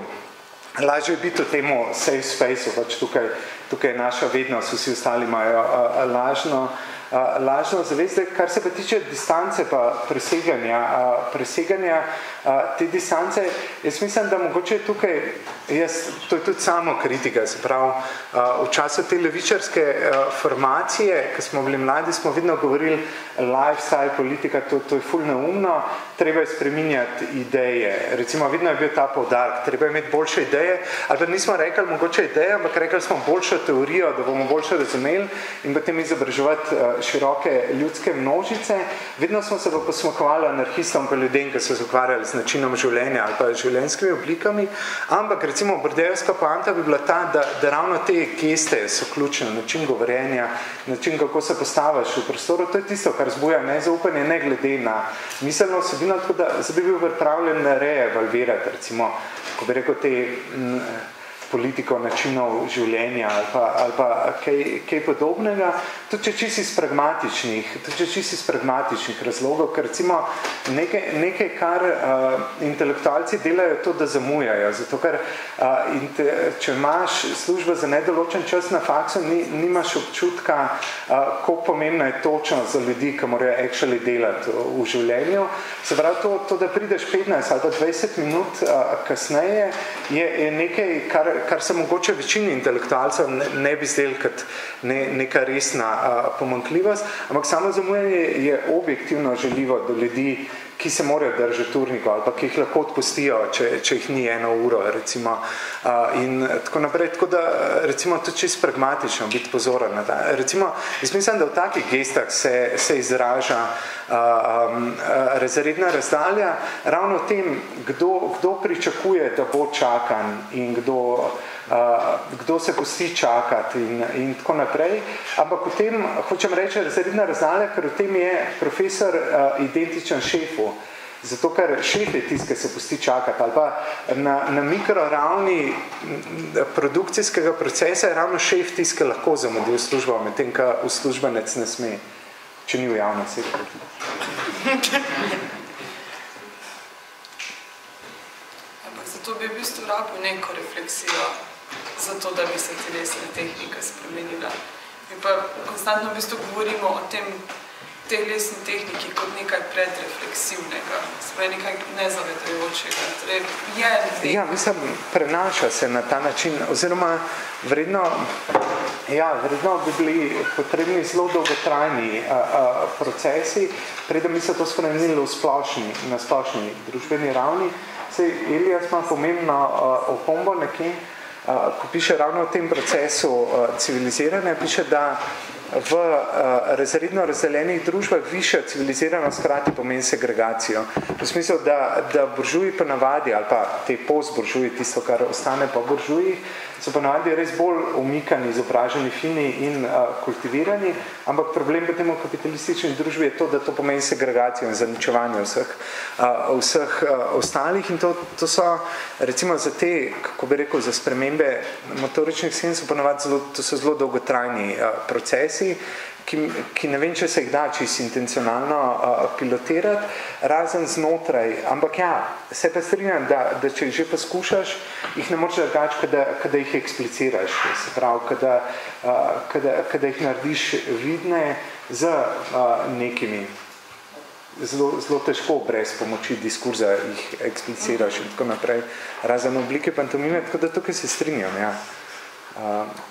lažje biti v temu safe spaceu, pač tukaj, tukaj je naša vednost, vsi ostali imajo uh, lažno, Uh, lažno zavest, kar se pa tiče distance pa preseganja, uh, preseganja uh, te distance, jaz mislim, da mogoče tukaj, jaz, to je tudi samo kritika, se pravi, uh, v času te levičarske uh, formacije, ko smo bili mladi, smo vedno govorili lifestyle, politika, to, to je ful neumno, treba je spreminjati ideje, recimo vedno je bil ta poudarek, treba je imeti boljše ideje, ali pa nismo rekli mogoče ideje, ampak rekli smo boljšo teorijo, da bomo boljše razumeli in potem izobraževati uh, široke ljudske množice. Vedno smo se pa posmakovali anarhistom pa ljudem, ki so se ukvarjali z načinom življenja ali pa življenjskimi oblikami, ampak recimo bordejevska poanta bi bila ta, da, da ravno te geste so ključne, način govorjenja, način, kako se postaviš v prostoru, to je tisto, kar zbuja nezaupanje, ne glede na miselno osebino, tako da zdaj bi bil pripravljen reevalvirati, recimo, ko bi rekel te m, politiko načinov življenja ali pa, ali pa kaj, kaj podobnega, tudi če čisi iz pragmatičnih, tudi če čisi iz pragmatičnih razlogov, ker recimo nekaj, nekaj kar uh, intelektualci delajo to, da zamujajo, zato ker uh, in te, če imaš službo za nedoločen čas na faksu, ni, nimaš občutka, uh, koliko pomembno je točno za ljudi, ki morajo actually delati v, v življenju. Se pravi, to, to, da prideš petnajst ali pa dvajset minut uh, kasneje, je, je nekaj, kar kar se mogoče večini intelektualcev ne, ne bi zdel kot ne, neka resna a, pomanjkljivost, ampak samo zamujanje je objektivno željivo do ljudi, ki se morajo držati urnikov ali pa ki jih lahko odpustijo, če, če jih ni eno uro, recimo. A, in tako naprej, tako da recimo tudi čisto pragmatično biti pozoren na ta. Recimo, jaz mislim, da v takih gestah se, se izraža a, a, razredna razdalja ravno v tem, kdo, kdo pričakuje, da bo čakan in kdo Uh, kdo se pusti čakati in, in tako naprej. Ampak v tem, hočem reči, razredna razdalja, ker v tem je profesor uh, identičen šefu. Zato, ker šef je tist, ki se pusti čakati. Ali pa na, na mikroravni produkcijskega procesa je ravno šef tist, ki lahko zamudi v službo, medtem, ko uslužbenec ne sme, če ni v javnem sektorju. Ampak zato bi v bistvu rabil neko refleksijo, zato, da bi se telesna tehnika spremenila. Mi pa konstantno v bistvu govorimo o tem telesni tehniki kot nekaj predrefleksivnega, sprej nekaj nezavedajočega. Torej, je nekaj... Ja, mislim, prenaša se na ta način, oziroma vredno, ja, vredno bi bili potrebni zelo dolgotrajni a, a, procesi, preden bi se to spremenili v splošni, na splošni družbeni ravni. Sej, Elijas ima pomembno uh, opombo nekje, uh, ko piše ravno v tem procesu uh, civiliziranja, piše, da v uh, razredno razdeljenih družbah višja civiliziranost hkrati pomeni segregacijo. V smislu, da, da buržuji pa navadi, ali pa te postburžuji, tisto, kar ostane po buržujih, so pa navadi res bolj umikani, izobraženi, fini in uh, kultivirani, ampak problem potem v kapitalistični družbi je to, da to pomeni segregacijo in zaničevanje vseh, uh, vseh uh, ostalih in to, to so recimo za te, kako bi rekel, za spremembe motoričnih scen so ponavadi zelo, to so zelo dolgotrajni uh, procesi, ki, ki ne vem, če se jih da čisto intencionalno uh, pilotirati, razen znotraj, ampak ja, se pa strinjam, da, da če jih že poskušaš, jih ne moreš drugače, kada, kada jih ekspliciraš, se pravi, kada, uh, kada, kada jih narediš vidne z uh, nekimi. Zelo, zelo težko brez pomoči diskurza jih ekspliciraš in tako naprej, razen oblike pantomime, tako da tukaj se strinjam, ja. Uh,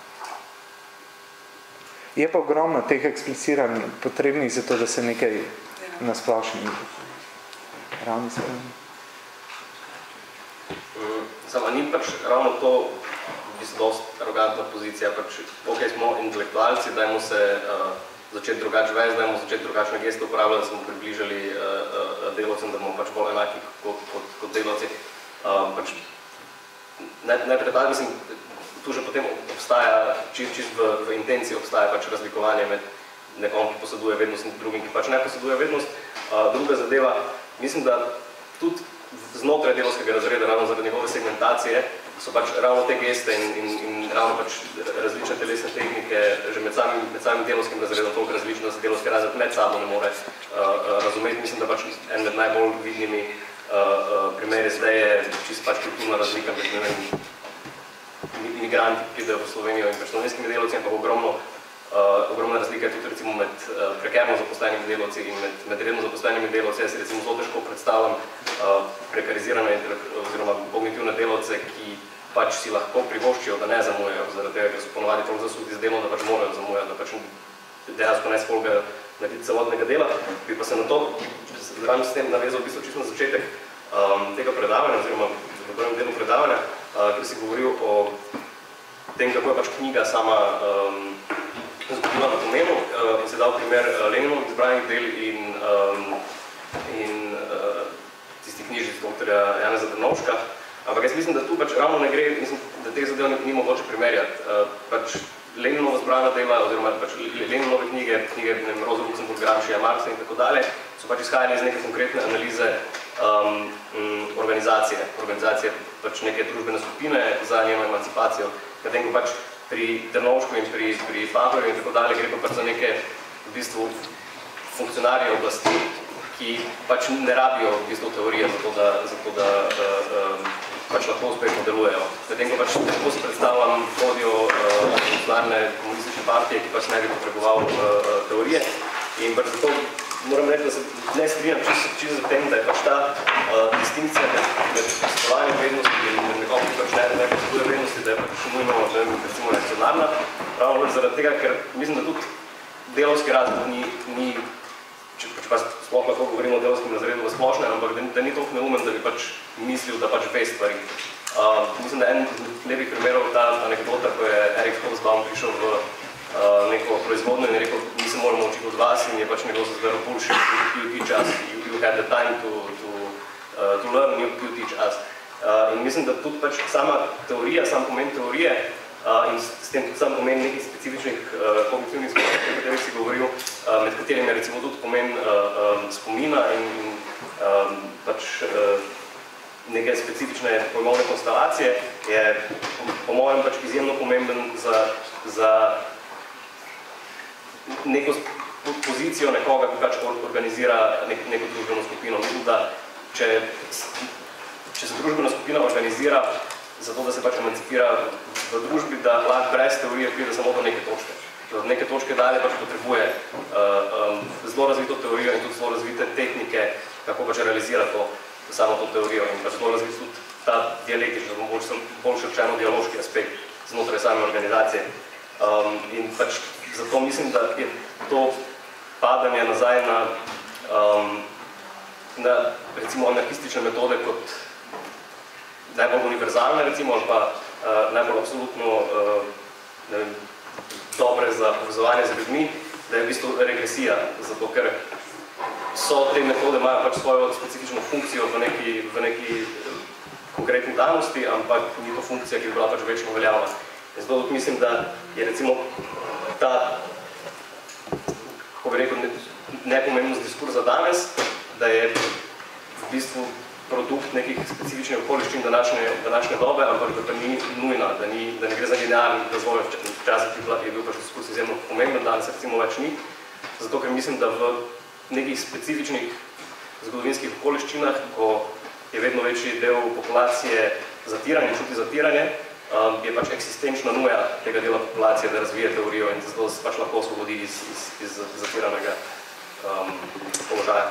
Je pa ogromno teh ekspliciranj potrebnih za to, da se nekaj na splošni ravni spremeni. Samo ni pač ravno to bistvu dosti arrogantna pozicija, pač ok, smo intelektualci, dajmo se uh, začeti drugače vesti, dajmo začeti drugačne geste uporabljati, da smo približali uh, uh, delovcem, da bomo pač bolj enaki kot, kot, kot delovci. Uh, pač, najprej tako, mislim, tu že potem obstaja, čist, čist v, v intenciji obstaja pač razlikovanje med nekom, ki poseduje vednost in drugim, ki pač ne poseduje vednost. Uh, druga zadeva, mislim, da tudi znotraj delovskega razreda, ravno zaradi njegove segmentacije, so pač ravno te geste in, in, in ravno pač različne telesne tehnike že med samim, med samim delovskim razredom toliko različno, da se delovski razred med sabo ne more uh, razumeti. Mislim, da pač en med najbolj vidnimi uh, uh, primeri zdaj je čisto pač kulturna razlika med, ne vem, imigranti, ki pridejo v Slovenijo in pač slovenskimi delovci, ampak ogromno Uh, ogromna razlika je tudi recimo med uh, prekerno zaposlenimi delovci in med, med redno zaposlenimi delovci. Jaz si recimo zelo težko predstavljam uh, prekarizirane oziroma kognitivne delovce, ki pač si lahko privoščijo, da ne zamujajo, zaradi tega, ker so ponovadi toliko zasudi z delom, da pač morajo zamujati, da pač dejansko ne spolgajo narediti celotnega dela. Bi pa se na to, zraven s tem navezal v bistvu čisto na začetek um, tega predavanja, oziroma v prvem delu predavanja, uh, ker si govoril o tem, kako je pač knjiga sama um, zgodila na pomenu uh, in se dal primer uh, Leninovih izbranih del in, um, in uh, tisti knjižnic doktorja Janeza Drnovška. Ampak jaz mislim, da tu pač ravno ne gre, mislim, da teh zadev ni, ni mogoče primerjati. Uh, pač Leninova zbrana dela, oziroma pač Leninove knjige, knjige Rosa Luxemburg, Gramscija, Marxa in tako dalje, so pač izhajali iz neke konkretne analize um, um, organizacije, organizacije pač neke družbene skupine za njeno emancipacijo. Medtem ko pač pri Drnovšku in pri, pri Pahorju in tako dalje gre pa pač za neke v bistvu funkcionarje oblasti, ki pač ne rabijo v bistvu teorije za to, da, za to, da uh, um, pač lahko uspešno delujejo. Medtem ko pač tako si predstavljam vodijo funkcionarne uh, komunistične partije, ki pač ne bi potreboval uh, teorije. In pač zato moram reči, da se ne strinjam čisto za tem, da je pač ta uh, distinkcija med spoštovanjem vrednosti in med nekom, ki pač ne, ne poseduje vrednosti, da je pač nujno, ne vem, recimo reakcionarna. Ravno zaradi tega, ker mislim, da tudi delovski razred ni, ni če pač pa sploh lahko govorimo o delovskem razredu v splošnem, ampak da, da ni toliko neumen, da bi pač mislil, da pač ve stvari. Uh, mislim, da en lepih primerov ta anekdota, ko je Erik Hobsbawm prišel v Uh, neko proizvodno in je rekel, mi se moramo učiti od vas in je pač nekdo se zdaj bullshit, you teach us, you, you had the time to, to, uh, to learn, you, you teach us. Uh, in mislim, da tudi pač sama teorija, sam pomen teorije uh, in s, s tem tudi sam pomen nekih specifičnih uh, kognitivnih sposobnosti, o katerih si govoril, uh, med katerimi je recimo tudi pomen uh, um, spomina in, in um, pač uh, neke specifične pojmovne konstelacije, je po, po mojem pač izjemno pomemben za, za neko pozicijo nekoga, ki pač organizira nek, neko družbeno skupino. Mislim, da če, če se družbena skupina organizira zato, da se pač emancipira v družbi, da lahko brez teorije pride samo do neke točke. Do neke točke dalje pač potrebuje uh, um, zelo razvito teorijo in tudi zelo razvite tehnike, kako pač realizira to, samo to teorijo in pač zelo razvit tudi ta dialektični, bolj rečeno dialoški aspekt znotraj same organizacije. Um, in pač zato mislim, da je to padanje nazaj na, um, na recimo anarhistične metode kot najbolj univerzalne recimo, ali pa uh, najbolj absolutno uh, ne vem, dobre za povezovanje z ljudmi, da je v bistvu regresija, zato ker so te metode imajo pač svojo specifično funkcijo v neki, v neki konkretni danosti, ampak ni to funkcija, ki bi bila pač večno veljavna. In zato tudi mislim, da je recimo ta, kako bi rekel, nepomembnost diskurza danes, da je v bistvu produkt nekih specifičnih okoliščin današnje, današnje dobe, ampak da pa ni nujna, da, ni, da ne gre za linearni razvoj. Včasih je bil pač diskurs izjemno pomemben, danes recimo več ni. Zato, ker mislim, da v nekih specifičnih zgodovinskih okoliščinah, ko je vedno večji del populacije zatiranje, čuti zatiranje, Um, je pač eksistenčna nuja tega dela populacije, da razvije teorijo in zato se pač lahko osvobodi iz, iz, iz zatiranega um, položaja.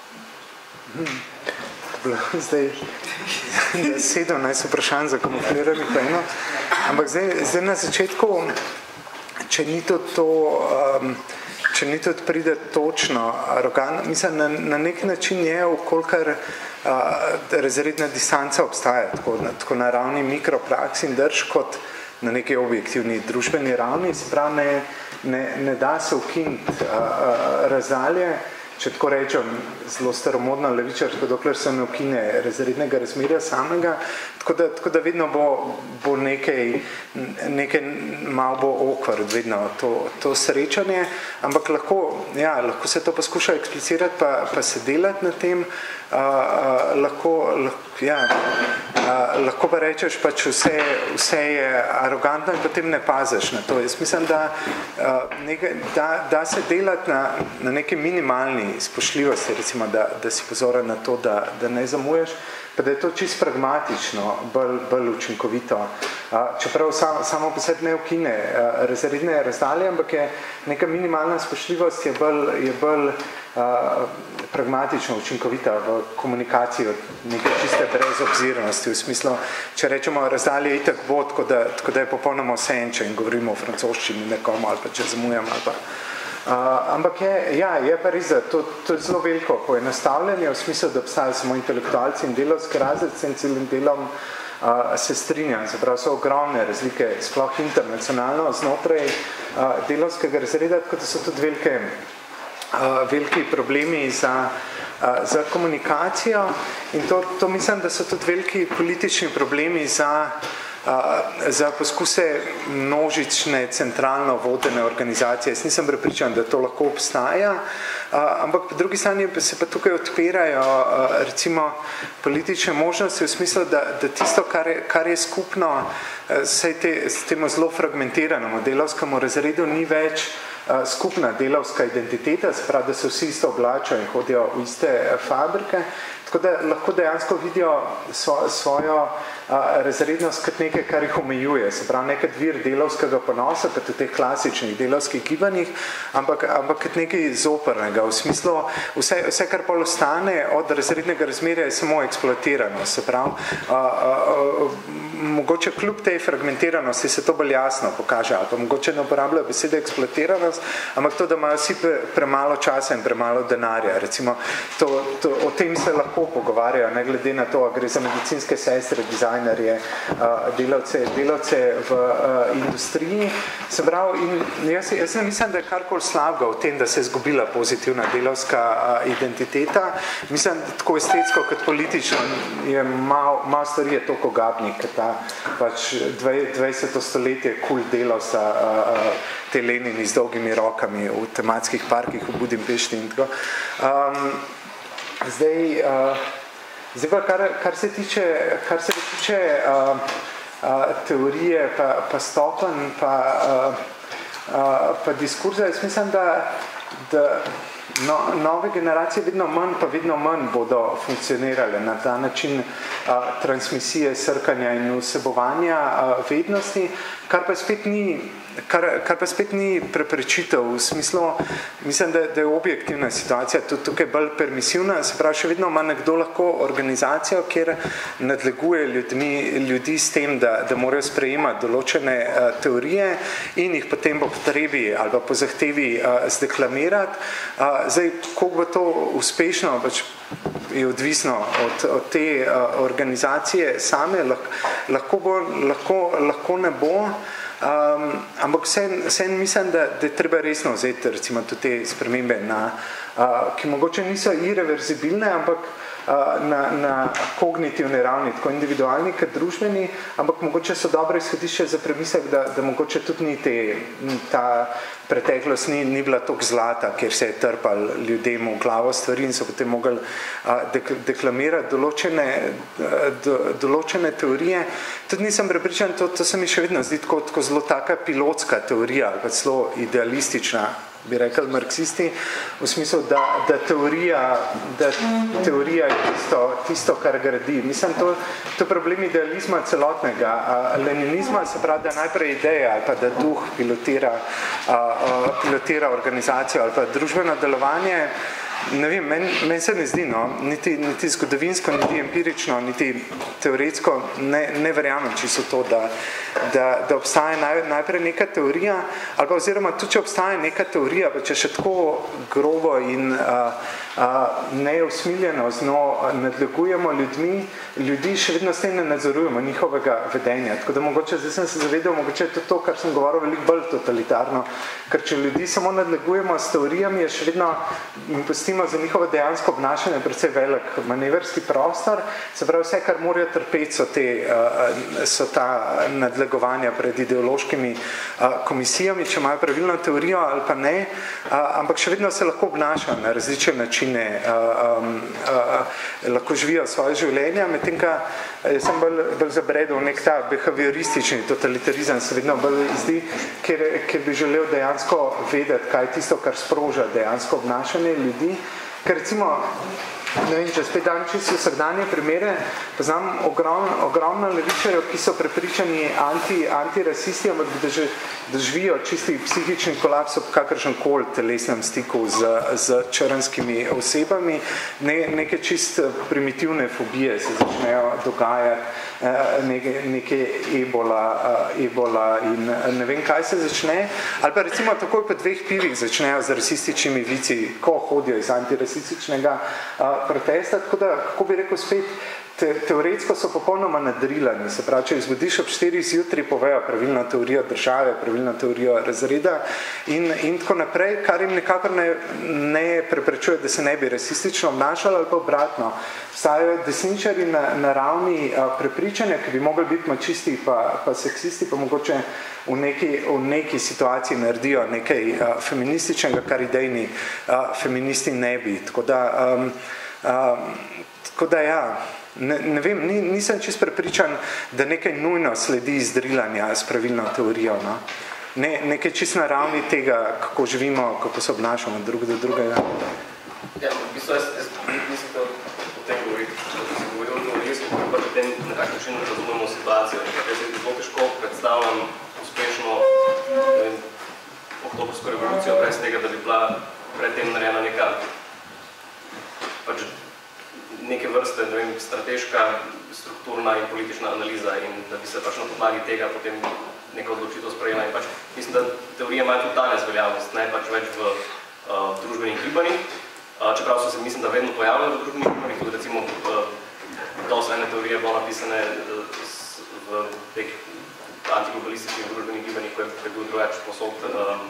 Zdaj, sedemnajst vprašanj zakamufliranih v eno, ampak zdaj, zdaj na začetku, če ni to to, um, če ni to pride točno arogantno, mislim, na, na nek način je, okolikor Uh, razredna distanca obstaja, tako na, tako na ravni mikroprakse in drž, kot na neki objektivni družbeni ravni, se pravi, ne, ne, ne da se ukiniti razdalje, če tako rečem, zelo staromodno levičarsko, dokler se ne ukine razrednega razmerja samega, tako da, tako da vedno bo, bo nekaj, nekaj malo bo awkward, vedno to, to srečanje, ampak lahko, ja, lahko se to poskuša eksplicirati, pa, pa se delati na tem, uh, uh, lahko, lahko, ja, uh, lahko pa rečeš, pač vse, vse je arogantno in potem ne paziš na to. Jaz mislim, da, uh, nekaj, da, da se delati na, na neki minimalni spoštljivosti, recimo, da, da si pozoren na to, da, da ne zamuješ, pa da je to čisto pragmatično, bolj, bolj učinkovito. Čeprav sam, samo po sebi ne ukine razredne razdalje, ampak je neka minimalna spoštljivost je bolj, je bolj uh, pragmatično učinkovita v komunikaciji od neke čiste brezobzirnosti. V smislu, če rečemo, razdalje itak bo, tako da, tako da je popolnoma vseeno, in govorimo o francoščini nekomu, ali pa če zamujam, ali pa Uh, ampak je, ja, je pa res, da to, to je zelo veliko poenostavljanje v smislu, da obstajajo samo intelektualci in delavski razred, s celim delom uh, se strinjam, zaprav so ogromne razlike, sploh internacionalno, znotraj uh, delavskega razreda, tako da so tudi velike, uh, veliki problemi za, uh, za komunikacijo in to, to mislim, da so tudi veliki politični problemi za za poskuse množične centralno vodene organizacije. Jaz nisem prepričan, da to lahko obstaja, ampak po drugi strani se pa tukaj odpirajo recimo politične možnosti v smislu, da, da tisto, kar je, kar je skupno saj te, s temu zelo fragmentiranemu delavskemu razredu, ni več skupna delavska identiteta, se pravi, da se vsi isto oblačajo in hodijo v iste fabrike, tako da lahko dejansko vidijo svo, svojo a, razrednost kot nekaj, kar jih omejuje, se pravi, nekaj vir delavskega ponosa, kot v teh klasičnih delavskih gibanjih, ampak, ampak kot nekaj zoprnega, v smislu, vse, vse kar pol ostane od razrednega razmerja, je samo eksploatirano, se pravi, a, a, a, mogoče kljub tej fragmentiranosti se to bolj jasno pokaže, ali pa mogoče ne uporabljajo besede eksploatiranost, ampak to, da imajo vsi pre, premalo časa in premalo denarja, recimo, to, to, o tem se lahko pogovarjajo, ne glede na to, a gre za medicinske sestre, dizajnerje, delavce, delavce v industriji. Se pravi, in jaz, jaz ne mislim, da je karkoli slabega v tem, da se je izgubila pozitivna delavska identiteta. Mislim, da tako estetsko kot politično je malo mal stvari je toliko gabnik, ker ta pač dvajseto stoletje kul delavca te Lenini z dolgimi rokami v tematskih parkih v Budimpešti in tako. Um, Zdaj, uh, zdaj pa, kar, kar se tiče, kar se tiče uh, uh, teorije, pa, pa stopenj, pa, uh, uh, pa diskurza, jaz mislim, da, da no, nove generacije vedno manj, pa vedno manj bodo funkcionirale na ta način uh, transmisije, srkanja in vsebovanja uh, vednosti, kar pa spet ni Kar, kar pa spet ni preprečitev v smislu, mislim, da, da je objektivna situacija tudi tukaj bolj permisivna, se pravi, še vedno ima nekdo lahko organizacijo, kjer nadleguje ljudmi, ljudi s tem, da, da morajo sprejemati določene uh, teorije in jih potem po potrebi ali pa po zahtevi uh, zdeklamirati. Uh, zdaj, koliko bo to uspešno, pač je odvisno od, od te uh, organizacije same, lahko, lahko, bo, lahko, lahko ne bo. Um, ampak vse mislim, da, da je treba resno vzeti recimo tudi te spremembe, na, uh, ki mogoče niso irreverzibilne, ampak uh, na, na kognitivni ravni, tako individualni kot družbeni, ampak mogoče so dobre izhodišče za premislek, da, da mogoče tudi ni te, ta preteklost ni, ni bila toliko zlata, kjer se je trpal ljudem v glavo stvari in so potem mogli uh, dek, deklamirati določene, uh, do, določene teorije. Tudi nisem prepričan, to, to se mi še vedno zdi tako, tako zelo taka pilotska teorija, ali pa zelo idealistična, bi rekel marksisti, v smislu, da, da teorija, da teorija je tisto, tisto, kar gradi. Mislim, to, to problem idealizma celotnega. Uh, leninizma se pravi, da najprej ideja, ali pa da duh pilotira, uh, uh, pilotira organizacijo, ali pa družbeno delovanje. ne vem, meni men se ne zdi, no, niti, niti zgodovinsko, niti empirično, niti teoretsko ne, ne verjamem čisto to, da, da, da obstaja naj, najprej neka teorija, ali pa oziroma tudi, če obstaja neka teorija, pa če še tako grobo in a, a, neusmiljeno z njo nadlegujemo ljudmi, ljudi še vedno s tem ne nadzorujemo njihovega vedenja. Tako da mogoče, zdaj sem se zavedal, mogoče je to to, kar sem govoril, veliko bolj totalitarno, ker če ljudi samo nadlegujemo s teorijami, je še vedno in pustimo za njihovo dejansko obnašanje precej velik manevrski prostor, se pravi vse, kar morajo trpeti, so, te, so ta nadlegovanja pred ideološkimi komisijami, če imajo pravilno teorijo ali pa ne, ampak še vedno se lahko obnašajo na različne načine, lahko živijo svoje življenja, medtem ka jaz sem bolj, bolj zabredel nek ta behavioristični totalitarizem, se vedno bolj zdi, ker, ker bi želel dejansko vedeti, kaj je tisto, kar sproža dejansko obnašanje ljudi, ker recimo, ne vem, če spet dam čisto vsakdanje primere, poznam ogromno, ogromno levičarjev, ki so prepričani anti, antirasisti, ampak da, že, da živijo čisti psihični kolaps ob kakršen koli telesnem stiku z, z črnskimi osebami, ne, neke čist primitivne fobije se začnejo dogajati, neke, neke ebola, ebola in ne vem, kaj se začne, ali pa recimo takoj po dveh pivih začnejo z rasističnimi vici, ko hodijo iz antirasističnega protesta, tako da, kako bi rekel spet, te, teoretsko so popolnoma nadrilani, se pravi, če izbudiš ob štirih zjutraj, povejo pravilno teorijo države, pravilno teorijo razreda in, in tako naprej, kar jim nekako ne, ne preprečuje, da se ne bi rasistično obnašali ali pa obratno. Vstajajo desničari na, na ravni a, prepričanja, ki bi mogli biti mačisti pa, pa seksisti, pa mogoče v neki, v neki situaciji naredijo nekaj a, feminističnega, kar idejni a, feministi ne bi. Tako da, um, um, tako da ja, ne, ne vem, ni, nisem čist prepričan, da nekaj nujno sledi izdrilanja s pravilno teorijo. No? Ne, nekaj čist na ravni tega, kako živimo, kako se obnašamo drug do drugega. Ja, v bistvu jaz, jaz mislim, da o tem govoriti, da se govoril o teoriji, smo prvi tem na kak način razumemo situacijo. Jaz se zelo težko predstavljam uspešno oktobrsko revolucijo brez tega, da bi bila predtem narejena neka pač neke vrste, ne vem, strateška, strukturna in politična analiza in da bi se pač na podlagi tega potem neka odločitev sprejela. In pač mislim, da teorije imajo tudi danes veljavnost, ne pač več v uh, družbenih gibanjih, uh, čeprav so se, mislim, da vedno pojavljali v družbenih gibanjih, tudi recimo uh, dosti ene teorije bilo napisane uh, v teh antiglobalističnih družbenih gibanjih, ko je bil drugač posod, uh,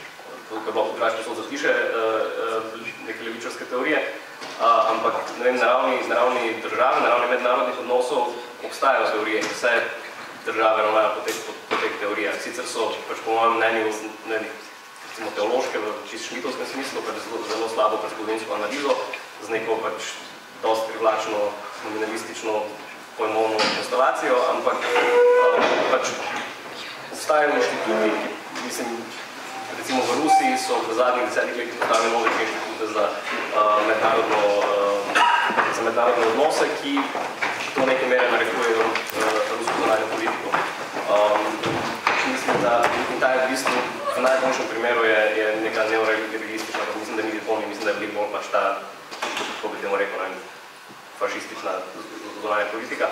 ko je bilo drugač posod zapiše uh, uh, neke levičarske teorije. Uh, ampak ne vem, na ravni, na ravni države, na ravni mednarodnih odnosov obstajajo teorije in vse države ravnajo po teh, po, po teh teorijah. Sicer so pač po mojem mnenju ne, recimo teološke v čist šmitovskem smislu, pač zelo, zelo slabo pač zgodovinsko analizo z neko pač dosti privlačno nominalistično pojmovno instalacijo, ampak uh, pač obstajajo inštituti, ki mislim, recimo v Rusiji so v zadnjih desetih letih postavili nove inštitute za, uh, mednarodno, uh, za mednarodne odnose, ki to neke mere narekujejo uh, rusko zunanjo politiko. Um, mislim, da in ta je v bistvu v najboljšem primeru je, je neka neorealistična, mislim, da ni dipolni, mislim, da je bolj pač ta, kako bi temu rekel, ne, fašistična zunanja politika.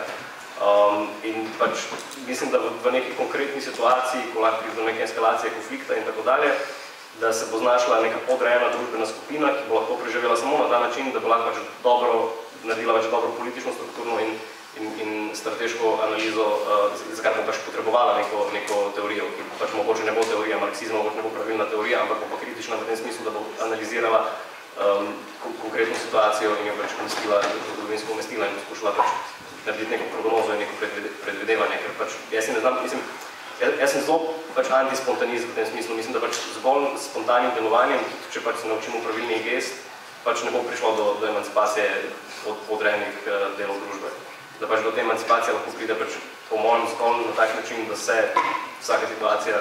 Um, in pač mislim, da v, v neki konkretni situaciji, ko lahko pride do neke eskalacije konflikta in tako dalje, da se bo znašla neka podrejena družbena skupina, ki bo lahko preživela samo na ta način, da bo lahko pač dobro, naredila več dobro politično, strukturno in, in, in strateško analizo, uh, za kar bo pač potrebovala neko, neko teorijo, ki pač mogoče ne bo teorija marksizma, mogoče ne bo pravilna teorija, ampak bo pa kritična v tem smislu, da bo analizirala um, konkretno situacijo in jo pač umestila, zgodovinsko umestila in poskušala pač narediti neko prognozo in neko predvidevanje, ker pač jaz ne znam, mislim, jaz, jaz sem zelo pač antispontanist v tem smislu, mislim, da pač zgolj spontanim delovanjem, če pač se naučimo pravilnih gest, pač ne bo prišlo do, do emancipacije od podrejenih uh, delov družbe. Da pač do te emancipacije lahko pride pač po mojem zgolj na tak način, da se vsaka situacija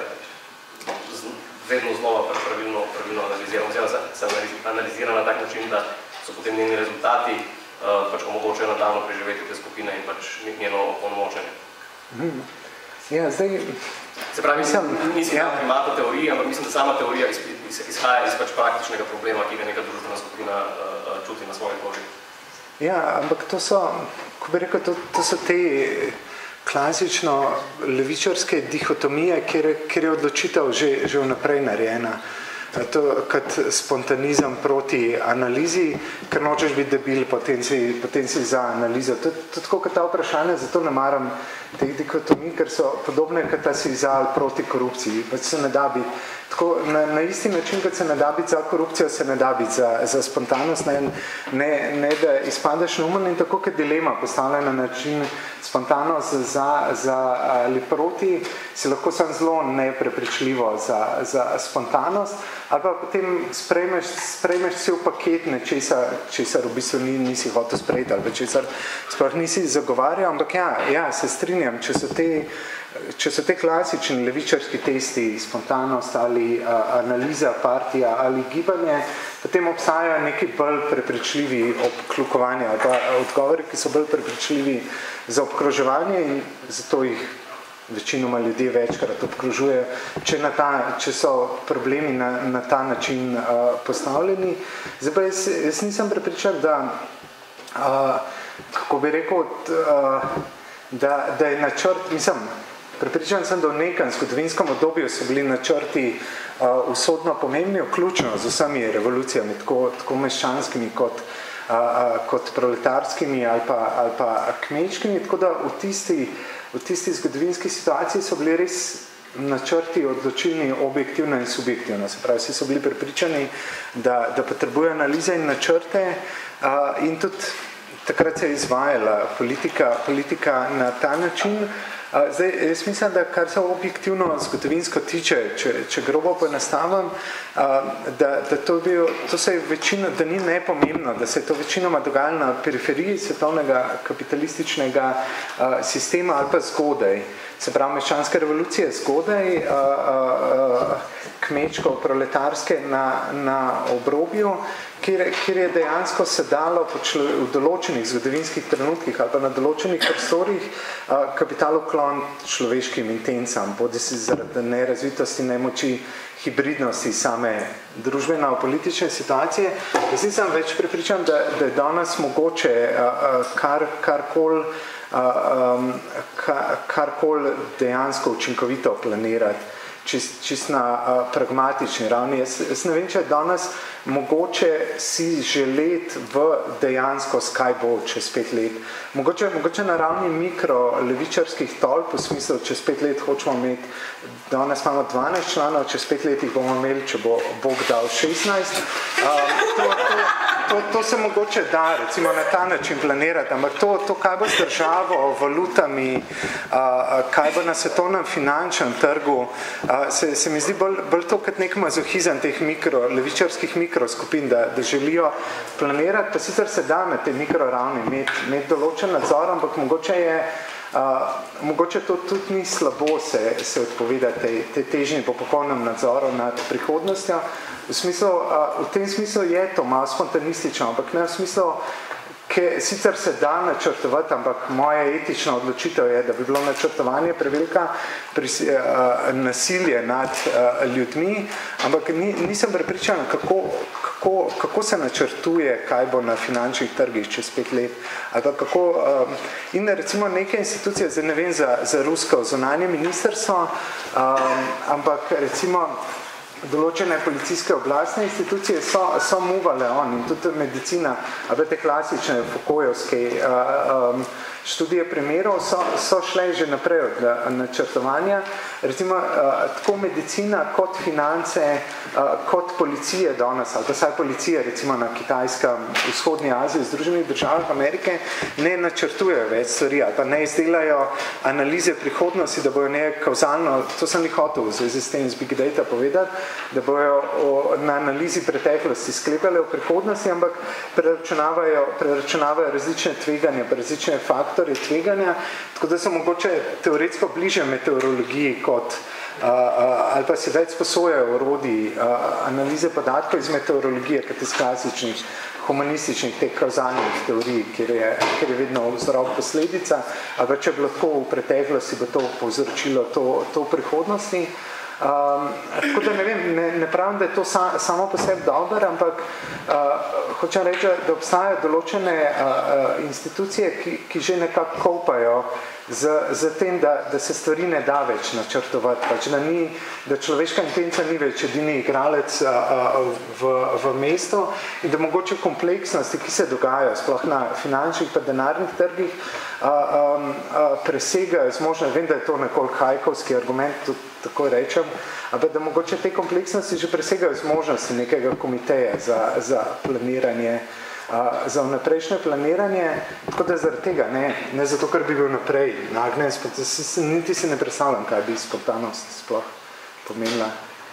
z, vedno znova pač pravilno, pravilno analizira, oziroma se analizira na tak način, da so potem njeni rezultati Uh, pač omogočajo nadaljno preživeti te skupine in pač njeno opolnomočenje. Ja, zdaj... Se pravi, mislim, mislim ja. da primata teorije, ampak mislim, da sama teorija izhaja iz pač praktičnega problema, ki ga neka družbena skupina uh, čuti na svoji koži. Ja, ampak to so, ko bi rekel, to, to so te klasično levičarske dihotomije, kjer, kjer je odločitev že, že vnaprej narejena. To kot spontanizem proti analizi, ker nočeš biti debil, potem si, potem si za analizo. To je tako kot ta vprašanja, zato ne maram teh dikotomij, ker so podobne, kot da si za ali proti korupciji. Pač se ne da biti. Tako, na, na isti način, kot se ne da biti za korupcijo, se ne da biti za, za spontanost, ne, ne, ne da izpadeš neumen in tako, kot dilema postavljena na način spontanost za, za ali proti, si lahko sam zelo neprepričljivo za, za spontanost, ali pa potem sprejmeš, sprejmeš cel paket nečesa, česar v bistvu ni, nisi hotel sprejeti, ali česar sploh nisi zagovarjal, ampak ja, ja, se strinjam, če so te Če so te klasični levičarski testi, spontanost ali a, analiza partija ali gibanje, potem obstajajo neki bolj prepričljivi obklukovanja ali pa odgovori, ki so bolj prepričljivi za obkroževanje in zato jih večinoma ljudje večkrat obkrožuje, če, na ta, če so problemi na, na ta način a, postavljeni. Zdaj pa jaz, jaz nisem prepričan, da, a, kako bi rekel, a, da, da je načrt, mislim, Prepričan sem, da v nekem zgodovinskem obdobju so bili načrti uh, usodno pomembni, vključno z vsemi revolucijami, tako, tako meščanskimi kot, uh, uh, kot proletarskimi ali pa, ali pa kmečkimi, tako da v tisti, v tisti zgodovinski situaciji so bili res načrti odločilni objektivno in subjektivno. Se pravi, vsi so bili prepričani, da, da potrebujejo analize in načrte uh, in tudi takrat se je izvajala politika, politika na ta način. Zdaj, jaz mislim, da kar se objektivno zgodovinsko tiče, če, če grobo poenostavim, da, da, to bil, to se je večino, da ni nepomembno, da se je to večinoma dogajalo na periferiji svetovnega kapitalističnega sistema ali pa zgodaj. Se pravi, meščanske revolucije zgodaj, kmečko-proletarske na, na obrobju, kjer, kjer je dejansko se dalo v določenih zgodovinskih trenutkih ali pa na določenih prostorih kapital uklon človeškim intencam, bodi si zaradi nerazvitosti, nemoči, hibridnosti same družbeno-politične situacije. Jaz nisem več prepričan, da, da je danes mogoče kar, karkoli Um, kar, karkoli dejansko učinkovito planirati, čist, čist na uh, pragmatični ravni. Jaz, jaz ne vem, če je danes mogoče si želeti v dejansko skaj bo čez pet let. Mogoče, mogoče na ravni mikrolevičarskih tolp, v smislu, čez pet let hočemo imeti, danes imamo dvanajst članov, čez pet let jih bomo imeli, če bo Bog dal šestnajst. Um, to, to, to, to se mogoče da, recimo na ta način planirati, ampak to, to kaj bo s državo, valutami, uh, kaj bo na svetovnem finančnem trgu, uh, se, se mi zdi bolj, bolj to kot nek mazohizem teh mikro, levičarskih mikroskupin, da, da želijo planirati, pa sicer se da na te mikroravni imeti, imeti določen nadzor, ampak mogoče je Uh, mogoče to tudi ni slabo se, se odpovedati te, te težnje po popolnem nadzoru nad prihodnostjo. V, smislu, uh, v tem smislu je to malo spontanistično, ampak ne v smislu, ki sicer se da načrtovati, ampak moja etična odločitev je, da bi bilo načrtovanje prevelika pris, uh, nasilje nad uh, ljudmi, ampak ni, nisem prepričan, kako, kako, kako se načrtuje, kaj bo na finančnih trgih čez pet let. Ali pa kako, um, in recimo neke institucije, zdaj ne vem za, za rusko zunanje ministrstvo, um, ampak recimo določene policijske oblastne institucije so, so muvale on in tudi medicina, ali te klasične Foucaultovske uh, um, študije primerov so, so šle že naprej od načrtovanja. Recimo, uh, tako medicina kot finance, uh, kot policije danes, ali pa saj policija recimo na Kitajskem, vzhodni Aziji, Združenih državah Amerike, ne načrtujejo več stvari, ali pa ne izdelajo analize prihodnosti, da bojo ne kauzalno, to sem jih hotel v zvezi s tem z Big Data povedati, da bojo o, na analizi preteklosti sklepali v prihodnosti, ampak preračunavajo, preračunavajo različne tveganja, različne faktorje tveganja, tako da so mogoče teoretsko bliže meteorologiji kot Uh, uh, ali pa se več sposojajo orodji uh, analize podatkov iz meteorologije, kot iz klasičnih humanističnih teh kauzalnih teorij, kjer je, kjer je vedno vzrok posledica, ali pa če je bilo tako v preteklosti, bo to povzročilo to, to v prihodnosti. Um, tako da ne vem, ne, ne pravim, da je to sa, samo po sebi dober, ampak uh, hočem reči, da obstajajo določene uh, institucije, ki, ki že nekako kopajo z, z tem, da, da se stvari ne da več načrtovati, pač, da, ni, da človeška intenca ni več edini igralec uh, uh, v, v mestu in da mogoče kompleksnosti, ki se dogajajo, sploh na finančnih pa denarnih trgih, uh, um, uh, presegajo zmožno, vem, da je to nekoliko hajkovski argument, tudi tako rečem, ampak da mogoče te kompleksnosti že presegajo zmožnosti nekega komiteja za, za planiranje, uh, za vnaprejšnje planiranje, tako da zaradi tega, ne, ne zato, ker bi bil naprej nagnjen, niti si ne predstavljam, kaj bi spontanost sploh pomenila.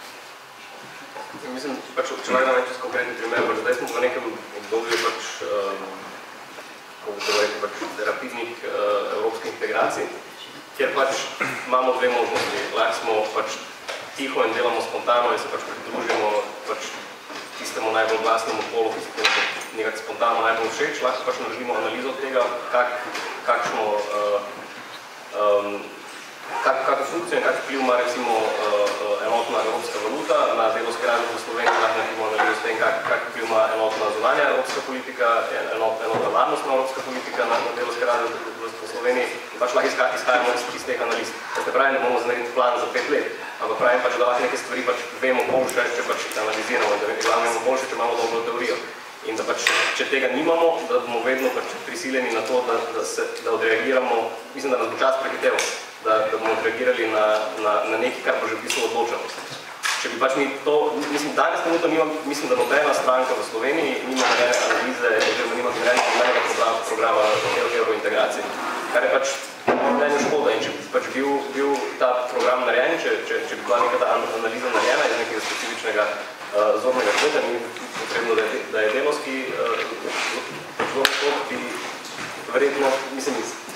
Mislim, pač, če lahko dam čez konkretni primer, pač zdaj smo v nekem obdobju pač, um, kako bi to rekel, pač rapidnih uh, evropskih integracij, kjer pač imamo dve možnosti. Lahko smo pač tiho in delamo spontano in se pač pridružimo pač tistemu najbolj glasnemu polu, ki se tem nekako spontano najbolj všeč. Lahko pač naredimo analizo tega, kak, kakšno uh, um, kak, kakšno funkcijo in kak vpliv ima recimo uh, enotna evropska valuta na delovski razred v Sloveniji, lahko naredimo analizo s tem, kak, kak vpliv ima enotna zunanja evropska politika, enot, enotna varnostna evropska politika na, na delovski razred v Sloveniji in pač lahko izha, izhajamo iz, iz teh analiz. Ker te pravim, da bomo narediti plan za pet let, ampak pravim pač, da lahko neke stvari pač vemo boljše, če pač analiziramo, da vemo boljše, če imamo dobro teorijo. In da pač, če tega nimamo, da bomo vedno pač prisiljeni na to, da, da, se, da odreagiramo, mislim, da nas bo čas prehiteval, da, da bomo odreagirali na, na, na nekaj, kar pa že v bistvu odločamo. Če bi pač mi to, mislim, danes trenutno nimam, mislim, da nobena stranka v Sloveniji nima narejene analize, oziroma nima narejene programa, programa evrointegracije, kar je pač mnenju škoda. In če bi pač bil, bil ta program narejen, če, če, če bi bila neka ta analiza narejena iz nekega specifičnega uh, zornega kota, ni potrebno, da je, da je delovski uh, zorni kot, bi verjetno, mislim,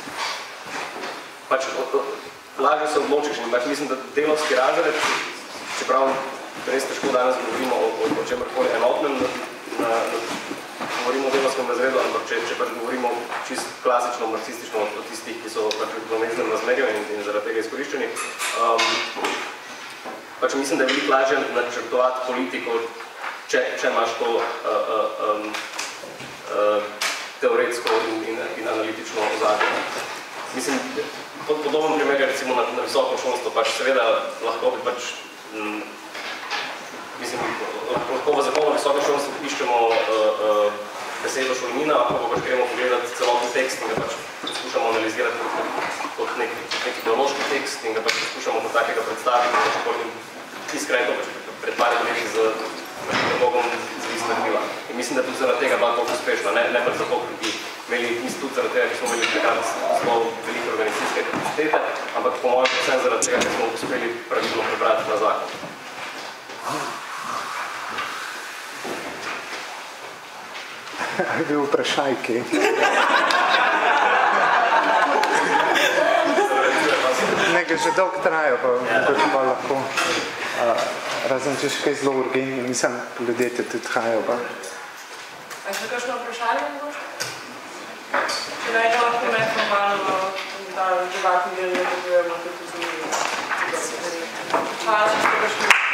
pač lažje se odločiš in pač mislim, da delovski razred, čeprav res težko danes govorimo o, o, o čemrkoli enotnem, na, na, govorimo o delovskem razredu, ampak če, če pač govorimo čist klasično, marksistično od tistih, ki so pač v domestnem razmerju in, in zaradi tega izkoriščeni, um, pač mislim, da je veliko lažje načrtovati politiko, če, če imaš to uh, uh, um, uh, teoretsko in, in, in analitično ozadje. Mislim, pod podoben primer je recimo na, na visoko šolstvo, pač seveda lahko bi pač Mm, mislim, lahko v zakonu visokem šolstvu piščemo uh, uh, besedo šolnina, lahko pa pač gremo pogledati celotni tekst in ga pač poskušamo analizirati kot, kot nek, nek ideološki tekst in ga pač poskušamo kot takega predstaviti in iskreno to pač pred par leti z predlogom zavis naredila. In mislim, da tudi zaradi tega bila toliko uspešna, ne, ne pač zato, ker bi imeli, mislim tudi zaradi tega, ker smo imeli takrat zelo velike organizacijske kapacitete, ampak po mojem predvsem zaradi tega, ker smo uspeli pravilno prebrati na zakon. Je bil vprašaj, kaj? Nekaj že dolgo traja, pa mogoče pa lahko. Uh, razen če še kaj zelo urgentno, mislim, ljudje te tudi trajajo. Pa. A je še kakšno vprašanje mogoče? Če naj to lahko neformalno, da debatni del ne dobujemo tudi zanimivo. Hvala, če ste kakšno